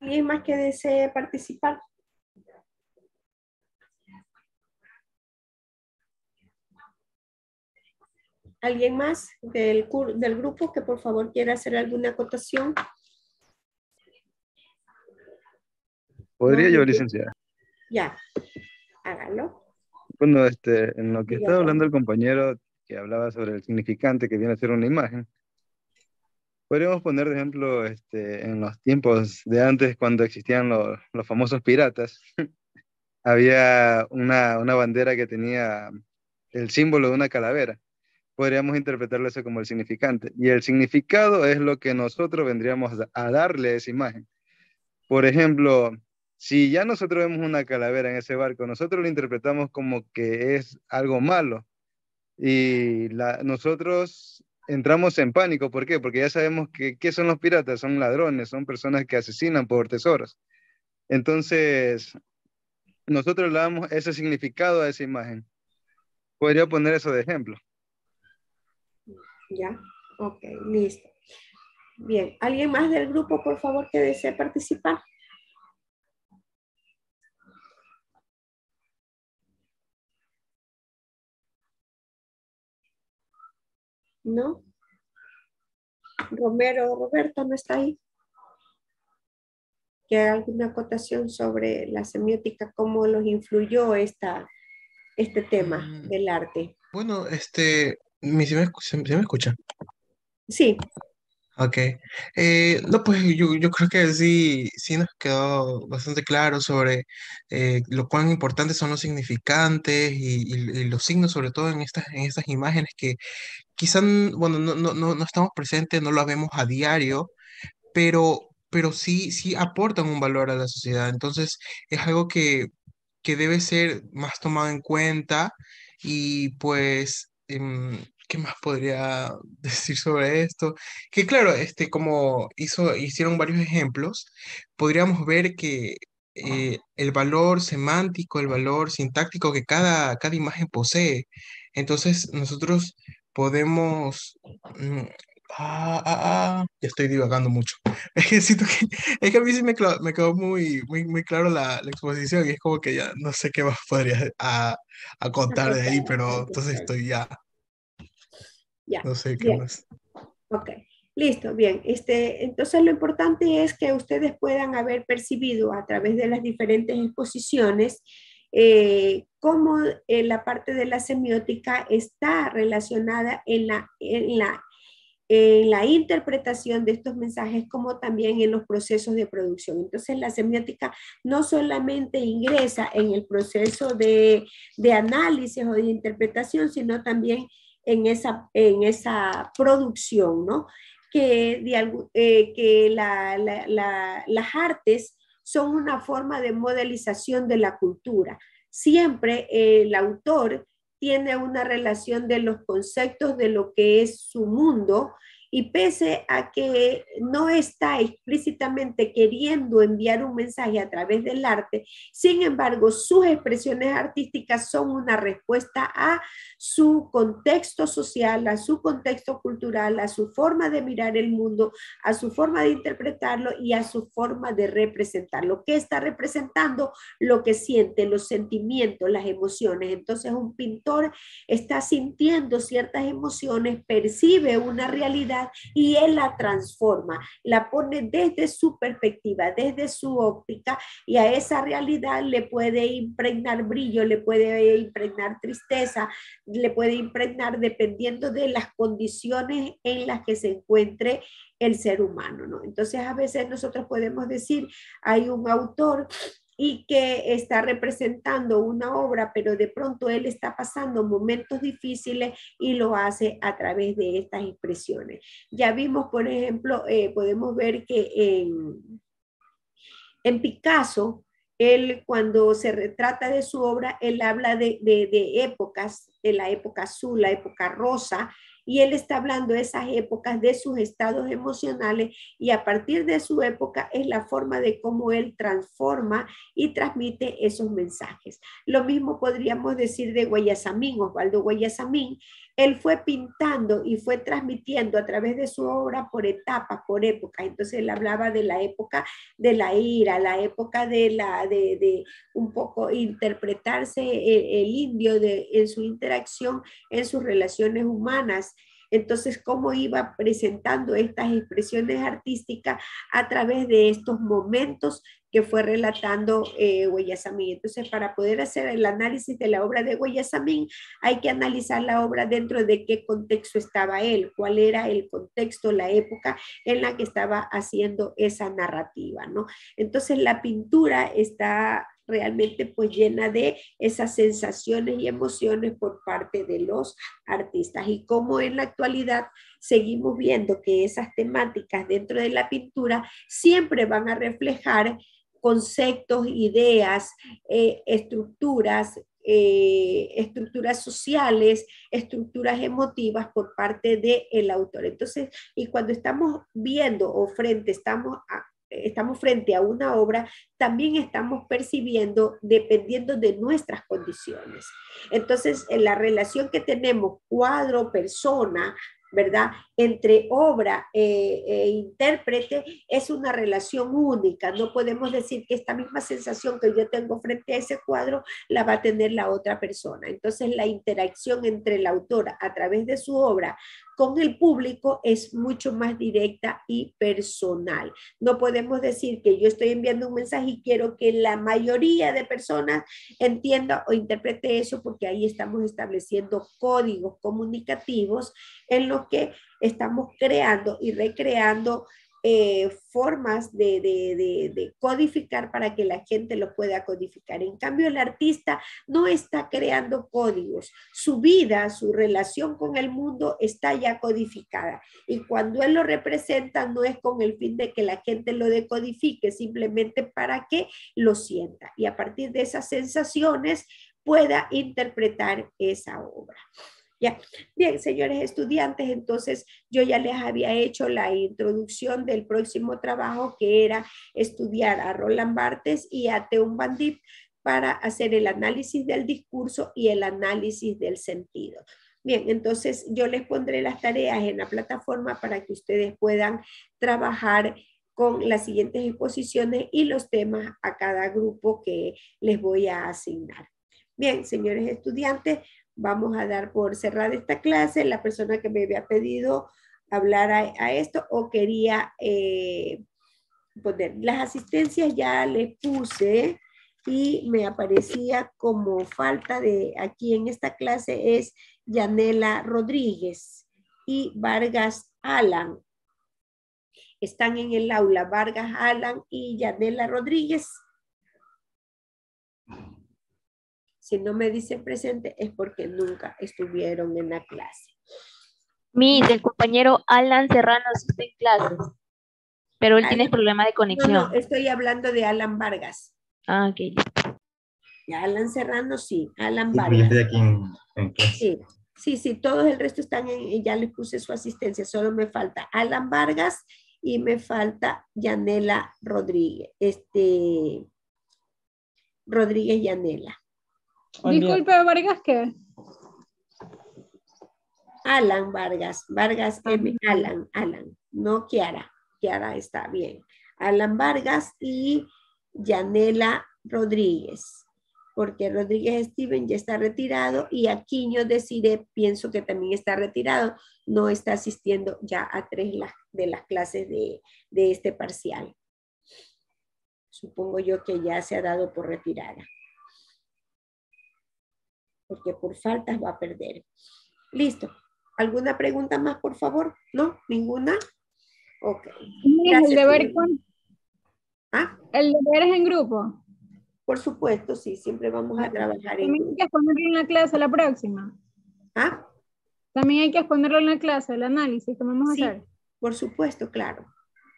[SPEAKER 1] ¿Alguien más que desee participar? ¿Alguien más del grupo que por favor quiera hacer alguna acotación?
[SPEAKER 19] ¿Podría
[SPEAKER 1] No,
[SPEAKER 19] yo, licenciada?
[SPEAKER 1] ya, hágalo.
[SPEAKER 19] Bueno, en lo que estaba
[SPEAKER 1] Dígame.
[SPEAKER 19] hablando el compañero que hablaba sobre el significante que viene a ser una imagen, podríamos poner de ejemplo en los tiempos de antes, cuando existían los famosos piratas, había una bandera que tenía el símbolo de una calavera. Podríamos interpretarlo eso como el significante. Y el significado es lo que nosotros vendríamos a darle a esa imagen. Por ejemplo, si ya nosotros vemos una calavera en ese barco, nosotros lo interpretamos como que es algo malo. Y nosotros entramos en pánico. ¿Por qué? Porque ya sabemos que ¿qué son los piratas? Son ladrones, son personas que asesinan por tesoros. Entonces, nosotros le damos ese significado a esa imagen. Podría poner eso de ejemplo.
[SPEAKER 1] Ya, ok, listo. Bien, ¿alguien más del grupo, por favor, que desee participar? ¿No? Roberto no está ahí. ¿Que haga alguna acotación sobre la semiótica, cómo los influyó este tema del arte?
[SPEAKER 20] Bueno, ¿sí me escucha?
[SPEAKER 1] Sí.
[SPEAKER 20] Ok. No, pues yo creo que sí nos quedó bastante claro sobre lo cuán importantes son los significantes y los signos, sobre todo en estas imágenes que quizás, bueno, no estamos presentes, no lo vemos a diario, pero sí aportan un valor a la sociedad. Entonces, es algo que debe ser más tomado en cuenta y pues, ¿qué más podría decir sobre esto? Que claro, como hicieron varios ejemplos, podríamos ver que el valor semántico, el valor sintáctico que cada imagen posee. Entonces, nosotros podemos... ya estoy divagando mucho. Es que siento es que a mí sí me quedó muy claro la exposición y es como que ya no sé qué más podría a contar de ahí, pero entonces estoy ya,
[SPEAKER 1] Ya,
[SPEAKER 20] no sé qué
[SPEAKER 1] bien.
[SPEAKER 20] más.
[SPEAKER 1] Ok, listo, bien. Entonces lo importante es que ustedes puedan haber percibido a través de las diferentes exposiciones cómo la parte de la semiótica está relacionada en la interpretación de estos mensajes, como también en los procesos de producción. Entonces, la semiótica no solamente ingresa en el proceso de análisis o de interpretación, sino también en esa producción, ¿no? Que las artes son una forma de modelización de la cultura. Siempre el autor tiene una relación de los conceptos de lo que es su mundo y pese a que no está explícitamente queriendo enviar un mensaje a través del arte, sin embargo, sus expresiones artísticas son una respuesta a su contexto social, a su contexto cultural, a su forma de mirar el mundo, a su forma de interpretarlo y a su forma de representarlo. ¿Qué está representando? Lo que siente, los sentimientos, las emociones. Entonces, un pintor está sintiendo ciertas emociones, percibe una realidad y él la transforma, la pone desde su perspectiva, desde su óptica y a esa realidad le puede impregnar brillo, le puede impregnar tristeza, le puede impregnar dependiendo de las condiciones en las que se encuentre el ser humano, ¿no? Entonces a veces nosotros podemos decir, hay un autor y que está representando una obra, pero de pronto él está pasando momentos difíciles y lo hace a través de estas expresiones. Ya vimos, por ejemplo, podemos ver que en Picasso, él cuando se retrata de su obra, él habla de épocas, de la época azul, la época rosa, y él está hablando de esas épocas, de sus estados emocionales, y a partir de su época es la forma de cómo él transforma y transmite esos mensajes. Lo mismo podríamos decir de Guayasamín, Osvaldo Guayasamín. él fue pintando y fue transmitiendo a través de su obra por etapas, por épocas. Entonces él hablaba de la época de la ira, la época de un poco interpretarse el indio en su interacción, en sus relaciones humanas. Entonces, cómo iba presentando estas expresiones artísticas a través de estos momentos que fue relatando Guayasamín. Entonces, para poder hacer el análisis de la obra de Guayasamín, hay que analizar la obra dentro de qué contexto estaba él, cuál era el contexto, la época en la que estaba haciendo esa narrativa, ¿no? Entonces, la pintura está realmente pues llena de esas sensaciones y emociones por parte de los artistas, y como en la actualidad seguimos viendo que esas temáticas dentro de la pintura siempre van a reflejar conceptos, ideas, estructuras sociales, estructuras emotivas por parte del autor. Entonces, y cuando estamos viendo estamos frente a una obra, también estamos percibiendo dependiendo de nuestras condiciones. Entonces, en la relación que tenemos cuadro-persona, ¿verdad? Entre obra e intérprete es una relación única. No podemos decir que esta misma sensación que yo tengo frente a ese cuadro la va a tener la otra persona. Entonces, la interacción entre el autor a través de su obra con el público es mucho más directa y personal. No podemos decir que yo estoy enviando un mensaje y quiero que la mayoría de personas entienda o interprete eso, porque ahí estamos estableciendo códigos comunicativos en los que estamos creando y recreando formas de codificar para que la gente lo pueda codificar. En cambio, el artista no está creando códigos. Su vida, su relación con el mundo está ya codificada. Y cuando él lo representa, no es con el fin de que la gente lo decodifique, simplemente para que lo sienta. Y a partir de esas sensaciones pueda interpretar esa obra. Ya. Bien, señores estudiantes, entonces yo ya les había hecho la introducción del próximo trabajo, que era estudiar a Roland Barthes y a Teun Van Dijk para hacer el análisis del discurso y el análisis del sentido. Bien, entonces yo les pondré las tareas en la plataforma para que ustedes puedan trabajar con las siguientes exposiciones y los temas a cada grupo que les voy a asignar. Bien, señores estudiantes, vamos a dar por cerrada esta clase. La persona que me había pedido hablar a esto o quería poner las asistencias ya les puse y me aparecía como falta de aquí en esta clase es Yanela Rodríguez y Vargas Alan. Están en el aula Vargas Alan y Yanela Rodríguez. Si no me dicen presente es porque nunca estuvieron en la clase.
[SPEAKER 4] El compañero Alan Serrano está en clases, pero él tiene problemas de conexión.
[SPEAKER 1] No, estoy hablando de Alan Vargas.
[SPEAKER 4] Ah, ok.
[SPEAKER 1] Ya, Alan Serrano sí, Alan
[SPEAKER 18] Sí,
[SPEAKER 1] Vargas.
[SPEAKER 18] yo estoy aquí en clase.
[SPEAKER 1] Sí, todos el resto están ya les puse su asistencia, solo me falta Alan Vargas y me falta Yanela Rodríguez, Rodríguez Yanela.
[SPEAKER 5] Disculpe, Vargas, ¿qué?
[SPEAKER 1] Alan Vargas, Vargas M. Alan, no Kiara. Kiara está bien. Alan Vargas y Yanela Rodríguez, porque Rodríguez Steven ya está retirado y Aquino Desiree pienso que también está retirado, no está asistiendo ya a 3 de las clases de este parcial. Supongo yo que ya se ha dado por retirada, porque por faltas va a perder. Listo. ¿Alguna pregunta más, por favor? ¿No? ¿Ninguna? Ok. Gracias,
[SPEAKER 5] ¿El deber,
[SPEAKER 1] ¿Ah?
[SPEAKER 5] ¿El deber es en grupo?
[SPEAKER 1] Por supuesto, sí. Siempre vamos a trabajar en
[SPEAKER 5] ¿También
[SPEAKER 1] grupo.
[SPEAKER 5] hay que exponerlo en la clase la próxima?
[SPEAKER 1] ¿Ah?
[SPEAKER 5] También hay que exponerlo en la clase, el análisis que vamos a hacer.
[SPEAKER 1] Por supuesto, claro.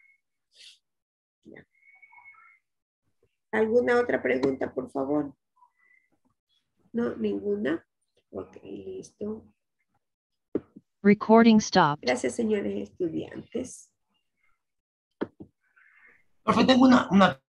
[SPEAKER 1] Ya. ¿Alguna otra pregunta, por favor? No, ninguna. Ok, listo.
[SPEAKER 2] Recording stopped.
[SPEAKER 1] Gracias, señores estudiantes.
[SPEAKER 9] Profe, tengo una